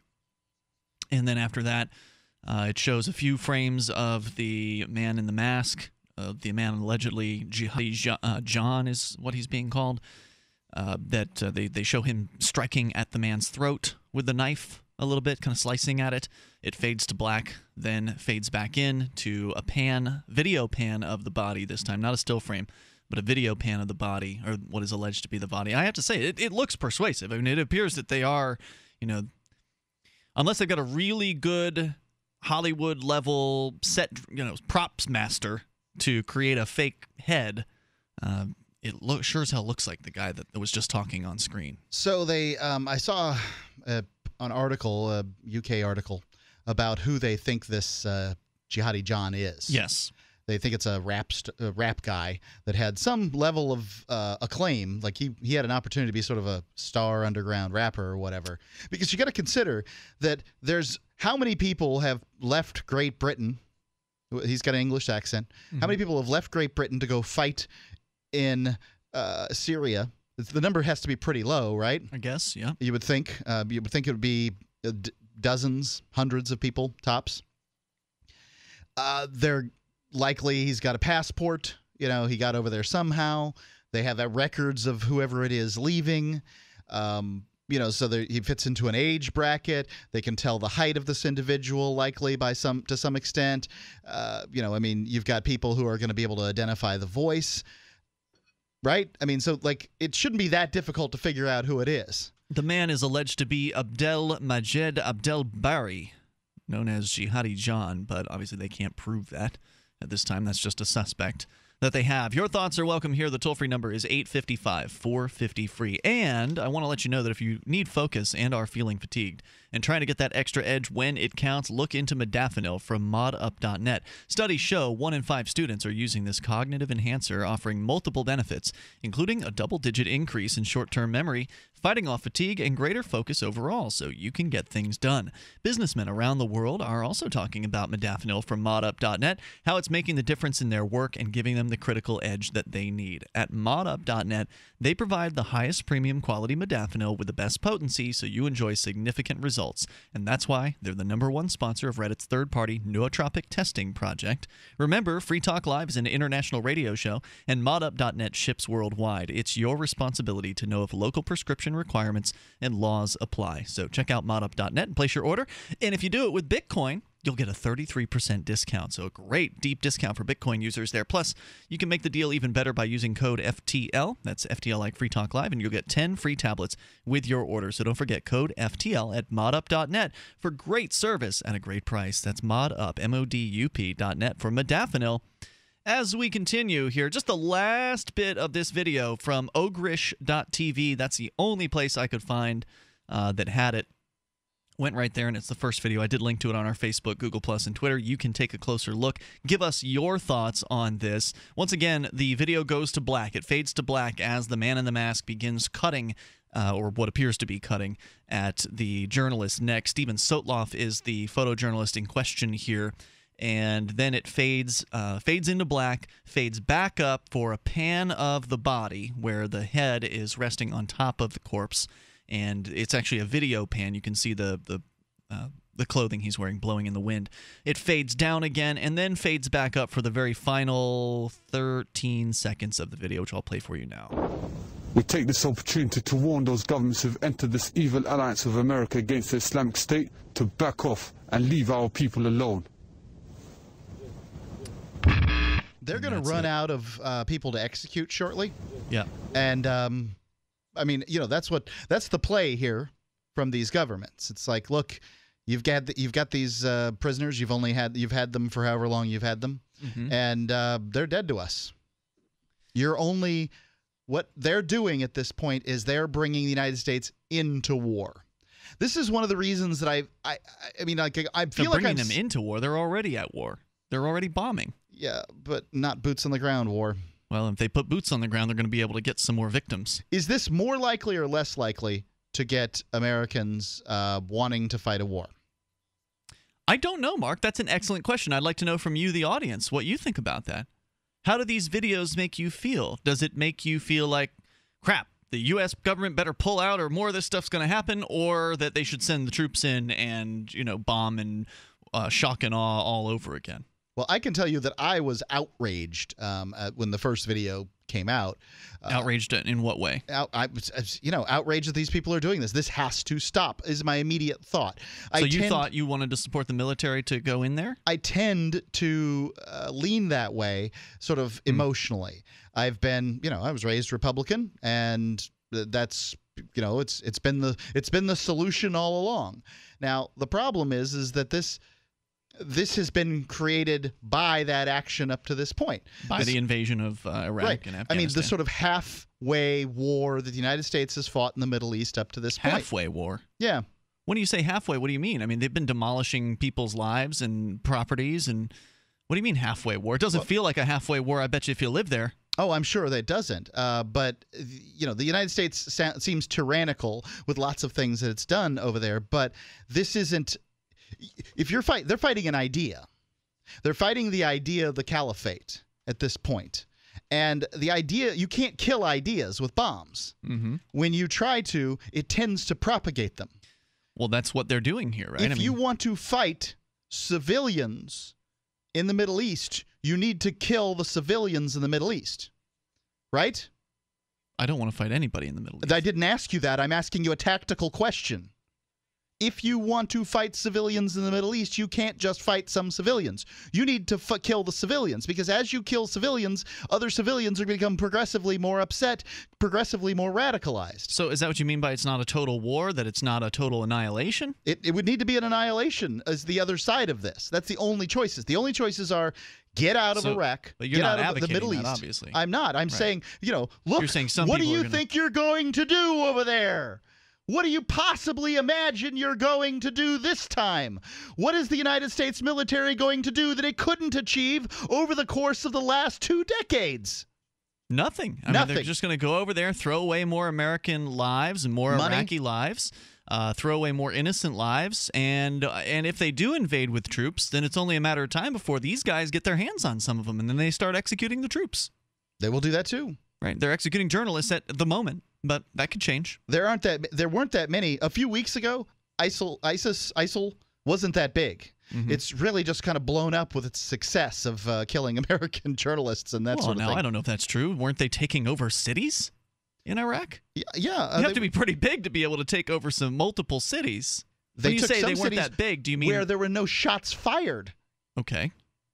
And then after that, Uh, it shows a few frames of the man in the mask, of uh, the man allegedly Jihadi uh, John is what he's being called, uh, that uh, they, they show him striking at the man's throat with the knife a little bit, kind of slicing at it. It fades to black, then fades back in to a pan, video pan of the body this time, not a still frame, but a video pan of the body, or what is alleged to be the body. I have to say, it, it looks persuasive. I mean, it appears that they are, you know, unless they've got a really good Hollywood level set, you know, props master to create a fake head, um, it lo- sure as hell looks like the guy that was just talking on screen. So they, um, I saw uh, an article, a U K article, about who they think this uh, Jihadi John is. Yes. They think it's a rap st- a rap guy that had some level of uh, acclaim. Like he, he had an opportunity to be sort of a star underground rapper or whatever. Because you got to consider that there's how many people have left Great Britain. He's got an English accent. Mm-hmm. How many people have left Great Britain to go fight in uh, Syria? The number has to be pretty low, right? I guess, yeah. You would think. Uh, you would think it would be d- dozens, hundreds of people tops. Uh, they're likely he's got a passport. You know, he got over there somehow. They have uh, records of whoever it is leaving. Um, you know, so he fits into an age bracket. They can tell the height of this individual, likely by some to some extent. Uh, you know, I mean, you've got people who are going to be able to identify the voice, right? I mean, so like it shouldn't be that difficult to figure out who it is. The man is alleged to be Abdel Majed Abdel Bari, known as Jihadi John, but obviously they can't prove that at this time. That's just a suspect that they have. Your thoughts are welcome here. The toll-free number is eight five five, four five zero, free. And I want to let you know that if you need focus and are feeling fatigued and trying to get that extra edge when it counts, look into modafinil from mod up dot net. Studies show one in five students are using this cognitive enhancer, offering multiple benefits, including a double-digit increase in short-term memory, fighting off fatigue, and greater focus overall, so you can get things done. Businessmen around the world are also talking about modafinil from mod up dot net, how it's making the difference in their work and giving them the critical edge that they need. At mod up dot net, they provide the highest premium quality modafinil with the best potency, so you enjoy significant results. And that's why they're the number one sponsor of Reddit's third-party nootropic testing project. Remember, Free Talk Live is an international radio show, and mod up dot net ships worldwide. It's your responsibility to know if local prescription requirements and laws apply. So check out mod up dot net and place your order. And if you do it with Bitcoin, you'll get a thirty-three percent discount. So a great deep discount for Bitcoin users there. Plus, you can make the deal even better by using code F T L. That's F T L like Free Talk Live, and you'll get ten free tablets with your order. So don't forget code F T L at mod up dot net for great service at a great price. That's modup, M O D U P dot net for modafinil. As we continue here, just the last bit of this video from ogrish dot T V. That's the only place I could find uh, that had it. Went right there, and it's the first video. I did link to it on our Facebook, Google Plus, and Twitter. You can take a closer look. Give us your thoughts on this. Once again, the video goes to black. It fades to black as the man in the mask begins cutting, uh, or what appears to be cutting, at the journalist's neck. Steven Sotloff is the photojournalist in question here. And then it fades uh, fades into black, fades back up for a pan of the body where the head is resting on top of the corpse. And it's actually a video pan. You can see the the uh, the clothing he's wearing blowing in the wind. It fades down again and then fades back up for the very final thirteen seconds of the video, which I'll play for you now. We take this opportunity to warn those governments who have entered this evil alliance with America against the Islamic State to back off and leave our people alone. They're going to run it. out of uh, people to execute shortly. Yeah. And, um, I mean, you know, that's what that's the play here from these governments. It's like, look, you've got the, you've got these uh, prisoners. You've only had you've had them for however long you've had them, mm-hmm. and uh, they're dead to us. You're only what they're doing at this point is they're bringing the United States into war. This is one of the reasons that I I I mean, like I feel they're like bringing I'm, them into war. They're already at war. They're already bombing. Yeah, but not boots on the ground war. Well, if they put boots on the ground, they're going to be able to get some more victims. Is this more likely or less likely to get Americans uh, wanting to fight a war? I don't know, Mark. That's an excellent question. I'd like to know from you, the audience, what you think about that. How do these videos make you feel? Does it make you feel like, crap, the U S government better pull out or more of this stuff's going to happen, or that they should send the troops in and, you know, bomb and uh, shock and awe all over again? Well, I can tell you that I was outraged um, at, when the first video came out. Uh, outraged in what way? Out, I, you know, outraged that these people are doing this. This has to stop is my immediate thought. So I you tend, thought you wanted to support the military to go in there? I tend to uh, lean that way sort of mm. emotionally. I've been, you know, I was raised Republican, and that's, you know, it's it's been the it's been the solution all along. Now, the problem is is that this This has been created by that action up to this point. By this, the invasion of uh, Iraq right. and Afghanistan. I mean, the sort of halfway war that the United States has fought in the Middle East up to this point. Halfway war? Yeah. When you say halfway, what do you mean? I mean, they've been demolishing people's lives and properties. And what do you mean halfway war? It doesn't well, feel like a halfway war, I bet you, if you live there. Oh, I'm sure that it doesn't. Uh, but, you know, the United States sa- seems tyrannical with lots of things that it's done over there. But this isn't... If you're fight, they're fighting an idea. They're fighting the idea of the caliphate at this point. And the idea, you can't kill ideas with bombs. Mm-hmm. When you try to, it tends to propagate them. Well, that's what they're doing here, right? If I mean, you want to fight civilians in the Middle East, you need to kill the civilians in the Middle East. Right? I don't want to fight anybody in the Middle East. I didn't ask you that. I'm asking you a tactical question. If you want to fight civilians in the Middle East, you can't just fight some civilians. You need to f- kill the civilians, because as you kill civilians, other civilians are going to become progressively more upset, progressively more radicalized. So is that what you mean by it's not a total war, that it's not a total annihilation? It, it would need to be an annihilation as the other side of this. That's the only choices. The only choices are get out of so, Iraq, but you're get not out of the Middle that, East. Obviously. I'm not. I'm right. saying, you know, look, you're saying some what do you gonna... think you're going to do over there? What do you possibly imagine you're going to do this time? What is the United States military going to do that it couldn't achieve over the course of the last two decades? Nothing. I Nothing. mean, they're just going to go over there, throw away more American lives and more Money. Iraqi lives, uh, throw away more innocent lives, and uh, and if they do invade with troops, then it's only a matter of time before these guys get their hands on some of them, and then they start executing the troops. They will do that too. Right? They're executing journalists at the moment, but that could change. There aren't that. There weren't that many. A few weeks ago, ISIL, ISIS, ISIL wasn't that big. Mm-hmm. It's really just kind of blown up with its success of uh, killing American journalists and that well, sort of now, thing. I don't know if that's true. Weren't they taking over cities in Iraq? Yeah. yeah uh, you have they, to be pretty big to be able to take over some multiple cities. They when you took say some they weren't cities that big, do you mean where there were no shots fired? Okay.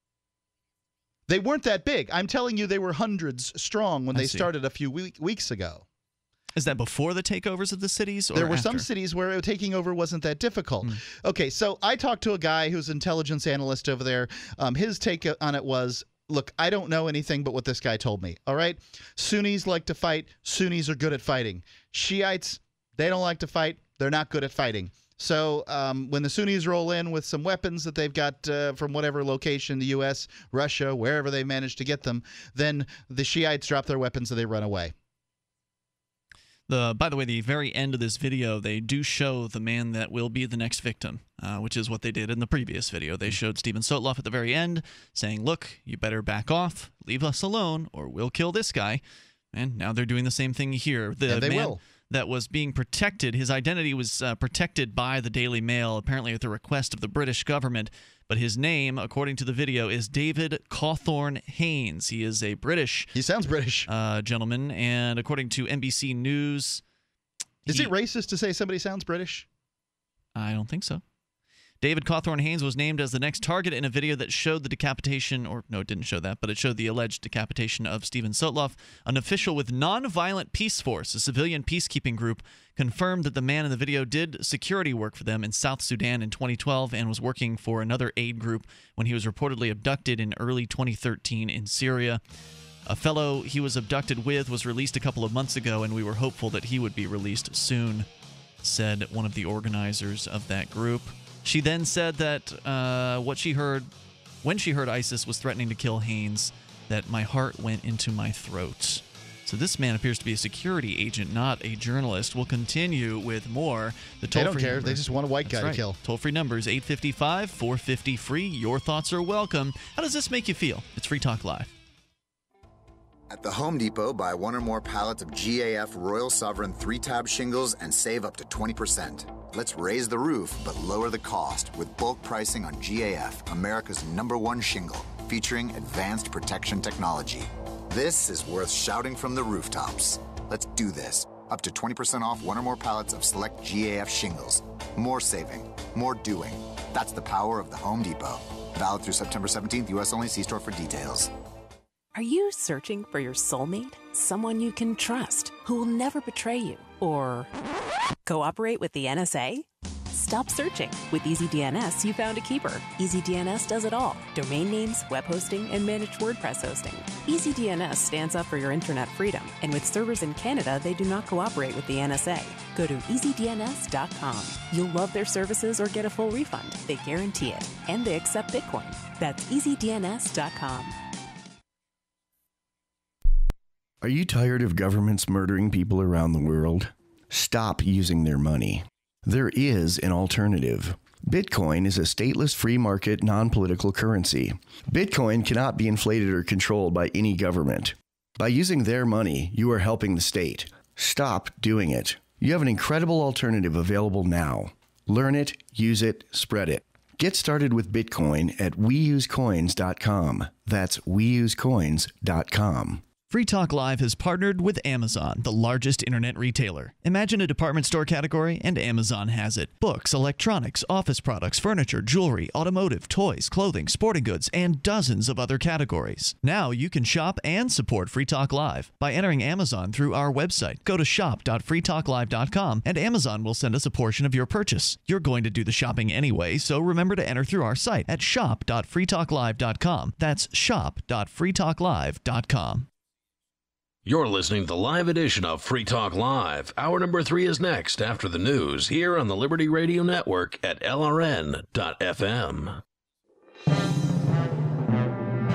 They weren't that big. I'm telling you, they were hundreds strong when I they see. started a few week, weeks ago. Is that before the takeovers of the cities? Or there were after? some cities where taking over wasn't that difficult. Mm. Okay, so I talked to a guy who's an intelligence analyst over there. Um, his take on it was, look, I don't know anything but what this guy told me. All right? Sunnis like to fight. Sunnis are good at fighting. Shiites, they don't like to fight. They're not good at fighting. So um, when the Sunnis roll in with some weapons that they've got uh, from whatever location, the U S, Russia, wherever they managed to get them, then the Shiites drop their weapons and they run away. The, by the way, the very end of this video, they do show the man that will be the next victim, uh, which is what they did in the previous video. They showed Steven Sotloff at the very end saying, look, you better back off, leave us alone, or we'll kill this guy. And now they're doing the same thing here. The and they man will. that was being protected, his identity was uh, protected by the Daily Mail, apparently at the request of the British government. But his name, according to the video, is David Cawthorne Haynes. He is a British He sounds British. uh, gentleman, and according to N B C News... Is he, it racist to say somebody sounds British? I don't think so. David Cawthorne Haynes was named as the next target in a video that showed the decapitation, or no, it didn't show that, but it showed the alleged decapitation of Steven Sotloff. An official with Nonviolent Peace Force, a civilian peacekeeping group, confirmed that the man in the video did security work for them in South Sudan in twenty twelve and was working for another aid group when he was reportedly abducted in early twenty thirteen in Syria. A fellow he was abducted with was released a couple of months ago, and we were hopeful that he would be released soon, said one of the organizers of that group. She then said that uh, what she heard when she heard ISIS was threatening to kill Haynes, that my heart went into my throat. So this man appears to be a security agent, not a journalist. We'll continue with more. The They don't toll-free care. number- They just want a white guy That's to right. kill. Toll-free number is eight five five, four five zero, free. Your thoughts are welcome. How does this make you feel? It's Free Talk Live. At the Home Depot, buy one or more pallets of G A F Royal Sovereign three-tab shingles and save up to twenty percent. Let's raise the roof, but lower the cost with bulk pricing on G A F, America's number one shingle, featuring advanced protection technology. This is worth shouting from the rooftops. Let's do this. Up to twenty percent off one or more pallets of select G A F shingles. More saving, more doing. That's the power of the Home Depot. Valid through September seventeenth, U S only. See store for details. Are you searching for your soulmate? Someone you can trust, who will never betray you? Or cooperate with the N S A? Stop searching. With EasyDNS, you found a keeper. EasyDNS does it all. Domain names, web hosting, and managed WordPress hosting. EasyDNS stands up for your internet freedom. And with servers in Canada, they do not cooperate with the N S A. Go to easy D N S dot com. You'll love their services or get a full refund. They guarantee it. And they accept Bitcoin. That's easy D N S dot com. Are you tired of governments murdering people around the world? Stop using their money. There is an alternative. Bitcoin is a stateless, free market, non-political currency. Bitcoin cannot be inflated or controlled by any government. By using their money, you are helping the state. Stop doing it. You have an incredible alternative available now. Learn it, use it, spread it. Get started with Bitcoin at we use coins dot com. That's we use coins dot com. Free Talk Live has partnered with Amazon, the largest internet retailer. Imagine a department store category, and Amazon has it. Books, electronics, office products, furniture, jewelry, automotive, toys, clothing, sporting goods, and dozens of other categories. Now you can shop and support Free Talk Live by entering Amazon through our website. Go to shop dot free talk live dot com, and Amazon will send us a portion of your purchase. You're going to do the shopping anyway, so remember to enter through our site at shop dot free talk live dot com. That's shop dot free talk live dot com. You're listening to the live edition of Free Talk Live. Hour number three is next after the news here on the Liberty Radio Network at L R N dot F M.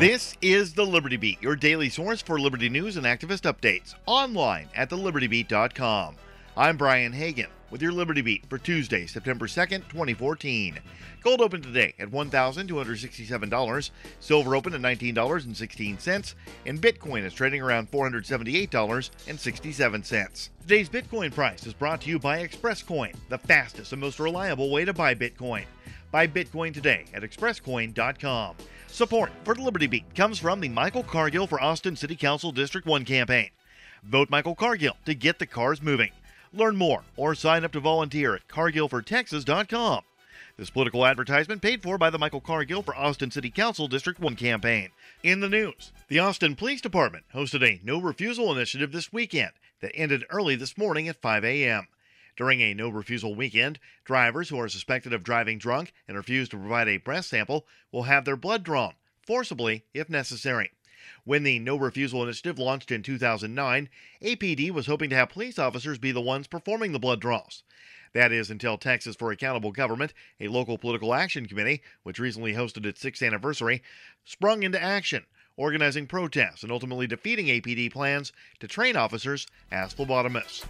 This is the Liberty Beat, your daily source for liberty news and activist updates, online at the liberty beat dot com. I'm Brian Hagan with your Liberty Beat for Tuesday, September second, twenty fourteen. Gold opened today at one thousand two hundred sixty-seven dollars, silver opened at nineteen dollars and sixteen cents, and Bitcoin is trading around four hundred seventy-eight dollars and sixty-seven cents. Today's Bitcoin price is brought to you by ExpressCoin, the fastest and most reliable way to buy Bitcoin. Buy Bitcoin today at express coin dot com. Support for the Liberty Beat comes from the Michael Cargill for Austin City Council District one campaign. Vote Michael Cargill to get the cars moving. Learn more or sign up to volunteer at cargill for texas dot com. This political advertisement paid for by the Michael Cargill for Austin City Council District one campaign. In the news, the Austin Police Department hosted a no refusal initiative this weekend that ended early this morning at five a.m. During a no-refusal weekend, drivers who are suspected of driving drunk and refuse to provide a breath sample will have their blood drawn, forcibly if necessary. When the no-refusal initiative launched in two thousand nine, A P D was hoping to have police officers be the ones performing the blood draws. That is until Texas for Accountable Government, a local political action committee, which recently hosted its sixth anniversary, sprung into action, organizing protests and ultimately defeating A P D plans to train officers as phlebotomists.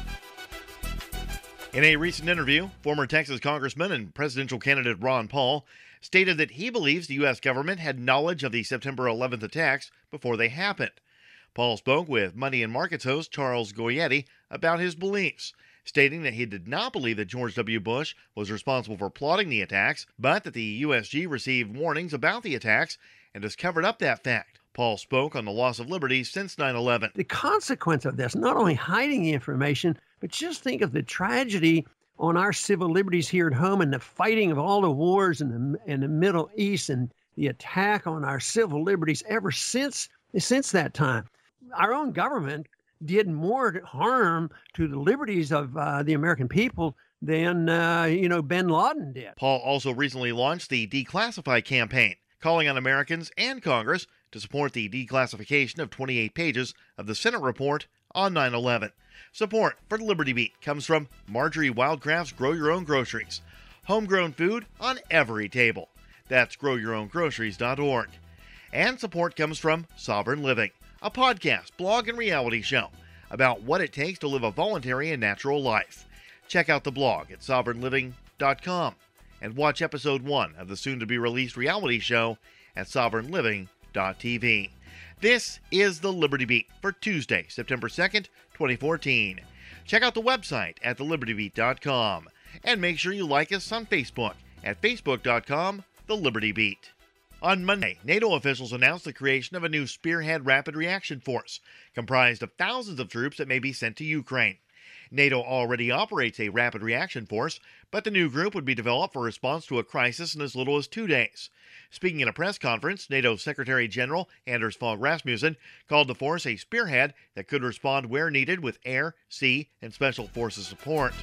In a recent interview, former Texas Congressman and presidential candidate Ron Paul stated that he believes the U S government had knowledge of the September eleventh attacks before they happened. Paul spoke with Money and Markets host Charles Goyetti about his beliefs, stating that he did not believe that George W. Bush was responsible for plotting the attacks, but that the U S G received warnings about the attacks and has covered up that fact. Paul spoke on the loss of liberty since nine eleven. The consequence of this, not only hiding the information, but just think of the tragedy on our civil liberties here at home and the fighting of all the wars in the, in the Middle East and the attack on our civil liberties ever since, since that time. Our own government did more harm to the liberties of uh, the American people than, uh, you know, bin Laden did. Paul also recently launched the Declassify campaign, calling on Americans and Congress to support the declassification of twenty-eight pages of the Senate report on nine eleven. Support for the Liberty Beat comes from Marjorie Wildcraft's Grow Your Own Groceries. Homegrown food on every table. That's grow your own groceries dot org. And support comes from Sovereign Living, a podcast, blog, and reality show about what it takes to live a voluntary and natural life. Check out the blog at sovereign living dot com and watch episode one of the soon-to-be-released reality show at sovereign living dot t v. This is the Liberty Beat for Tuesday, September second, twenty fourteen. Check out the website at the liberty beat dot com and make sure you like us on Facebook at facebook dot com, The Liberty Beat. On Monday, NATO officials announced the creation of a new Spearhead Rapid Reaction Force, comprised of thousands of troops that may be sent to Ukraine. NATO already operates a rapid reaction force, but the new group would be developed for response to a crisis in as little as two days. Speaking in a press conference, NATO Secretary General Anders Fogh Rasmussen called the force a spearhead that could respond where needed with air, sea, and special forces support.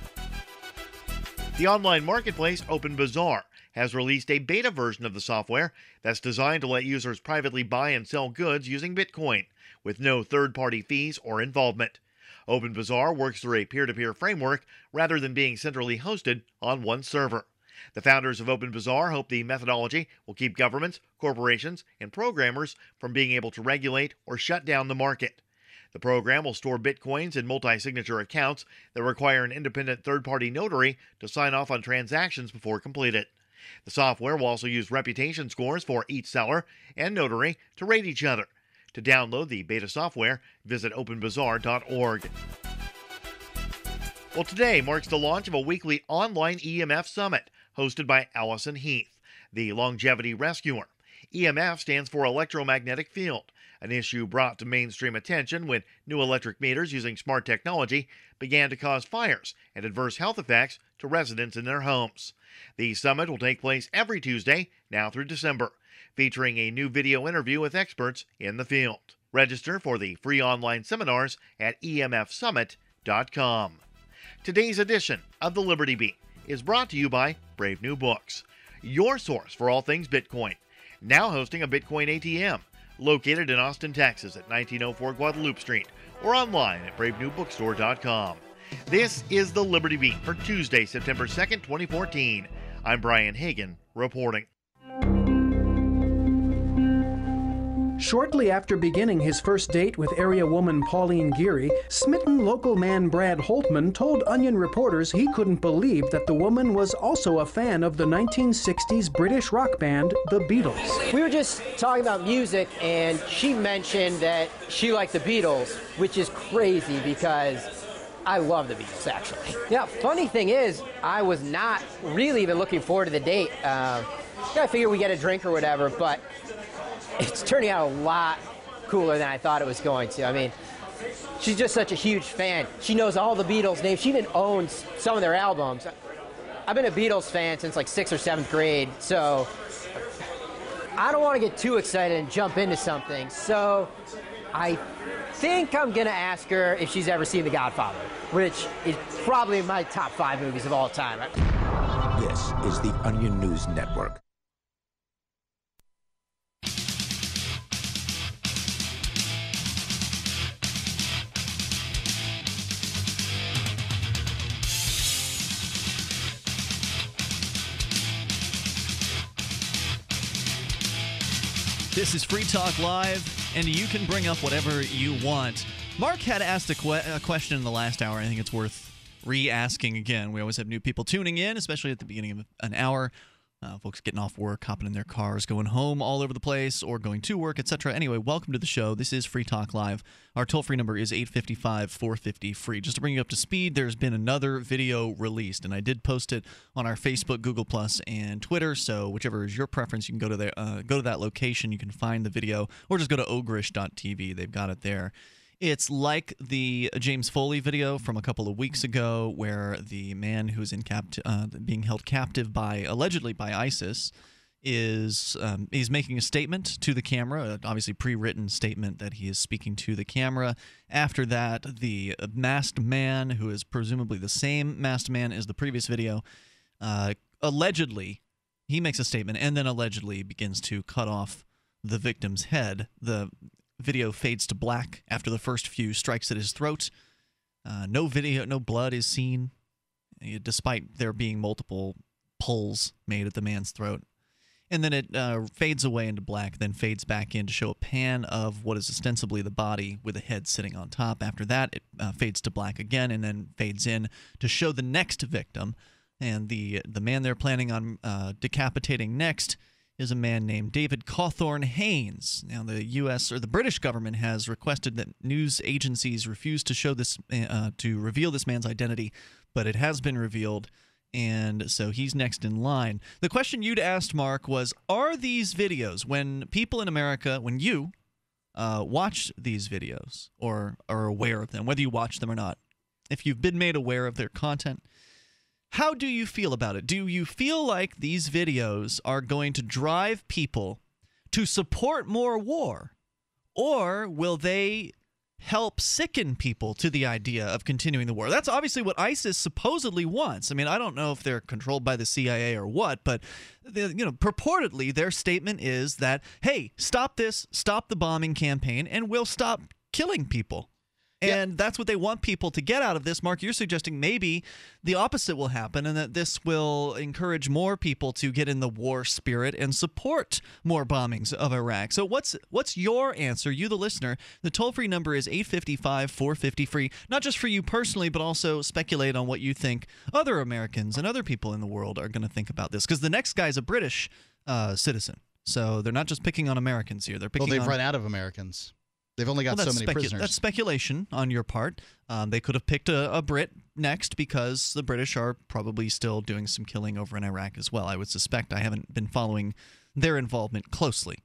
The online marketplace Open Bazaar has released a beta version of the software that's designed to let users privately buy and sell goods using Bitcoin, with no third-party fees or involvement. Open Bazaar works through a peer-to-peer framework rather than being centrally hosted on one server. The founders of Open Bazaar hope the methodology will keep governments, corporations, and programmers from being able to regulate or shut down the market. The program will store Bitcoins in multi-signature accounts that require an independent third-party notary to sign off on transactions before completed. The software will also use reputation scores for each seller and notary to rate each other. To download the beta software, visit open bazaar dot org. Well, today marks the launch of a weekly online E M F summit hosted by Allison Heath, the longevity rescuer. E M F stands for electromagnetic field, an issue brought to mainstream attention when new electric meters using smart technology began to cause fires and adverse health effects to residents in their homes. The summit will take place every Tuesday, now through December, featuring a new video interview with experts in the field. Register for the free online seminars at e m f summit dot com. Today's edition of the Liberty Beat is brought to you by Brave New Books, your source for all things Bitcoin, now hosting a Bitcoin A T M, located in Austin, Texas at nineteen oh four Guadalupe Street, or online at brave new bookstore dot com. This is the Liberty Beat for Tuesday, September second, twenty fourteen. I'm Brian Hagan, reporting. Shortly after beginning his first date with area woman Pauline Geary, smitten local man Brad Holtman told Onion reporters he couldn't believe that the woman was also a fan of the nineteen sixties British rock band, the Beatles. We were just talking about music, and she mentioned that she liked the Beatles, which is crazy because I love the Beatles, actually. Yeah, funny thing is, I was not really even looking forward to the date. Uh, I figured we get a drink or whatever, but it's turning out a lot cooler than I thought it was going to. I mean, she's just such a huge fan. She knows all the Beatles names. She even owns some of their albums. I've been a Beatles fan since like sixth or seventh grade, so I don't want to get too excited and jump into something. So I think I'm going to ask her if she's ever seen The Godfather, which is probably my top five movies of all time. This is the Onion News Network. This is Free Talk Live, and you can bring up whatever you want. Mark had asked a, que- a question in the last hour. I think it's worth re-asking again. We always have new people tuning in, especially at the beginning of an hour. Uh, folks getting off work, hopping in their cars, going home all over the place, or going to work, et cetera. Anyway, welcome to the show. This is Free Talk Live. Our toll-free number is eight five five, four five zero, free. Just to bring you up to speed, there's been another video released, and I did post it on our Facebook, Google Plus, and Twitter, so whichever is your preference, you can go to, the, uh, go to that location. You can find the video, or just go to ogrish dot t v. They've got it there. It's like the James Foley video from a couple of weeks ago where the man who's in capt- uh, being held captive by, allegedly by ISIS, is um, he's making a statement to the camera, obviously pre-written statement that he is speaking to the camera. After that, the masked man, who is presumably the same masked man as the previous video, uh, allegedly, he makes a statement and then allegedly begins to cut off the victim's head. The video fades to black after the first few strikes at his throat. Uh, no video, no blood is seen, despite there being multiple pulls made at the man's throat. And then it uh, fades away into black, then fades back in to show a pan of what is ostensibly the body with the head sitting on top. After that, it uh, fades to black again and then fades in to show the next victim. And the, the man they're planning on uh, decapitating next is a man named David Cawthorne Haynes. Now, the U S or the British government has requested that news agencies refuse to show this, uh, to reveal this man's identity, but it has been revealed, and so he's next in line. The question you'd asked, Mark, was: are these videos, when people in America, when you uh, watch these videos or are aware of them, whether you watch them or not, if you've been made aware of their content, how do you feel about it? Do you feel like these videos are going to drive people to support more war? Or will they help sicken people to the idea of continuing the war? That's obviously what ISIS supposedly wants. I mean, I don't know if they're controlled by the C I A or what, but the, you know, purportedly their statement is that, hey, stop this, stop the bombing campaign, and we'll stop killing people. And yeah. That's what they want people to get out of this. Mark, you're suggesting maybe the opposite will happen and that this will encourage more people to get in the war spirit and support more bombings of Iraq. So what's what's your answer, you the listener? The toll-free number is eight five five, four five zero, free, not just for you personally, but also speculate on what you think other Americans and other people in the world are going to think about this. Because the next guy's a British uh, citizen, so they're not just picking on Americans here. They're picking well, they've on... run out of Americans. They've only got well, so many specu- prisoners. That's speculation on your part. Um, they could have picked a, a Brit next because the British are probably still doing some killing over in Iraq as well, I would suspect. I haven't been following their involvement closely.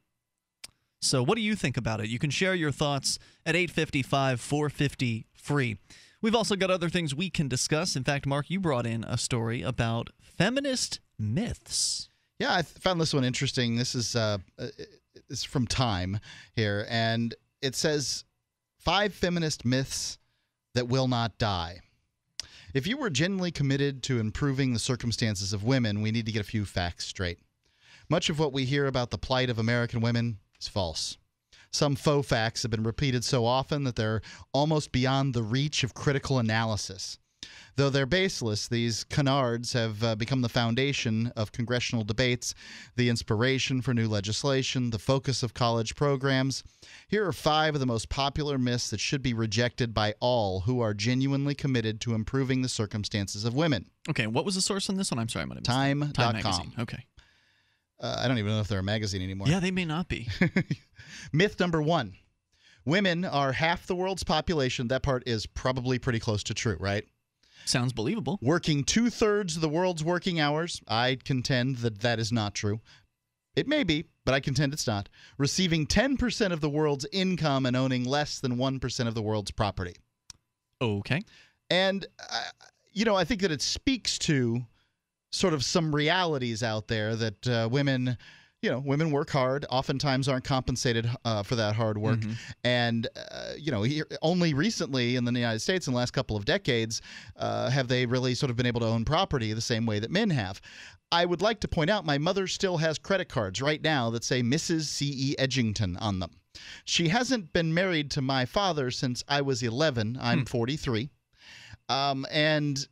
So what do you think about it? You can share your thoughts at eight five five, four five zero, free. We've also got other things we can discuss. In fact, Mark, you brought in a story about feminist myths. Yeah, I found this one interesting. This is uh, it's from Time here, and it says, five feminist myths that will not die. If you were genuinely committed to improving the circumstances of women, we need to get a few facts straight. Much of what we hear about the plight of American women is false. Some faux facts have been repeated so often that they're almost beyond the reach of critical analysis. Though they're baseless, these canards have uh, become the foundation of congressional debates, the inspiration for new legislation, the focus of college programs. Here are five of the most popular myths that should be rejected by all who are genuinely committed to improving the circumstances of women. Okay, what was the source on this one? I'm sorry, I might have missed Time that. dot com. Time magazine. Okay. Uh, I don't even know if they're a magazine anymore. Yeah, they may not be. Myth number one. Women are half the world's population. That part is probably pretty close to true, right? Sounds believable. Working two-thirds of the world's working hours. I contend that that is not true. It may be, but I contend it's not. Receiving ten percent of the world's income and owning less than one percent of the world's property. Okay. And, uh, you know, I think that it speaks to sort of some realities out there that uh, women... You know, women work hard, oftentimes aren't compensated uh, for that hard work. Mm-hmm. And, uh, you know, here, only recently in the United States, in the last couple of decades, uh, have they really sort of been able to own property the same way that men have. I would like to point out my mother still has credit cards right now that say Missus C E Edgington on them. She hasn't been married to my father since I was eleven. I'm hmm. forty-three. Um, and...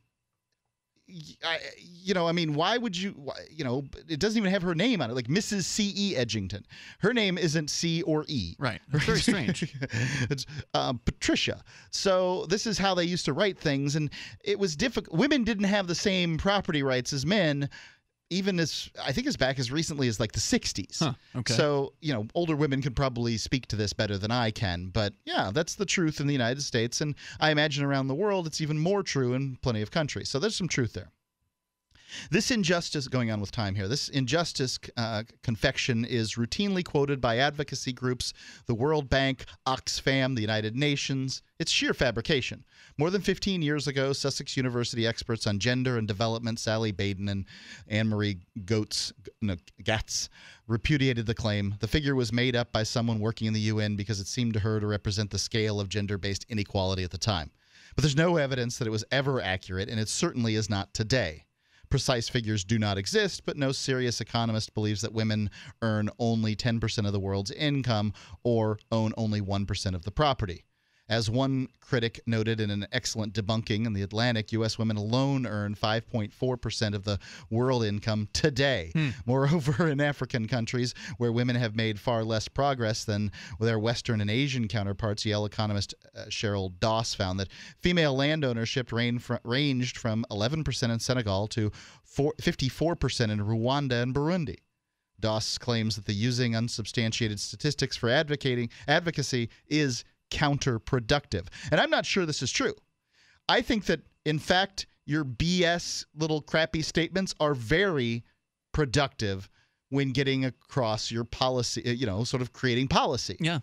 I, you know, I mean, why would you, why, you know, it doesn't even have her name on it, like Missus C E Edgington. Her name isn't C or E. Right. It's very strange. It's um, Patricia. So this is how they used to write things, and it was difficult. Women didn't have the same property rights as men, even as, I think as back as recently as like the sixties. Huh, okay. So, you know, older women could probably speak to this better than I can. But yeah, that's the truth in the United States. And I imagine around the world, it's even more true in plenty of countries. So there's some truth there. This injustice, going on with time here, this injustice uh, confection is routinely quoted by advocacy groups, the World Bank, Oxfam, the United Nations. It's sheer fabrication. More than fifteen years ago, Sussex University experts on gender and development, Sally Baden and Anne-Marie Goetz, no, Gatz, repudiated the claim. The figure was made up by someone working in the U N because it seemed to her to represent the scale of gender-based inequality at the time. But there's no evidence that it was ever accurate, and it certainly is not today. Precise figures do not exist, but no serious economist believes that women earn only ten percent of the world's income or own only one percent of the property. As one critic noted in an excellent debunking in The Atlantic, U S women alone earn five point four percent of the world income today. Hmm. Moreover, in African countries where women have made far less progress than their Western and Asian counterparts, Yale economist uh, Cheryl Doss found that female land ownership ranged from eleven percent in Senegal to fifty-four percent in Rwanda and Burundi. Doss claims that the using unsubstantiated statistics for advocating advocacy is counterproductive. And I'm not sure this is true. I think that, in fact, your B S little crappy statements are very productive when getting across your policy, you know, sort of creating policy. Yeah.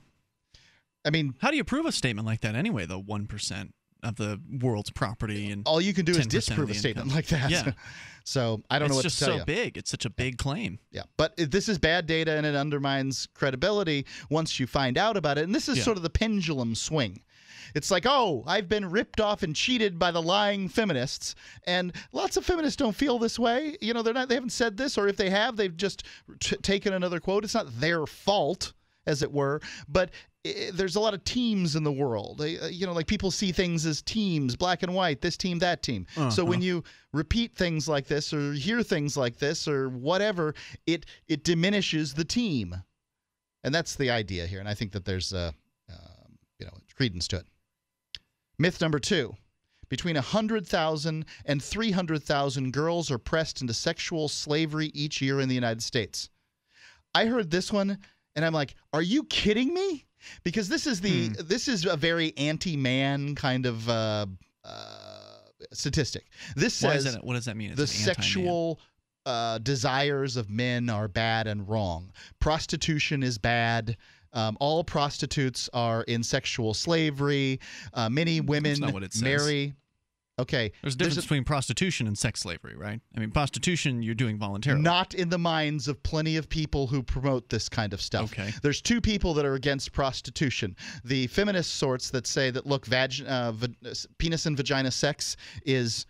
I mean, how do you prove a statement like that anyway, though, one percent of the world's property? And all you can do is disprove a statement income. like that. Yeah. So I don't it's know what just to tell so you. big. It's such a big claim. Yeah, but this is bad data, and it undermines credibility once you find out about it. And this is Yeah. sort of the pendulum swing. It's like, oh, I've been ripped off and cheated by the lying feminists, and lots of feminists don't feel this way. You know, they're not. They haven't said this, or if they have, they've just t- taken another quote. It's not their fault, as it were, but I, there's a lot of teams in the world. They, uh, you know, like people see things as teams, black and white, this team, that team. Uh-huh. So when you repeat things like this or hear things like this or whatever, it it diminishes the team. And that's the idea here. And I think that there's, uh, uh, you know, credence to it. Myth number two. Between one hundred thousand and three hundred thousand girls are pressed into sexual slavery each year in the United States. I heard this one, and I'm like, are you kidding me? Because this is the hmm. this is a very anti-man kind of uh, uh, statistic. This Why says is that, what does that mean? It's the an anti-man. sexual uh, desires of men are bad and wrong. Prostitution is bad. Um, all prostitutes are in sexual slavery. Uh, many women That's not what it says. marry. Okay. There's a difference There's a, between prostitution and sex slavery, right? I mean, prostitution you're doing voluntarily. Not in the minds of plenty of people who promote this kind of stuff. Okay. There's two people that are against prostitution. The feminist sorts that say that, look, vag- uh, v- penis and vagina sex is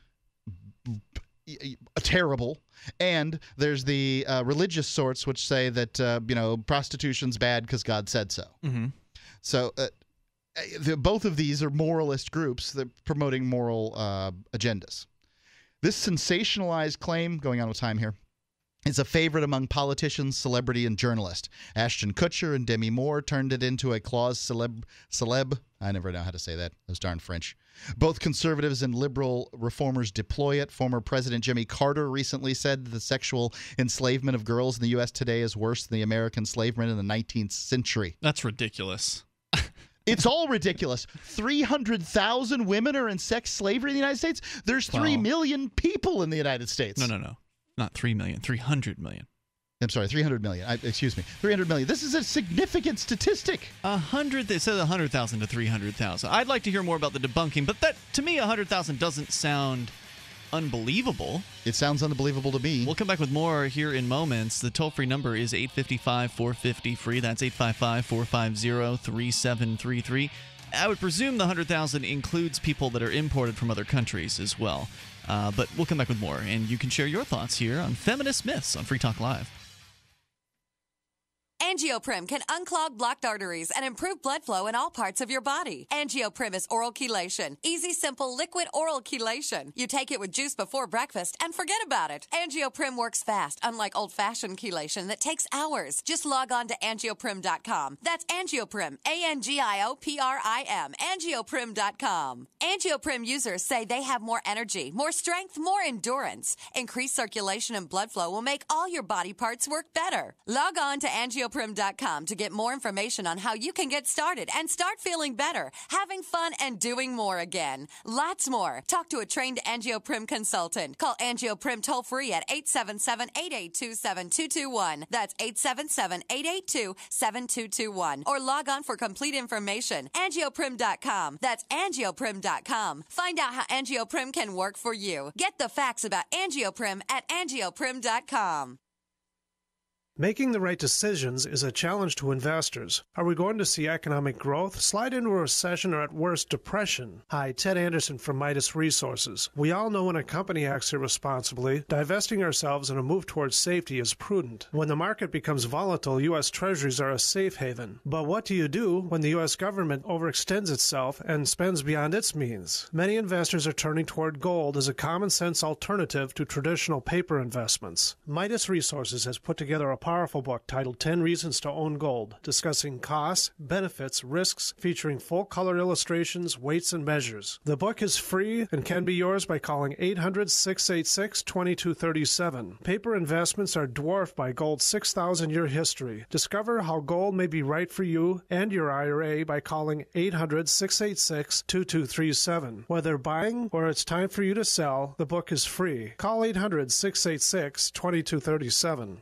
terrible. And there's the uh, religious sorts which say that, uh, you know, prostitution's bad because God said so. Mm-hmm. So uh, the, both of these are moralist groups that are promoting moral uh, agendas. This sensationalized claim, going on with time here, is a favorite among politicians, celebrity, and journalists. Ashton Kutcher and Demi Moore turned it into a clause celeb, celeb. I never know how to say that. Those darn French. Both conservatives and liberal reformers deploy it. Former President Jimmy Carter recently said the sexual enslavement of girls in the U S today is worse than the American enslavement in the nineteenth century. That's ridiculous. It's all ridiculous. three hundred thousand women are in sex slavery in the United States? There's three Wow. million people in the United States. No, no, no. Not three million, three hundred million. I'm sorry, three hundred million. I, excuse me, three hundred million. This is a significant statistic. A hundred. It says a hundred thousand to three hundred thousand. I'd like to hear more about the debunking, but that to me, a hundred thousand doesn't sound unbelievable. It sounds unbelievable to me. We'll come back with more here in moments. The toll-free number is eight five five, four five zero, free. That's eight five five, four five zero, three seven three three. I would presume the one hundred thousand includes people that are imported from other countries as well. Uh, but we'll come back with more, and you can share your thoughts here on Feminist Myths on Free Talk Live. Angioprim can unclog blocked arteries and improve blood flow in all parts of your body. Angioprim is oral chelation. Easy, simple, liquid oral chelation. You take it with juice before breakfast and forget about it. Angioprim works fast, unlike old-fashioned chelation that takes hours. Just log on to angioprim dot com. That's Angioprim, A N G I O P R I M, angioprim dot com. Angioprim users say they have more energy, more strength, more endurance. Increased circulation and blood flow will make all your body parts work better. Log on to angioprim dot com to get more information on how you can get started and start feeling better, having fun, and doing more again. Lots more. Talk to a trained Angioprim consultant. Call Angioprim toll-free at eight seven seven, eight eight two, seven two two one. That's eight seven seven, eight eight two, seven two two one. Or log on for complete information. angioprim dot com. That's angioprim dot com. Find out how Angioprim can work for you. Get the facts about Angioprim at angioprim dot com. Making the right decisions is a challenge to investors. Are we going to see economic growth, slide into a recession, or at worst, depression? Hi, Ted Anderson from Midas Resources. We all know when a company acts irresponsibly, divesting ourselves in a move towards safety is prudent. When the market becomes volatile, U S Treasuries are a safe haven. But what do you do when the U S government overextends itself and spends beyond its means? Many investors are turning toward gold as a common-sense alternative to traditional paper investments. Midas Resources has put together a powerful book titled ten Reasons to Own Gold, discussing costs, benefits, risks, featuring full-color illustrations, weights, and measures. The book is free and can be yours by calling eight hundred, six eight six, two two three seven. Paper investments are dwarfed by gold's six thousand year history. Discover how gold may be right for you and your I R A by calling eight hundred, six eight six, two two three seven. Whether buying or it's time for you to sell, the book is free. Call eight hundred, six eight six, two two three seven.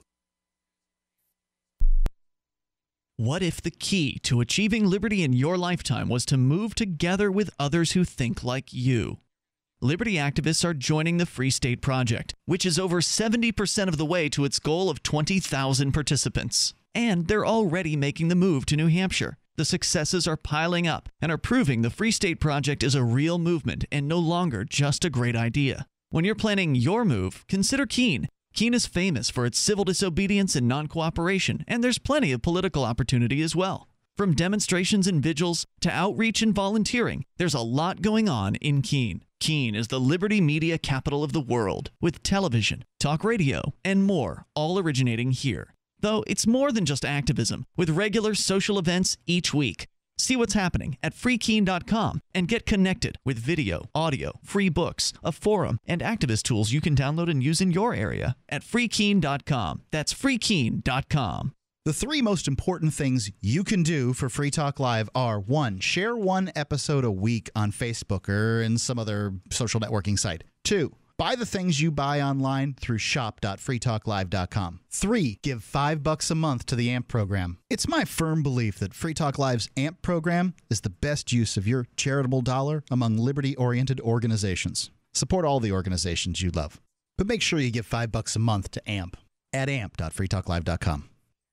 What if the key to achieving liberty in your lifetime was to move together with others who think like you? Liberty activists are joining the Free State Project, which is over seventy percent of the way to its goal of twenty thousand participants. And they're already making the move to New Hampshire. The successes are piling up and are proving the Free State Project is a real movement and no longer just a great idea. When you're planning your move, consider Keene. Keene is famous for its civil disobedience and non-cooperation, and there's plenty of political opportunity as well. From demonstrations and vigils to outreach and volunteering, there's a lot going on in Keene. Keene is the liberty media capital of the world, with television, talk radio, and more, all originating here. Though it's more than just activism, with regular social events each week. See what's happening at free keene dot com and get connected with video, audio, free books, a forum, and activist tools you can download and use in your area at free keene dot com. That's free keene dot com. The three most important things you can do for Free Talk Live are, one, share one episode a week on Facebook or in some other social networking site. Two, buy the things you buy online through shop dot free talk live dot com. Three, give five bucks a month to the A M P program. It's my firm belief that Free Talk Live's A M P program is the best use of your charitable dollar among liberty-oriented organizations. Support all the organizations you love, but make sure you give five bucks a month to A M P at A M P dot free talk live dot com.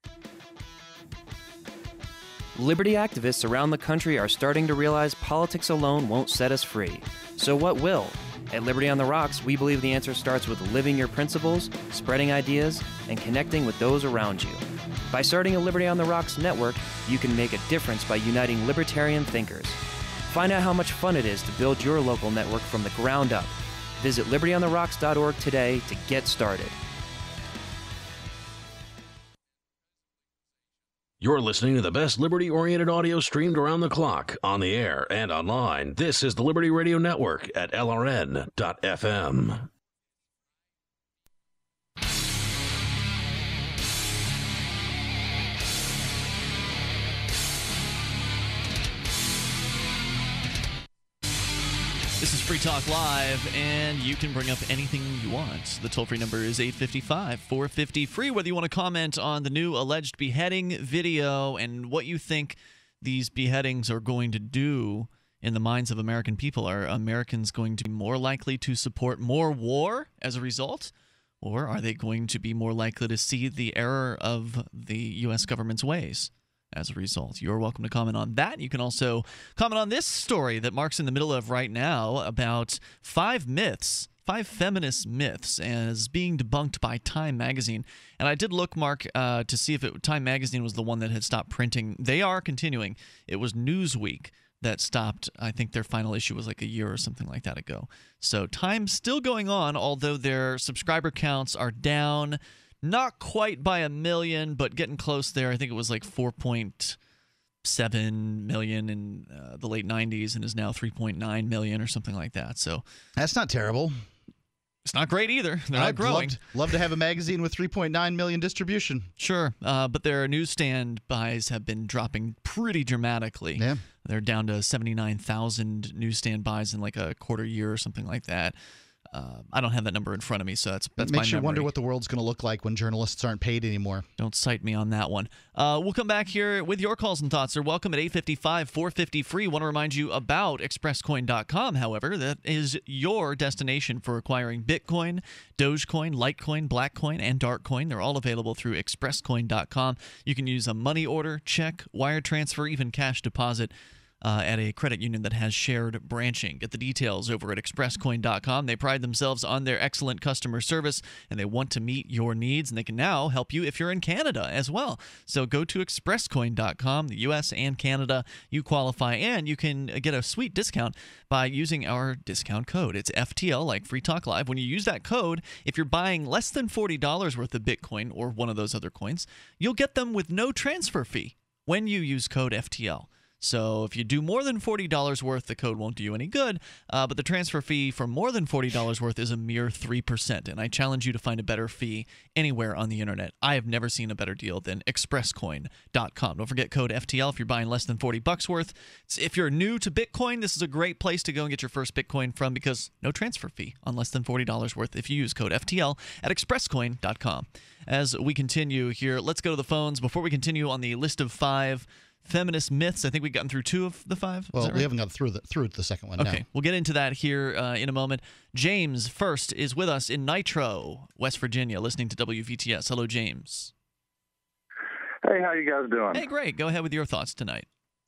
Liberty activists around the country are starting to realize politics alone won't set us free. So what will? At Liberty on the Rocks, we believe the answer starts with living your principles, spreading ideas, and connecting with those around you. By starting a Liberty on the Rocks network, you can make a difference by uniting libertarian thinkers. Find out how much fun it is to build your local network from the ground up. Visit liberty on the rocks dot org today to get started. You're listening to the best liberty-oriented audio streamed around the clock, on the air, and online. This is the Liberty Radio Network at L R N dot F M. This is Free Talk Live, and you can bring up anything you want. The toll-free number is eight five five, four five zero, free, whether you want to comment on the new alleged beheading video and what you think these beheadings are going to do in the minds of American people. Are Americans going to be more likely to support more war as a result? Or are they going to be more likely to see the error of the U S government's ways as a result? You're welcome to comment on that. You can also comment on this story that Mark's in the middle of right now about five myths, five feminist myths as being debunked by Time Magazine. And I did look, Mark, uh, to see if it, Time Magazine was the one that had stopped printing. They are continuing. It was Newsweek that stopped. I think their final issue was like a year or something like that ago. So Time's still going on, although their subscriber counts are down. Not quite by a million, but getting close there. I think it was like four point seven million in uh, the late nineties and is now three point nine million or something like that. So that's not terrible. It's not great either. They're not I'd growing. Love, love to have a magazine with three point nine million distribution. Sure, uh, but their newsstand buys have been dropping pretty dramatically. Yeah. They're down to seventy-nine thousand newsstand buys in like a quarter year or something like that. Uh, I don't have that number in front of me, so that's that's It my makes you memory. wonder what the world's going to look like when journalists aren't paid anymore. Don't cite me on that one. Uh, we'll come back here with your calls and thoughts. They're welcome at eight five five, four five zero, free. Want to remind you about express coin dot com, however. That is your destination for acquiring Bitcoin, Dogecoin, Litecoin, Blackcoin, and Darkcoin. They're all available through express coin dot com. You can use a money order, check, wire transfer, even cash deposit. Uh, at a credit union that has shared branching. Get the details over at express coin dot com. They pride themselves on their excellent customer service, and they want to meet your needs, and they can now help you if you're in Canada as well. So go to express coin dot com, the U S and Canada. You qualify, and you can get a sweet discount by using our discount code. It's F T L, like Free Talk Live. When you use that code, if you're buying less than forty dollars worth of Bitcoin or one of those other coins, you'll get them with no transfer fee when you use code F T L. So if you do more than forty dollars worth, the code won't do you any good, uh, but the transfer fee for more than forty dollars worth is a mere three percent, and I challenge you to find a better fee anywhere on the internet. I have never seen a better deal than express coin dot com. Don't forget code F T L if you're buying less than forty bucks worth. If you're new to Bitcoin, this is a great place to go and get your first Bitcoin from because no transfer fee on less than forty dollars worth if you use code F T L at express coin dot com. As we continue here, let's go to the phones. Before we continue on the list of five feminist myths, I think we've gotten through two of the five. Well, right? we haven't got through the, through the second one. Okay, no. We'll get into that here uh, in a moment. James first is with us in Nitro, West Virginia, listening to W V T S. Hello, James. Hey, how you guys doing? Hey, great. Go ahead with your thoughts tonight.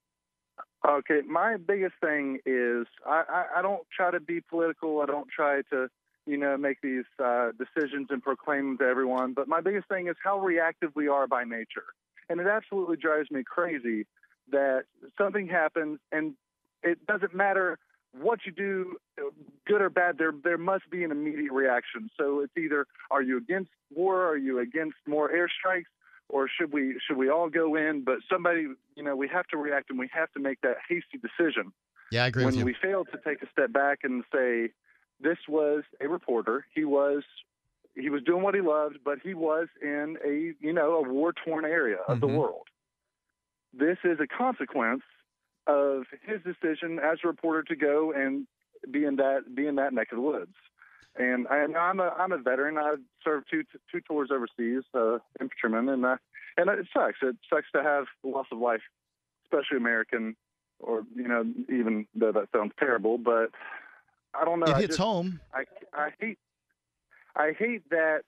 Okay, my biggest thing is I, I, I don't try to be political. I don't try to, you know, make these uh, decisions and proclaim them to everyone. But my biggest thing is how reactive we are by nature. And it absolutely drives me crazy that something happens and it doesn't matter what you do, good or bad, there there must be an immediate reaction. So it's either, are you against war? Are you against more airstrikes? Or should we should we all go in? But somebody, you know, we have to react and we have to make that hasty decision. Yeah, I agree when with you. we fail to take a step back and say, this was a reporter. He was He was doing what he loved, but he was in a, you know, a war-torn area of Mm-hmm. the world. This is a consequence of his decision as a reporter to go and be in that be in that neck of the woods. And I, I'm a I'm a veteran. I served two two tours overseas, uh, infantryman, and uh, and it sucks. It sucks to have loss of life, especially American, or you know, even though that sounds terrible, but I don't know. It I hits just, home. I I hate. I hate that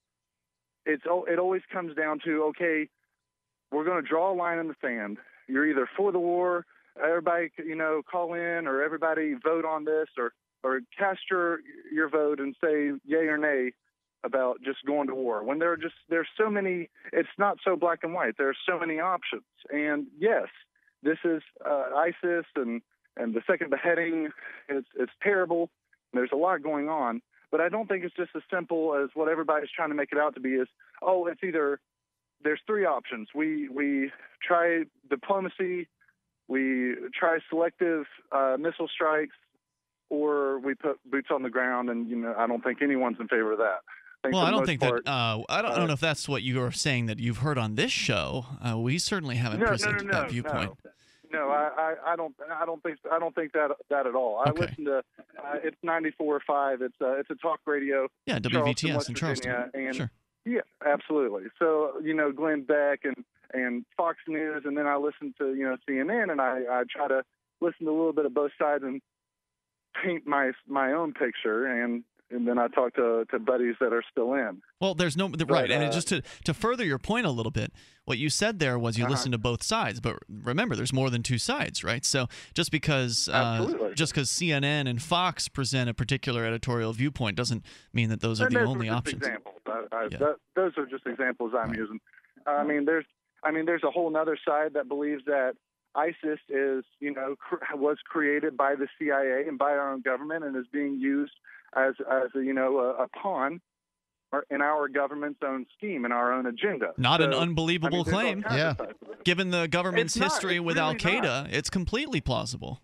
it's it always comes down to, okay, we're going to draw a line in the sand. You're either for the war, everybody, you know, call in, or everybody vote on this, or or cast your your vote and say yay or nay about just going to war, when there are just there's so many, it's not so black and white. There are so many options. And yes, this is uh, ISIS and, and the second beheading. It's, it's terrible. There's a lot going on. But I don't think it's just as simple as what everybody's trying to make it out to be is, oh, it's either, there's three options. We, we try diplomacy, we try selective uh, missile strikes, or we put boots on the ground. And, you know, I don't think anyone's in favor of that. I Well, I don't think part, that. Uh, I don't, I don't know if that's what you are saying that you've heard on this show. Uh, we certainly haven't no, presented no, no, that viewpoint. No. No, I, I, I don't. I don't think. I don't think that that at all. I Okay. listen to. Uh, it's ninety-four point five. It's a. It's a talk radio. Yeah, W V T S West in Charleston. Virginia, and Sure. Yeah, absolutely. So you know, Glenn Beck and and Fox News, and then I listen to you know C N N, and I, I try to listen to a little bit of both sides and paint my my own picture, and and then I talk to to buddies that are still in. Well, there's no But, right, and uh, it just to to further your point a little bit, what you said there was you Uh-huh. listen to both sides, but remember, there's more than two sides, right? So just because uh, Absolutely. just because C N N and Fox present a particular editorial viewpoint doesn't mean that those are And the those only were just options. Examples. I, I, Yeah. that, those are just examples I'm using. I mean, there's, I mean, there's a whole other side that believes that ISIS is, you know, cr- was created by the C I A and by our own government and is being used as, as a, you know, a, a pawn or- in our government's own scheme and our own agenda. Not an So, unbelievable I mean, there's all claim. kinds Yeah. of sides to it. Given the government's It's not. history It's with really Al Qaeda, not. it's completely plausible.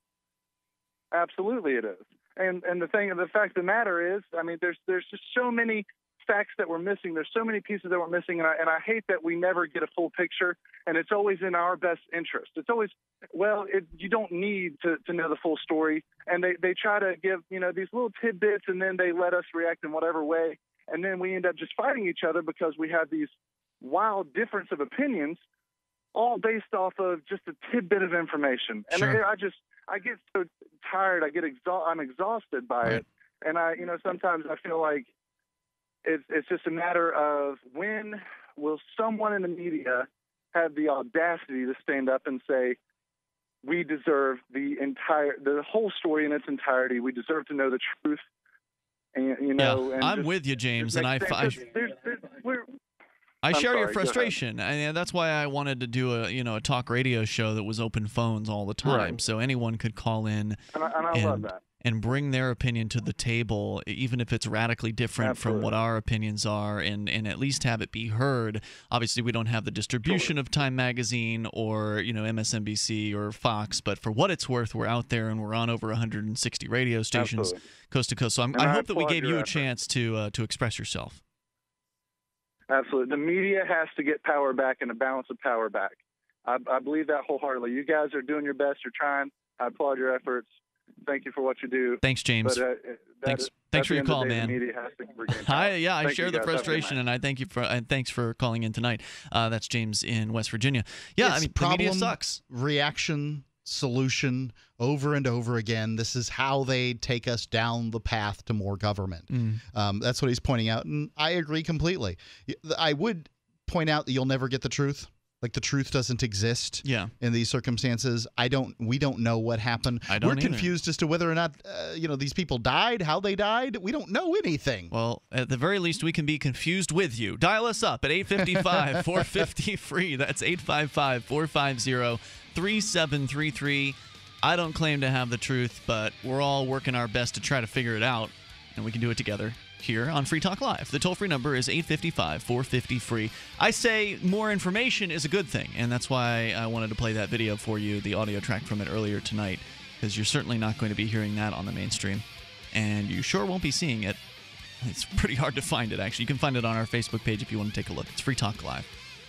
Absolutely, it is. And and the thing, the fact of the matter is, I mean, there's there's just so many facts that we're missing. There's so many pieces that we're missing, and I and I hate that we never get a full picture. And it's always in our best interest. It's always, well, it, you don't need to, to know the full story. And they they try to give you know these little tidbits, and then they let us react in whatever way, and then we end up just fighting each other because we have these wild difference of opinions, all based off of just a tidbit of information. And Sure. I, I just I get so tired. I get exha- I'm exhausted by Right. it, and I, you know, sometimes I feel like it's it's just a matter of when will someone in the media have the audacity to stand up and say, we deserve the entire, the whole story in its entirety. We deserve to know the truth, and you know. yeah, and I'm just- with you, James, just and I, make I, sense. There's- there's- we're- I I'm share your sorry, go ahead. frustration, and that's why I wanted to do a you know a talk radio show that was open phones all the time, Right. so anyone could call in And I, and I and, love that. and bring their opinion to the table, even if it's radically different from what Absolutely. our opinions are, and, and at least have it be heard. Obviously, we don't have the distribution of Time Magazine or you know M S N B C or Fox, but for what it's worth, we're out there and we're on over one hundred sixty radio stations, Absolutely. coast to coast. So I'm, And I I hope that we applaud gave your you a effort. chance to uh, to express yourself. Absolutely. The media has to get power back and a balance of power back. I, I believe that wholeheartedly. You guys are doing your best. You're trying. I applaud your efforts. Thank you for what you do. Thanks, James. But, uh, that Thanks, is- thanix at for the your end of call, the day, man. The media has to regain power. I, yeah, I Thank share you the guys. Have a good frustration, night. and I thank you for and thanks for calling in tonight. Uh, that's James in West Virginia. Yeah, It's I mean, problem, the media sucks. Reaction, solution, over and over again. This is how they take us down the path to more government. Mm. Um, that's what he's pointing out, and I agree completely. I would point out that you'll never get the truth. Like the truth doesn't exist. Yeah. In these circumstances, I don't. We don't know what happened. I don't We're either. confused as to whether or not uh, you know these people died, how they died. We don't know anything. Well, at the very least, we can be confused with you. Dial us up at eight five five, four five zero, free. That's eight five five, four five zero, three seven three three. I don't claim to have the truth, but we're all working our best to try to figure it out, and we can do it together here on Free Talk Live. The toll-free number is eight five five, four five zero, free. I say more information is a good thing, and that's why I wanted to play that video for you, the audio track from it earlier tonight, because you're certainly not going to be hearing that on the mainstream, and you sure won't be seeing it. It's pretty hard to find it, actually. You can find it on our Facebook page if you want to take a look. It's Free Talk Live.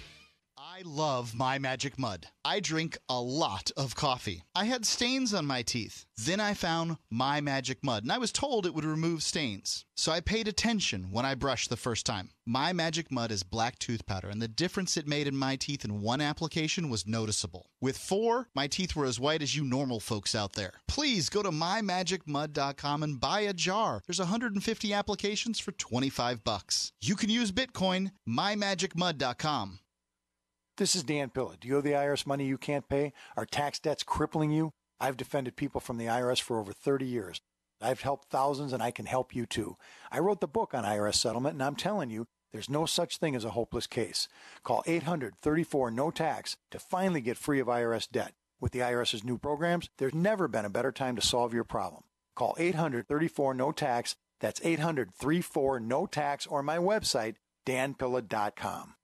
I love My Magic Mud. I drink a lot of coffee. I had stains on my teeth. Then I found My Magic Mud, and I was told it would remove stains. So I paid attention when I brushed the first time. My Magic Mud is black tooth powder, and the difference it made in my teeth in one application was noticeable. With four, my teeth were as white as you normal folks out there. Please go to my magic mud dot com and buy a jar. There's one hundred fifty applications for twenty-five bucks. You can use Bitcoin, my magic mud dot com. This is Dan Pilla. Do you owe the I R S money you can't pay? Are tax debts crippling you? I've defended people from the I R S for over thirty years. I've helped thousands, and I can help you too. I wrote the book on I R S settlement, and I'm telling you, there's no such thing as a hopeless case. Call eight hundred, thirty-four, no tax to finally get free of I R S debt. With the IRS's new programs, there's never been a better time to solve your problem. Call eight hundred, thirty-four, no tax. That's eight hundred, thirty-four, no tax, or my website, dan pilla dot com.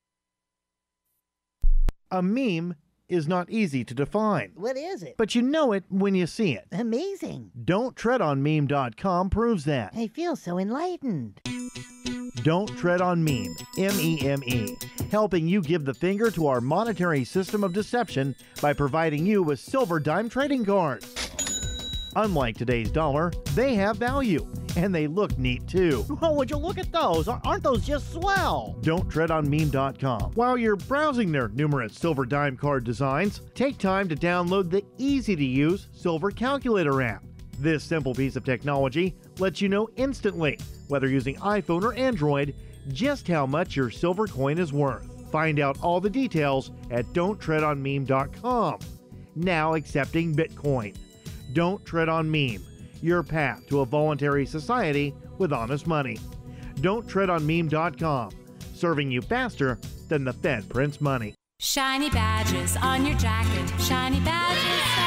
A meme is not easy to define. What is it? But you know it when you see it. Amazing. Don't Tread on Meme dot com proves that. I feel so enlightened. Don't Tread on Meme, M E M E, helping you give the finger to our monetary system of deception by providing you with silver dime trading cards. Unlike today's dollar, they have value, and they look neat too. Oh, would you look at those? Aren't those just swell? Don't Tread on Meme dot com. While you're browsing their numerous silver dime card designs, take time to download the easy-to-use Silver Calculator app. This simple piece of technology lets you know instantly, whether using iPhone or Android, just how much your silver coin is worth. Find out all the details at Don't Tread on Meme dot com. Now accepting Bitcoin. Don't Tread on Meme, your path to a voluntary society with honest money. Don't Tread on Meme dot com, serving you faster than the Fed prints money. Shiny badges on your jacket, shiny badges.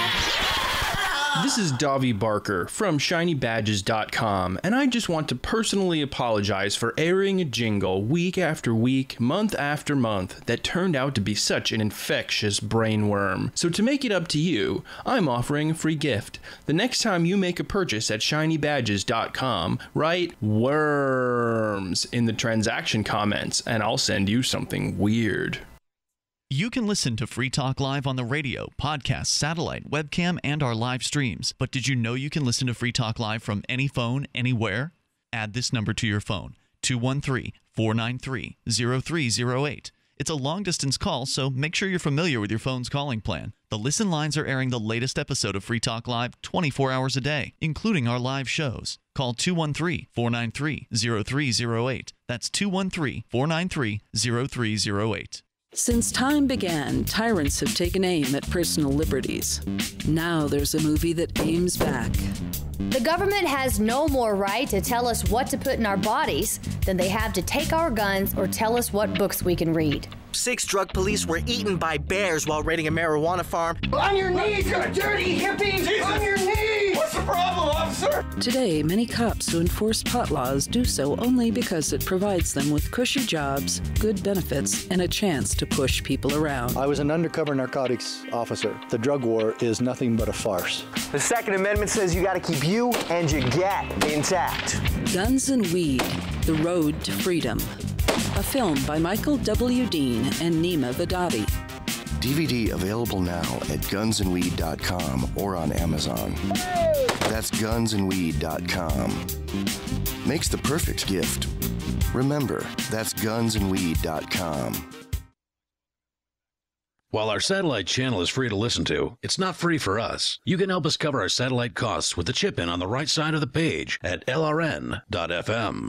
This is Davi Barker from shiny badges dot com, and I just want to personally apologize for airing a jingle week after week, month after month, that turned out to be such an infectious brainworm. So to make it up to you, I'm offering a free gift. The next time you make a purchase at shiny badges dot com, write worms in the transaction comments, and I'll send you something weird. You can listen to Free Talk Live on the radio, podcast, satellite, webcam, and our live streams. But did you know you can listen to Free Talk Live from any phone, anywhere? Add this number to your phone, two one three, four nine three, zero three zero eight. It's a long-distance call, so make sure you're familiar with your phone's calling plan. The Listen lines are airing the latest episode of Free Talk Live twenty-four hours a day, including our live shows. Call two one three, four nine three, zero three zero eight. That's two one three, four nine three, zero three zero eight. Since time began, tyrants have taken aim at personal liberties. Now there's a movie that aims back. The government has no more right to tell us what to put in our bodies than they have to take our guns or tell us what books we can read. Six drug police were eaten by bears while raiding a marijuana farm. On your knees, you dirty hippie! Jesus. On your knees! What's the problem, officer? Today, many cops who enforce pot laws do so only because it provides them with cushy jobs, good benefits, and a chance to push people around. I was an undercover narcotics officer. The drug war is nothing but a farce. The Second Amendment says you gotta keep you and your gat intact. Guns and Weed, The Road to Freedom. A film by Michael W. Dean and Nima Vadati. D V D available now at guns and weed dot com or on Amazon. That's guns and weed dot com. Makes the perfect gift. Remember, that's guns and weed dot com. While our satellite channel is free to listen to, it's not free for us. You can help us cover our satellite costs with the chip-in on the right side of the page at L R N dot F M.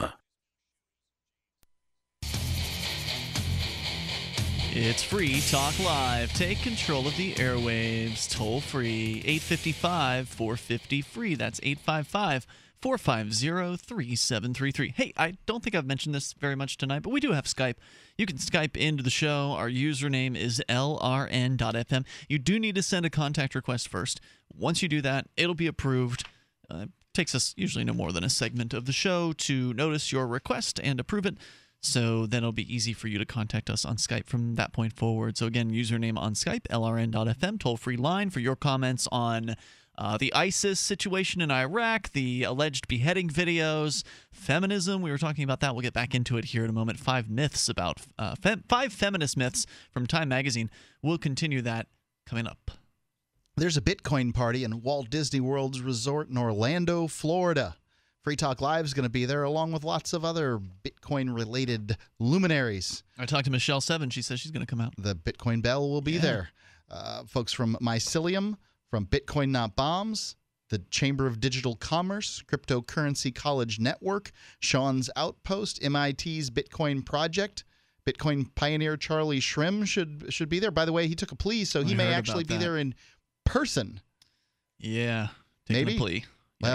It's Free Talk Live. Take control of the airwaves. Toll free. eight five five, four five zero, free. That's eight five five, four five zero, three seven three three. Hey, I don't think I've mentioned this very much tonight, but we do have Skype. You can Skype into the show. Our username is L R N dot F M. You do need to send a contact request first. Once you do that, it'll be approved. Uh, it takes us usually no more than a segment of the show to notice your request and approve it. So then it'll be easy for you to contact us on Skype from that point forward. So again, username on Skype, L R N dot F M, toll-free line for your comments on uh, the ISIS situation in Iraq, the alleged beheading videos, feminism. We were talking about that. We'll get back into it here in a moment. Five myths about uh, fem- five feminist myths from Time Magazine. We'll continue that coming up. There's a Bitcoin party in Walt Disney World's resort in Orlando, Florida. Free Talk Live is going to be there along with lots of other Bitcoin-related luminaries. I talked to Michelle Seven. She says she's going to come out. The Bitcoin Bell will be yeah. there. Uh, folks from Mycelium, from Bitcoin Not Bombs, the Chamber of Digital Commerce, Cryptocurrency College Network, Sean's Outpost, M I T's Bitcoin Project, Bitcoin pioneer Charlie Shrim should should be there. By the way, he took a plea, so he I may actually be that. there in person. Yeah, taking Maybe. a plea. Well, Yikes.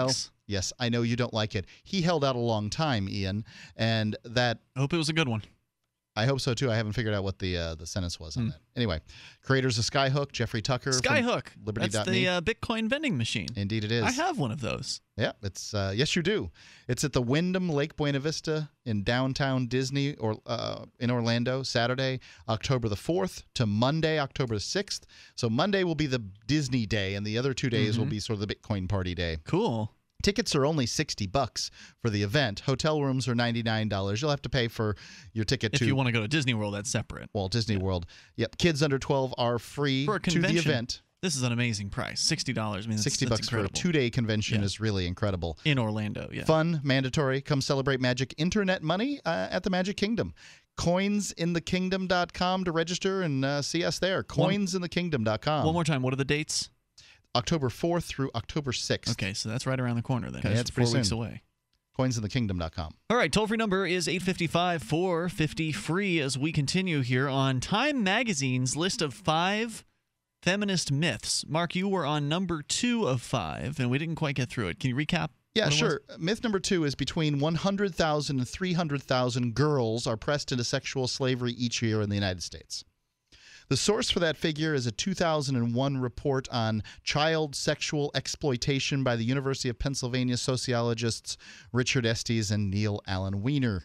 Yes, I know you don't like it. He held out a long time, Ian, and that... I hope it was a good one. I hope so, too. I haven't figured out what the uh, the sentence was on mm. that. Anyway, creators of Skyhook, Jeffrey Tucker. Skyhook. Liberty. That's the uh, Bitcoin vending machine. Indeed it is. I have one of those. Yeah, it's uh, yes, you do. It's at the Wyndham Lake Buena Vista in downtown Disney or uh, in Orlando, Saturday, October the fourth to Monday, October the sixth. So Monday will be the Disney day, and the other two days mm-hmm. will be sort of the Bitcoin party day. Cool. Tickets are only sixty bucks for the event. Hotel rooms are ninety-nine dollars. You'll have to pay for your ticket if to... If you want to go to Disney World, that's separate. Walt Disney yeah. World. Yep. Kids under twelve are free for a to the event. This is an amazing price. sixty dollars. I mean, that's, sixty that's bucks incredible. for a two-day convention yeah. is really incredible. In Orlando, yeah. Fun, mandatory. Come celebrate Magic Internet Money uh, at the Magic Kingdom. coins in the kingdom dot com to register and uh, see us there. coins in the kingdom dot com. One more time. What are the dates? October fourth through October sixth. Okay, so that's right around the corner then. Okay, that's pretty four weeks soon. away. coins in the kingdom dot com. All right, toll-free number is eight five five, four five zero, free as we continue here on Time Magazine's list of five feminist myths. Mark, you were on number two of five, and we didn't quite get through it. Can you recap? Yeah, sure. Myth number two is between one hundred thousand and three hundred thousand girls are pressed into sexual slavery each year in the United States. The source for that figure is a two thousand one report on child sexual exploitation by the University of Pennsylvania sociologists Richard Estes and Neil Allen Weiner.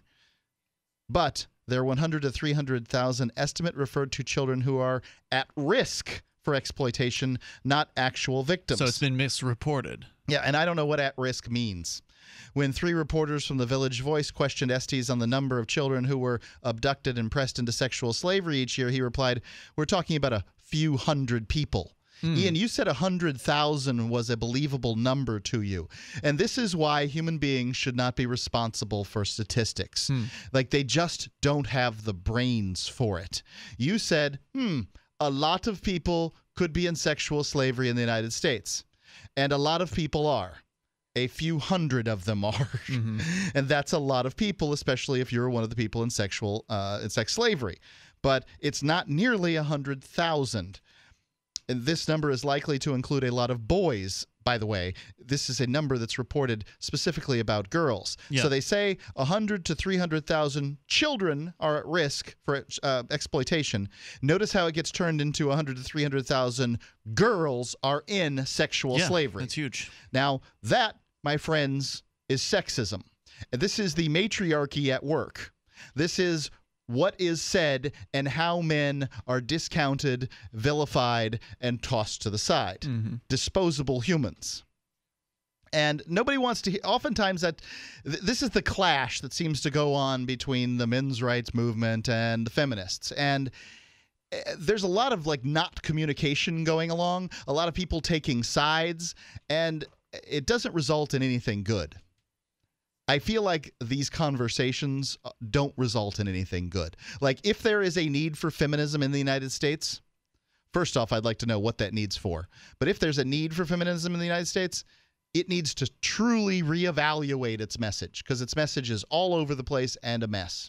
But their one hundred to three hundred thousand estimate referred to children who are at risk for exploitation, not actual victims. So it's been misreported. Yeah, and I don't know what at risk means. When three reporters from the Village Voice questioned Estes on the number of children who were abducted and pressed into sexual slavery each year, he replied, "We're talking about a few hundred people." Mm. Ian, you said one hundred thousand was a believable number to you. And this is why human beings should not be responsible for statistics. Mm. Like, they just don't have the brains for it. You said, hmm, a lot of people could be in sexual slavery in the United States. And a lot of people are. A few hundred of them are. Mm-hmm. And that's a lot of people, especially if you're one of the people in sexual uh, in sex slavery. But it's not nearly one hundred thousand. And this number is likely to include a lot of boys, by the way. This is a number that's reported specifically about girls. Yeah. So they say one hundred to three hundred thousand children are at risk for uh, exploitation. Notice how it gets turned into one hundred to three hundred thousand girls are in sexual yeah, slavery. That's huge. Now, that, my friends, is sexism. And this is the matriarchy at work. This is what is said and how men are discounted, vilified, and tossed to the side. Mm-hmm. Disposable humans. And nobody wants to hear, oftentimes that th- this is the clash that seems to go on between the men's rights movement and the feminists. And uh, there's a lot of like not communication going along, a lot of people taking sides, and it doesn't result in anything good. I feel like these conversations don't result in anything good. Like, if there is a need for feminism in the United States, first off, I'd like to know what that need's for. But if there's a need for feminism in the United States, it needs to truly reevaluate its message, because its message is all over the place and a mess.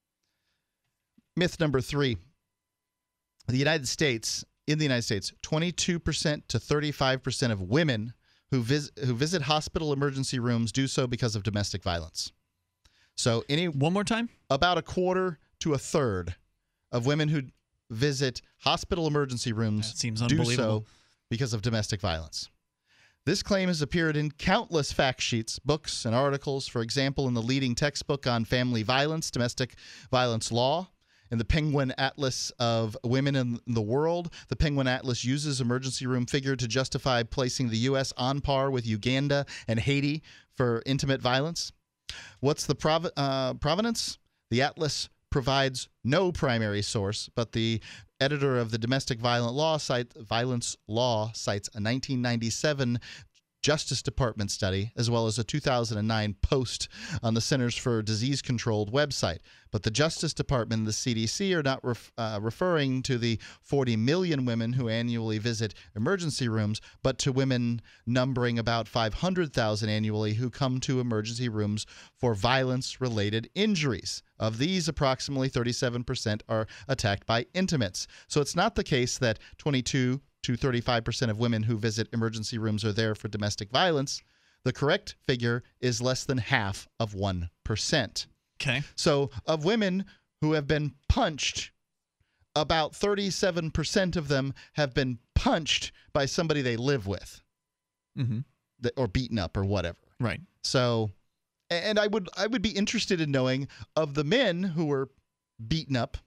Myth number three. The United States, in the United States, twenty-two percent to thirty-five percent of women who visit who visit hospital emergency rooms do so because of domestic violence. So any one more time? About a quarter to a third of women who visit hospital emergency rooms that seems do so because of domestic violence. This claim has appeared in countless fact sheets, books, and articles. For example, in the leading textbook on family violence, domestic violence law. In the Penguin Atlas of Women in the World, the Penguin Atlas uses emergency room figure to justify placing the U S on par with Uganda and Haiti for intimate violence. What's the prov- uh, provenance? The Atlas provides no primary source, but the editor of the Domestic Violent Law site, Violence Law cites a nineteen ninety-seven Justice Department study, as well as a two thousand nine post on the Centers for Disease Control website. But the Justice Department and the C D C are not ref, uh, referring to the forty million women who annually visit emergency rooms, but to women numbering about five hundred thousand annually who come to emergency rooms for violence-related injuries. Of these, approximately thirty-seven percent are attacked by intimates. So it's not the case that twenty-two to thirty-five percent of women who visit emergency rooms are there for domestic violence. The correct figure is less than half of one percent. Okay. So of women who have been punched, about thirty-seven percent of them have been punched by somebody they live with, mm-hmm. or beaten up or whatever. Right. So, and I would I would be interested in knowing, of the men who were beaten up,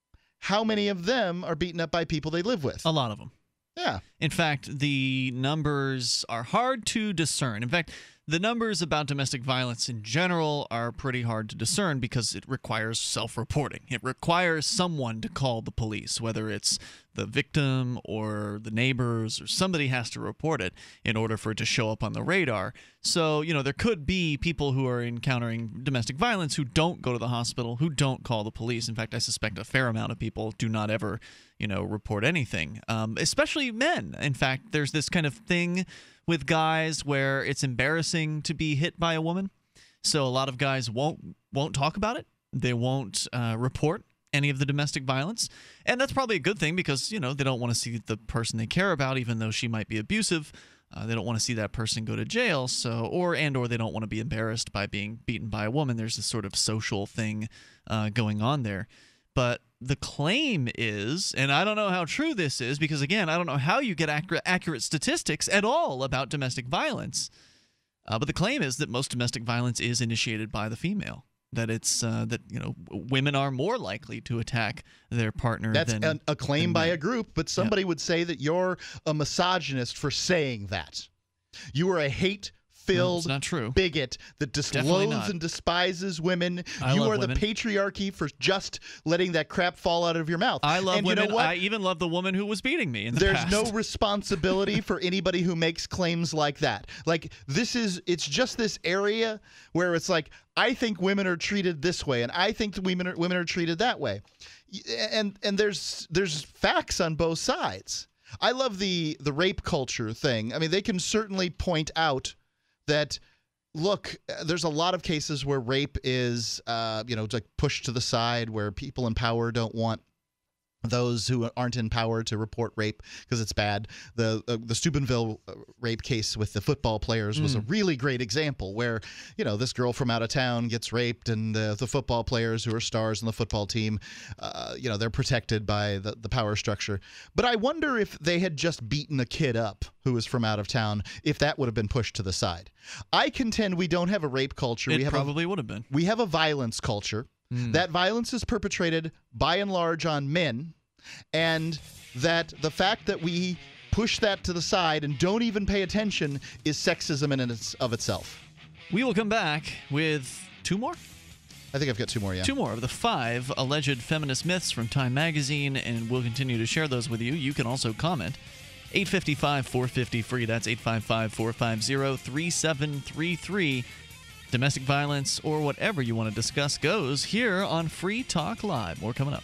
how many of them are beaten up by people they live with? A lot of them. Yeah. In fact, the numbers are hard to discern. In fact, the numbers about domestic violence in general are pretty hard to discern because it requires self-reporting. It requires someone to call the police, whether it's the victim or the neighbors, or somebody has to report it in order for it to show up on the radar. So, you know, there could be people who are encountering domestic violence who don't go to the hospital, who don't call the police. In fact, I suspect a fair amount of people do not ever, you know, report anything, um, especially men. In fact, there's this kind of thing with guys where it's embarrassing to be hit by a woman. So a lot of guys won't won't talk about it. They won't uh, report any of the domestic violence. And that's probably a good thing because, you know, they don't want to see the person they care about, even though she might be abusive. Uh, they don't want to see that person go to jail. So, or and or they don't want to be embarrassed by being beaten by a woman. There's this sort of social thing uh, going on there. But the claim is, and I don't know how true this is, because again, I don't know how you get accurate, accurate statistics at all about domestic violence. Uh, but the claim is that most domestic violence is initiated by the female. That it's uh, that you know women are more likely to attack their partner. That's than, an, a claim by men. a group, but somebody yeah. would say that you're a misogynist for saying that. You are a hate. Filled no, not true. bigot that disloathes and despises women. I you love are the women. patriarchy for just letting that crap fall out of your mouth. I love and women. You know what? I even love the woman who was beating me in the There's past. no responsibility for anybody who makes claims like that. Like this is, it's just this area where it's like, I think women are treated this way, and I think women are women are treated that way, and and there's there's facts on both sides. I love the the rape culture thing. I mean, they can certainly point out that, look, there's a lot of cases where rape is, uh, you know, like pushed to the side, where people in power don't want those who aren't in power to report rape because it's bad. The uh, the Steubenville rape case with the football players was mm. a really great example where, you know, this girl from out of town gets raped, and the, the football players who are stars on the football team, uh, you know, they're protected by the, the power structure. But I wonder if they had just beaten a kid up who was from out of town, if that would have been pushed to the side. I contend we don't have a rape culture. It we have probably a, would have been. We have a violence culture. Mm. That violence is perpetrated by and large on men, and that the fact that we push that to the side and don't even pay attention is sexism in and of itself. We will come back with two more? I think I've got two more, yeah. Two more of the five alleged feminist myths from Time Magazine, and we'll continue to share those with you. You can also comment. eight five five, four five zero, free. That's eight five five, four five zero, three seven three three. Domestic violence or whatever you want to discuss goes here on Free Talk Live. More coming up.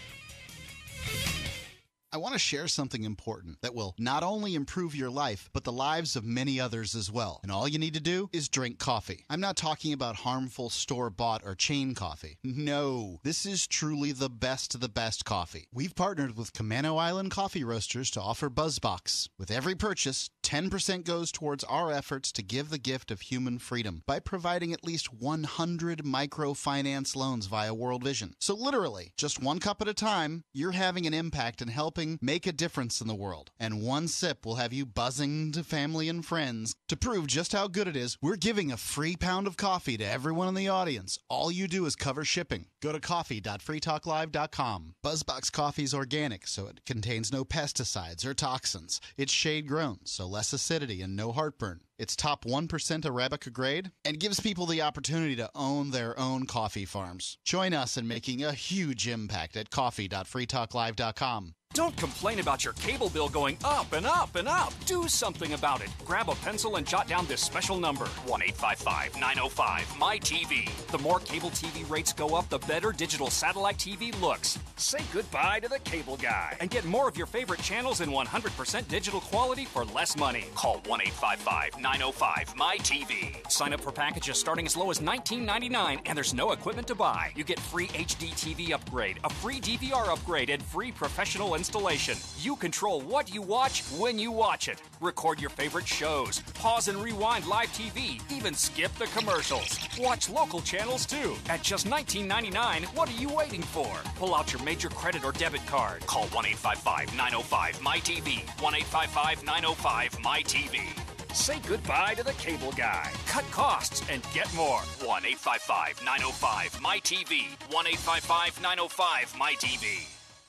I want to share something important that will not only improve your life, but the lives of many others as well. And all you need to do is drink coffee. I'm not talking about harmful store-bought or chain coffee. No, this is truly the best of the best coffee. We've partnered with Camano Island Coffee Roasters to offer BuzzBox. With every purchase, ten percent goes towards our efforts to give the gift of human freedom by providing at least one hundred microfinance loans via World Vision. So literally, just one cup at a time, you're having an impact and helping make a difference in the world. And one sip will have you buzzing to family and friends. To prove just how good it is, we're giving a free pound of coffee to everyone in the audience. All you do is cover shipping. Go to coffee dot free talk live dot com. BuzzBox coffee is organic, so it contains no pesticides or toxins. It's shade grown, so less acidity and no heartburn. It's top one percent Arabica grade and gives people the opportunity to own their own coffee farms. Join us in making a huge impact at coffee dot free talk live dot com. Don't complain about your cable bill going up and up and up. Do something about it. Grab a pencil and jot down this special number, one eight five five, nine oh five, M Y T V. The more cable T V rates go up, the better digital satellite T V looks. Say goodbye to the cable guy and get more of your favorite channels in one hundred percent digital quality for less money. Call one eight five five, nine oh five, nine oh five, my T V. Sign up for packages starting as low as nineteen ninety-nine, and there's no equipment to buy. You get free H D T V upgrade, a free D V R upgrade, and free professional installation. You control what you watch when you watch it. Record your favorite shows, pause and rewind live T V, even skip the commercials. Watch local channels too. At just nineteen ninety-nine, what are you waiting for? Pull out your major credit or debit card. Call one eight five five, nine oh five, my T V. one eight five five, nine oh five, my T V. Say goodbye to the cable guy. Cut costs and get more. one eight five five, nine oh five, my T V. one eight five five, nine oh five, my T V.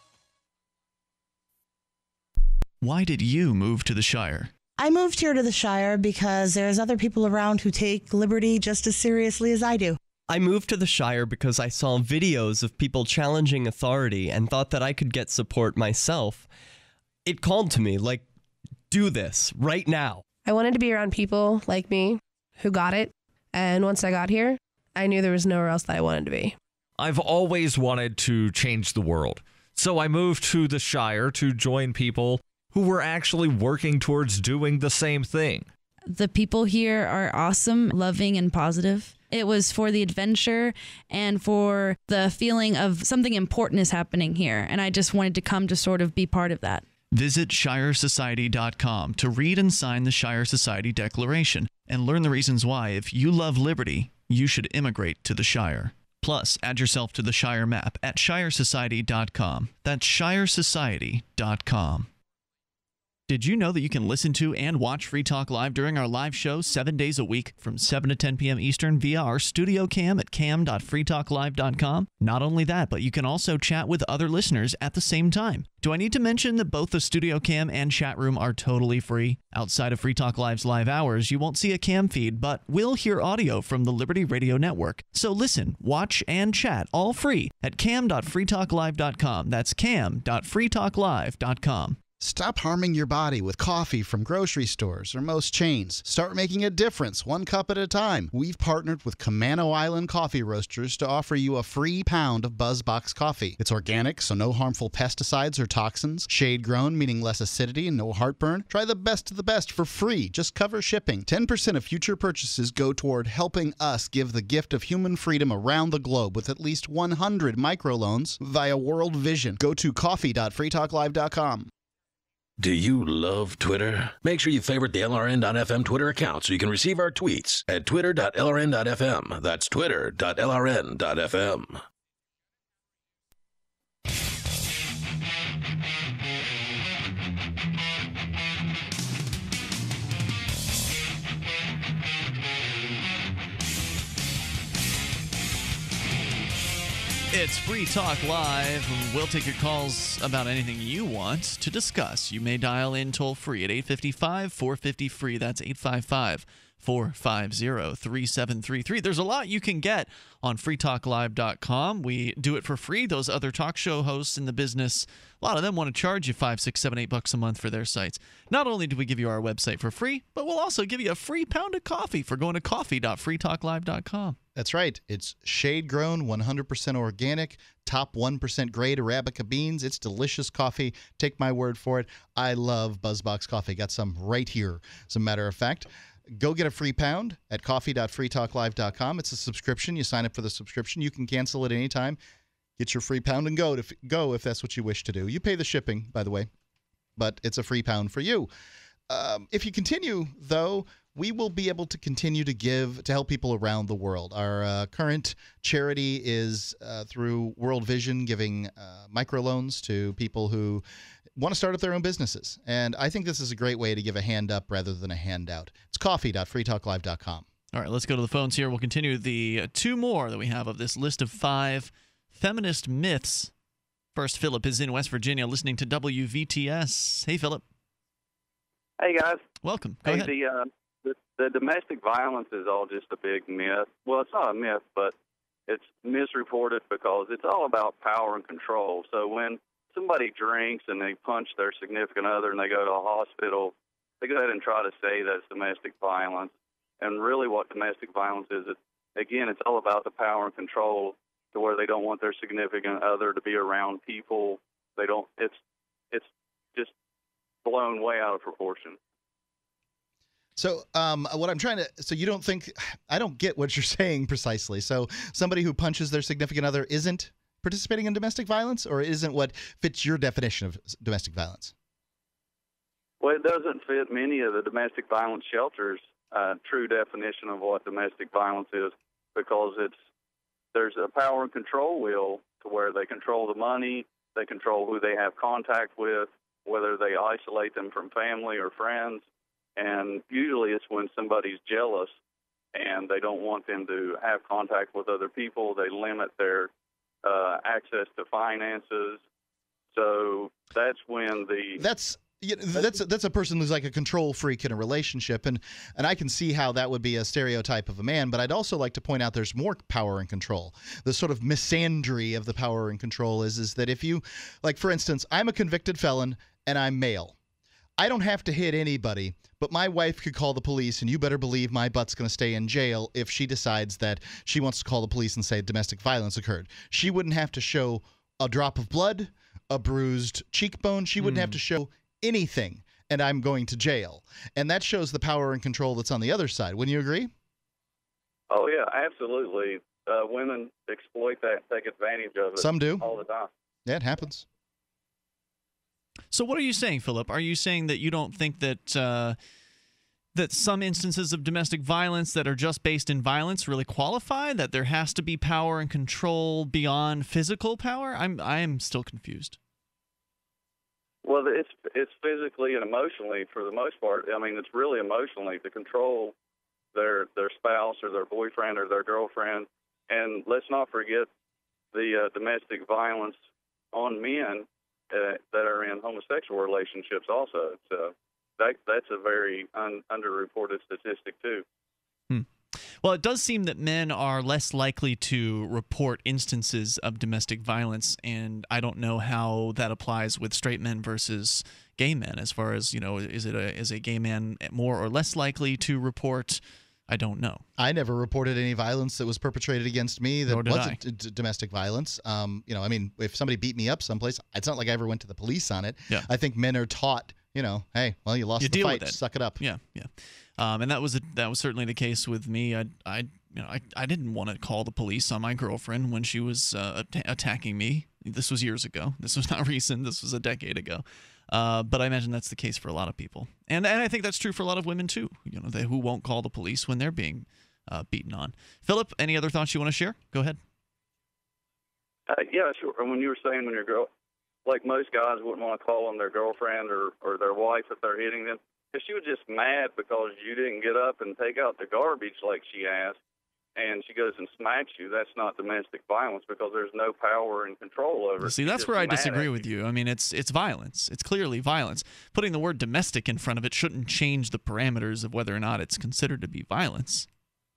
Why did you move to the Shire? I moved here to the Shire because there's other people around who take liberty just as seriously as I do. I moved to the Shire because I saw videos of people challenging authority and thought that I could get support myself. It called to me, like, do this right now. I wanted to be around people like me who got it. And once I got here, I knew there was nowhere else that I wanted to be. I've always wanted to change the world. So I moved to the Shire to join people who were actually working towards doing the same thing. The people here are awesome, loving, and positive. It was for the adventure and for the feeling of something important is happening here. And I just wanted to come to sort of be part of that. Visit shire society dot com to read and sign the Shire Society Declaration and learn the reasons why, if you love liberty, you should immigrate to the Shire. Plus, add yourself to the Shire map at shire society dot com. That's shire society dot com. Did you know that you can listen to and watch Free Talk Live during our live show seven days a week from seven to ten p.m. Eastern via our studio cam at cam dot free talk live dot com? Not only that, but you can also chat with other listeners at the same time. Do I need to mention that both the studio cam and chat room are totally free? Outside of Free Talk Live's live hours, you won't see a cam feed, but will hear audio from the Liberty Radio Network. So listen, watch, and chat all free at cam dot free talk live dot com. That's cam dot free talk live dot com. Stop harming your body with coffee from grocery stores or most chains. Start making a difference, one cup at a time. We've partnered with Camano Island Coffee Roasters to offer you a free pound of BuzzBox coffee. It's organic, so no harmful pesticides or toxins. Shade-grown, meaning less acidity and no heartburn. Try the best of the best for free. Just cover shipping. ten percent of future purchases go toward helping us give the gift of human freedom around the globe with at least one hundred microloans via World Vision. Go to coffee dot free talk live dot com. Do you love Twitter? Make sure you favorite the L R N dot F M Twitter account so you can receive our tweets at twitter dot L R N dot F M. That's twitter dot L R N dot F M. It's Free Talk Live. We'll take your calls about anything you want to discuss. You may dial in toll-free at eight five five, four five zero, F R E E. That's eight five five, four five zero, three seven three three. There's a lot you can get on free talk live dot com. We do it for free. Those other talk show hosts in the business, a lot of them want to charge you five, six, seven, eight bucks a month for their sites. Not only do we give you our website for free, but we'll also give you a free pound of coffee for going to coffee dot free talk live dot com. That's right. It's shade-grown, one hundred percent organic, top one percent grade Arabica beans. It's delicious coffee. Take my word for it. I love BuzzBox coffee. Got some right here, as a matter of fact. Go get a free pound at coffee dot free talk live dot com. It's a subscription. You sign up for the subscription. You can cancel it anytime. Get your free pound and go, to, go if that's what you wish to do. You pay the shipping, by the way, but it's a free pound for you. Um, if you continue, though, we will be able to continue to give to help people around the world. Our uh, current charity is uh, through World Vision, giving uh, microloans to people who want to start up their own businesses. And I think this is a great way to give a hand up rather than a handout. It's coffee dot free talk live dot com. All right, let's go to the phones here. We'll continue the uh, two more that we have of this list of five feminist myths. First, Philip is in West Virginia listening to W V T S. Hey, Philip. Hey, guys. Welcome. Go hey, ahead. The, uh, the, the domestic violence is all just a big myth. Well, it's not a myth, but it's misreported because it's all about power and control. So when somebody drinks and they punch their significant other and they go to a hospital, they go ahead and try to say that it's domestic violence. And really what domestic violence is, it, again, it's all about the power and control to where they don't want their significant other to be around people. They don't, it's, it's just blown way out of proportion. So um, what I'm trying to – so you don't think – I don't get what you're saying precisely. So somebody who punches their significant other isn't participating in domestic violence, or isn't what fits your definition of domestic violence? Well, it doesn't fit many of the domestic violence shelters' uh, true definition of what domestic violence is, because it's there's a power and control wheel to where they control the money, they control who they have contact with, whether they isolate them from family or friends. And usually it's when somebody's jealous and they don't want them to have contact with other people. They limit their uh, access to finances. So that's when the... That's... Yeah, that's that's a person who's like a control freak in a relationship, and and I can see how that would be a stereotype of a man. But I'd also like to point out there's more power and control. The sort of misandry of the power and control is is that if you, like for instance, I'm a convicted felon and I'm male. I don't have to hit anybody, but my wife could call the police, and you better believe my butt's going to stay in jail if she decides that she wants to call the police and say domestic violence occurred. She wouldn't have to show a drop of blood, a bruised cheekbone. She wouldn't mm. have to show anything, and I'm going to jail. And that shows the power and control that's on the other side. Wouldn't you agree? Oh, yeah, absolutely. Uh, women exploit that, take advantage of it. Some do. All the time. Yeah, it happens. So what are you saying, Philip? Are you saying that you don't think that uh, that some instances of domestic violence that are just based in violence really qualify, that there has to be power and control beyond physical power? I'm I am still confused. Well, it's it's physically and emotionally for the most part. I mean, it's really emotionally to control their their spouse or their boyfriend or their girlfriend. And let's not forget the uh, domestic violence on men uh, that are in homosexual relationships also. So that that's a very un, underreported statistic too. Hmm. Well, it does seem that men are less likely to report instances of domestic violence, and I don't know how that applies with straight men versus gay men. As far as, you know, is it a is a gay man more or less likely to report? I don't know. I never reported any violence that was perpetrated against me that wasn't d- d- domestic violence. Um, you know, I mean, if somebody beat me up someplace, it's not like I ever went to the police on it. Yeah. I think men are taught, you know, hey, well, you lost you the deal fight, with it. Suck it up. Yeah, yeah. Um, and that was a, that was certainly the case with me. I, I, you know, I, I didn't want to call the police on my girlfriend when she was uh, att- attacking me. This was years ago. This was not recent. This was a decade ago. Uh, but I imagine that's the case for a lot of people, and and I think that's true for a lot of women too. You know, they who won't call the police when they're being uh, beaten on. Philip, any other thoughts you want to share? Go ahead. Uh, yeah, sure. When you were saying when your girl, like most guys wouldn't want to call on their girlfriend or, or their wife if they're hitting them, because she was just mad because you didn't get up and take out the garbage like she asked, and she goes and smacks you. That's not domestic violence because there's no power and control over it. See, She's that's just where I mad disagree at with you. you. I mean, it's it's violence. It's clearly violence. Putting the word domestic in front of it shouldn't change the parameters of whether or not it's considered to be violence.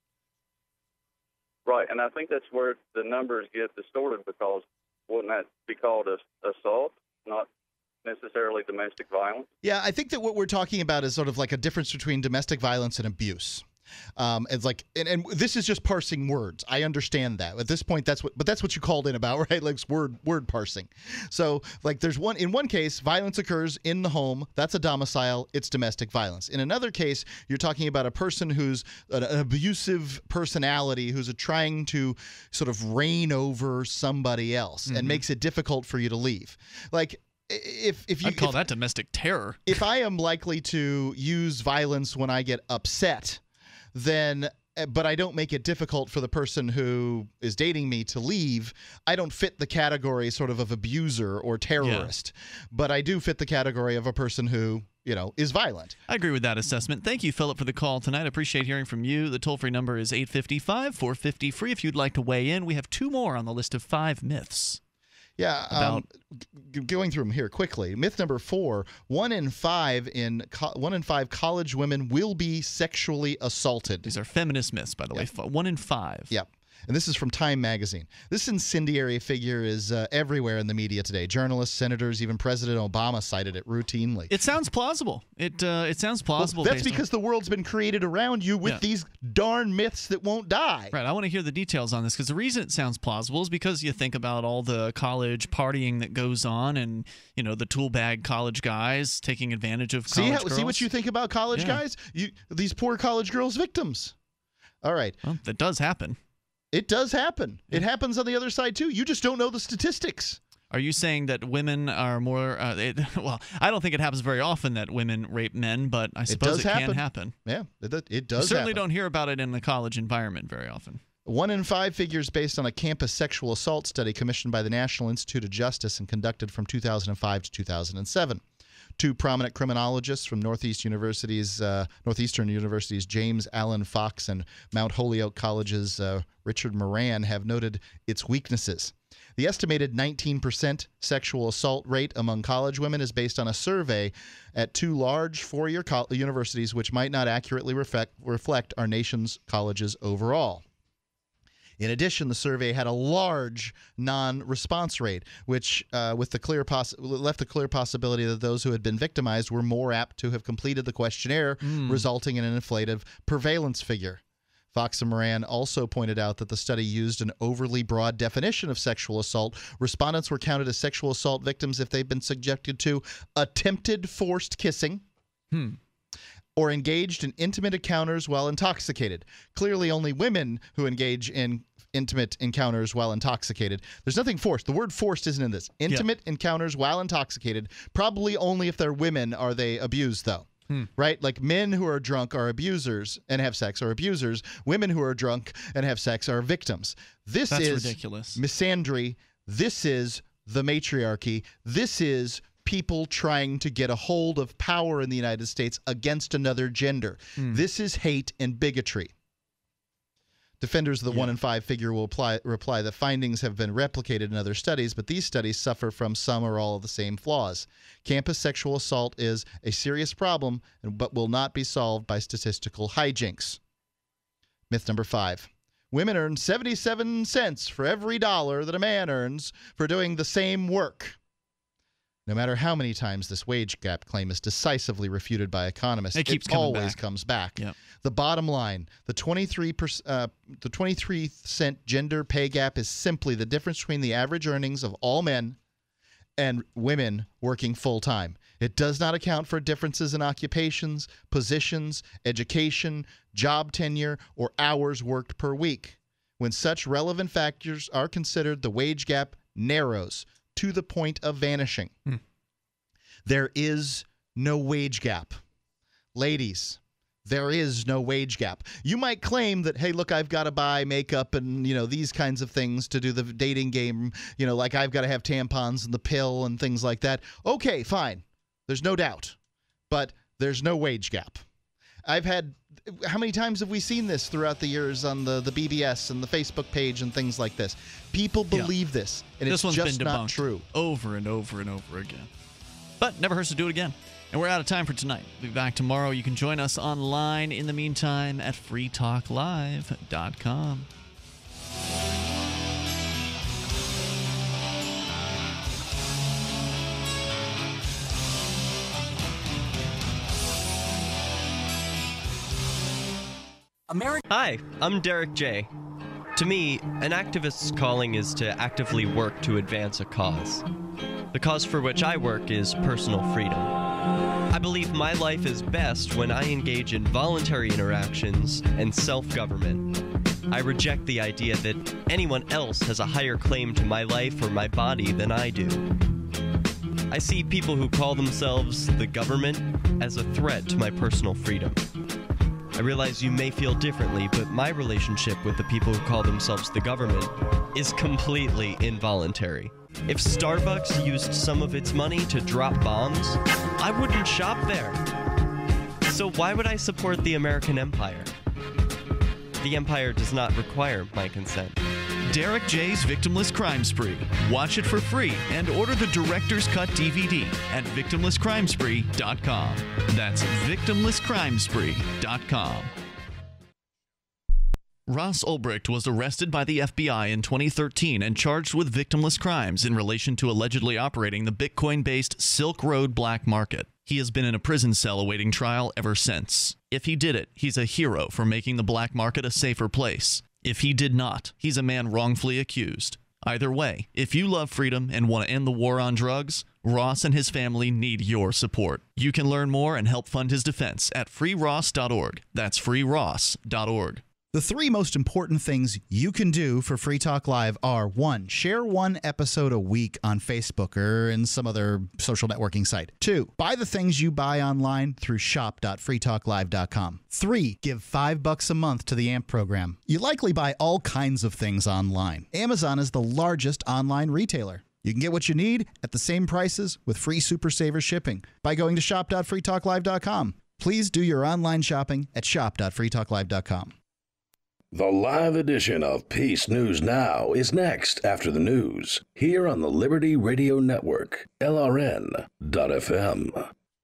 Right, and I think that's where the numbers get distorted, because wouldn't that be called a, assault, not necessarily domestic violence? Yeah, I think that what we're talking about is sort of like a difference between domestic violence and abuse. Um, it's like, and, and this is just parsing words. I understand that at this point. That's what, but that's what you called in about, right? Like word word parsing. So, like, there's one in one case, violence occurs in the home. That's a domicile. It's domestic violence. In another case, you're talking about a person who's an, an abusive personality who's a, trying to sort of reign over somebody else mm-hmm. and makes it difficult for you to leave. Like. If if you I'd call if, that domestic terror. If I am likely to use violence when I get upset, then but I don't make it difficult for the person who is dating me to leave, I don't fit the category sort of of abuser or terrorist. Yeah. But I do fit the category of a person who, you know, is violent. I agree with that assessment. Thank you, Philip, for the call tonight. I appreciate hearing from you. The toll-free number is eight five five, four five zero, free if you'd like to weigh in. We have two more on the list of five myths. Yeah, um, g- going through them here quickly. Myth number four: one in five in co- one in five college women will be sexually assaulted. These are feminist myths, by the yep. way. One in five. Yep. And this is from Time magazine. This incendiary figure is uh, everywhere in the media today. Journalists, senators, even President Obama cited it routinely. It sounds plausible. It uh, it sounds plausible. Well, that's based because on... the world's been created around you with Yeah. these darn myths that won't die. Right. I want to hear the details on this, because the reason it sounds plausible is because you think about all the college partying that goes on, and you know the tool bag college guys taking advantage of See college how, girls. see what you think about college Yeah. guys? You these poor college girls victims. All right. Well, that does happen. It does happen. It happens on the other side too. You just don't know the statistics. Are you saying that women are more? Uh, it, well, I don't think it happens very often that women rape men, but I suppose does it, happen. can happen. Yeah, it, it does. You certainly happen. don't hear about it in the college environment very often. One in five figures based on a campus sexual assault study commissioned by the National Institute of Justice and conducted from two thousand five to two thousand seven. Two prominent criminologists from Northeast University's, uh, Northeastern University's James Allen Fox and Mount Holyoke College's uh, Richard Moran have noted its weaknesses. The estimated nineteen percent sexual assault rate among college women is based on a survey at two large four-year co- universities, which might not accurately reflect, reflect our nation's colleges overall. In addition, the survey had a large non-response rate, which uh, with the clear poss- left the clear possibility that those who had been victimized were more apt to have completed the questionnaire, Mm. resulting in an inflated prevalence figure. Fox and Moran also pointed out that the study used an overly broad definition of sexual assault. Respondents were counted as sexual assault victims if they've been subjected to attempted forced kissing, Hmm. or engaged in intimate encounters while intoxicated. Clearly, only women who engage in intimate encounters while intoxicated. There's nothing forced. The word forced isn't in this. Intimate encounters while intoxicated. Probably only if they're women are they abused, though. Hmm. Right? Like men who are drunk are abusers and have sex are abusers. Women who are drunk and have sex are victims. This That's is ridiculous. misandry. This is the matriarchy. This is people trying to get a hold of power in the United States against another gender. Hmm. This is hate and bigotry. Defenders of the Yeah. one in five figure will apply, reply that findings have been replicated in other studies, but these studies suffer from some or all of the same flaws. Campus sexual assault is a serious problem, but will not be solved by statistical hijinks. Myth number five. Women earn seventy-seven cents for every dollar that a man earns for doing the same work. No matter how many times this wage gap claim is decisively refuted by economists, It keeps coming always back. comes back. Yep. The bottom line, the twenty-three percent, uh, the twenty-three cent gender pay gap is simply the difference between the average earnings of all men and women working full-time. It does not account for differences in occupations, positions, education, job tenure, or hours worked per week. When such relevant factors are considered, the wage gap narrows to the point of vanishing. Hmm. There is no wage gap. Ladies, there is no wage gap. You might claim that, hey, look, I've got to buy makeup and, you know, these kinds of things to do the dating game, you know, like I've got to have tampons and the pill and things like that. Okay, fine. There's no doubt. But there's no wage gap. I've had, how many times have we seen this throughout the years on the, the B B S and the Facebook page and things like this? People Yeah. believe this, and This it's one's just been not debunked true. over and over and over again. But never hurts to do it again. And we're out of time for tonight. We'll be back tomorrow. You can join us online in the meantime at free talk live dot com. America. Hi, I'm Derek J. To me, an activist's calling is to actively work to advance a cause. The cause for which I work is personal freedom. I believe my life is best when I engage in voluntary interactions and self-government. I reject the idea that anyone else has a higher claim to my life or my body than I do. I see people who call themselves the government as a threat to my personal freedom. I realize you may feel differently, but my relationship with the people who call themselves the government is completely involuntary. If Starbucks used some of its money to drop bombs, I wouldn't shop there. So why would I support the American empire? The empire does not require my consent. Derek J's Victimless Crime Spree. Watch it for free and order the Director's Cut D V D at victimless crime spree dot com. That's victimless crime spree dot com. Ross Ulbricht was arrested by the F B I in twenty thirteen and charged with victimless crimes in relation to allegedly operating the Bitcoin-based Silk Road black market. He has been in a prison cell awaiting trial ever since. If he did it, he's a hero for making the black market a safer place. If he did not, he's a man wrongfully accused. Either way, if you love freedom and want to end the war on drugs, Ross and his family need your support. You can learn more and help fund his defense at free ross dot org. That's free ross dot org. The three most important things you can do for Free Talk Live are, one, share one episode a week on Facebook or in some other social networking site. Two, buy the things you buy online through shop dot free talk live dot com. Three, give five bucks a month to the A M P program. You likely buy all kinds of things online. Amazon is the largest online retailer. You can get what you need at the same prices with free Super Saver shipping by going to shop dot free talk live dot com. Please do your online shopping at shop dot free talk live dot com. The live edition of Peace News Now is next after the news, here on the Liberty Radio Network, L R N dot F M.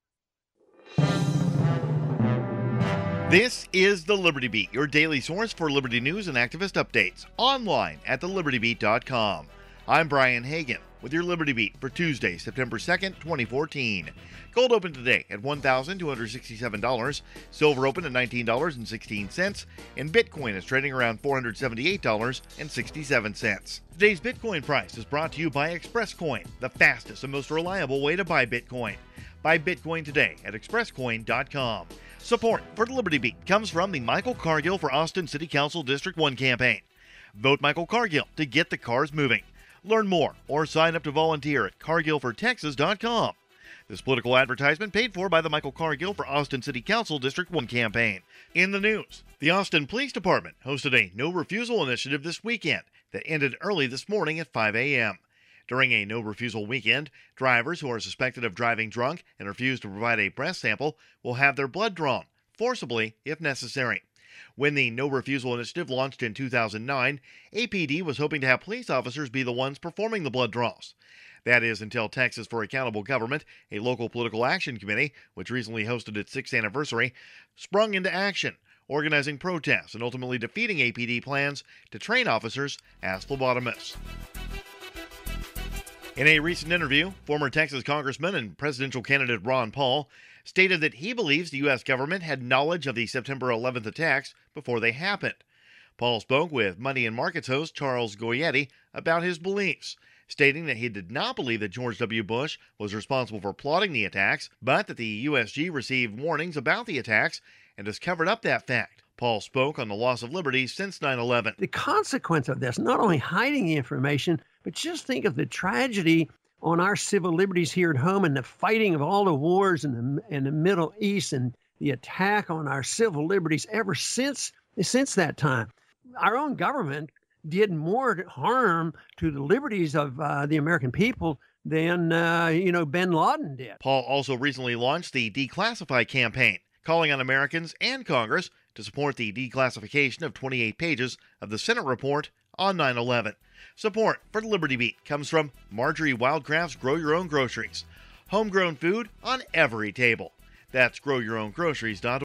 This is the Liberty Beat, your daily source for liberty news and activist updates, online at the liberty beat dot com. I'm Brian Hagan with your Liberty Beat for Tuesday, September second, twenty fourteen. Gold opened today at one thousand two hundred sixty-seven dollars, silver opened at nineteen dollars and sixteen cents, and Bitcoin is trading around four hundred seventy-eight dollars and sixty-seven cents. Today's Bitcoin price is brought to you by ExpressCoin, the fastest and most reliable way to buy Bitcoin. Buy Bitcoin today at express coin dot com. Support for the Liberty Beat comes from the Michael Cargill for Austin City Council District one campaign. Vote Michael Cargill to get the cars moving. Learn more or sign up to volunteer at cargill for texas dot com. This political advertisement paid for by the Michael Cargill for Austin City Council District one campaign. In the news, the Austin Police Department hosted a no refusal initiative this weekend that ended early this morning at five a m During a no refusal weekend, drivers who are suspected of driving drunk and refuse to provide a breath sample will have their blood drawn, forcibly if necessary. When the No Refusal Initiative launched in two thousand nine, A P D was hoping to have police officers be the ones performing the blood draws. That is until Texas for Accountable Government, a local political action committee, which recently hosted its sixth anniversary, sprung into action, organizing protests and ultimately defeating A P D plans to train officers as phlebotomists. In a recent interview, former Texas Congressman and presidential candidate Ron Paul stated that he believes the U S government had knowledge of the September eleventh attacks before they happened. Paul spoke with Money and Markets host Charles Goyetti about his beliefs, stating that he did not believe that George W. Bush was responsible for plotting the attacks, but that the U S G received warnings about the attacks and has covered up that fact. Paul spoke on the loss of liberty since nine eleven. The consequence of this, not only hiding the information, but just think of the tragedy on our civil liberties here at home and the fighting of all the wars in the, in the Middle East and the attack on our civil liberties ever since, since that time. Our own government did more harm to the liberties of uh, the American people than, uh, you know, bin Laden did. Paul also recently launched the Declassify campaign, calling on Americans and Congress to support the declassification of twenty-eight pages of the Senate report on nine eleven. Support for the Liberty Beat comes from Marjorie Wildcraft's Grow Your Own Groceries. Homegrown food on every table. That's grow your own groceries dot org.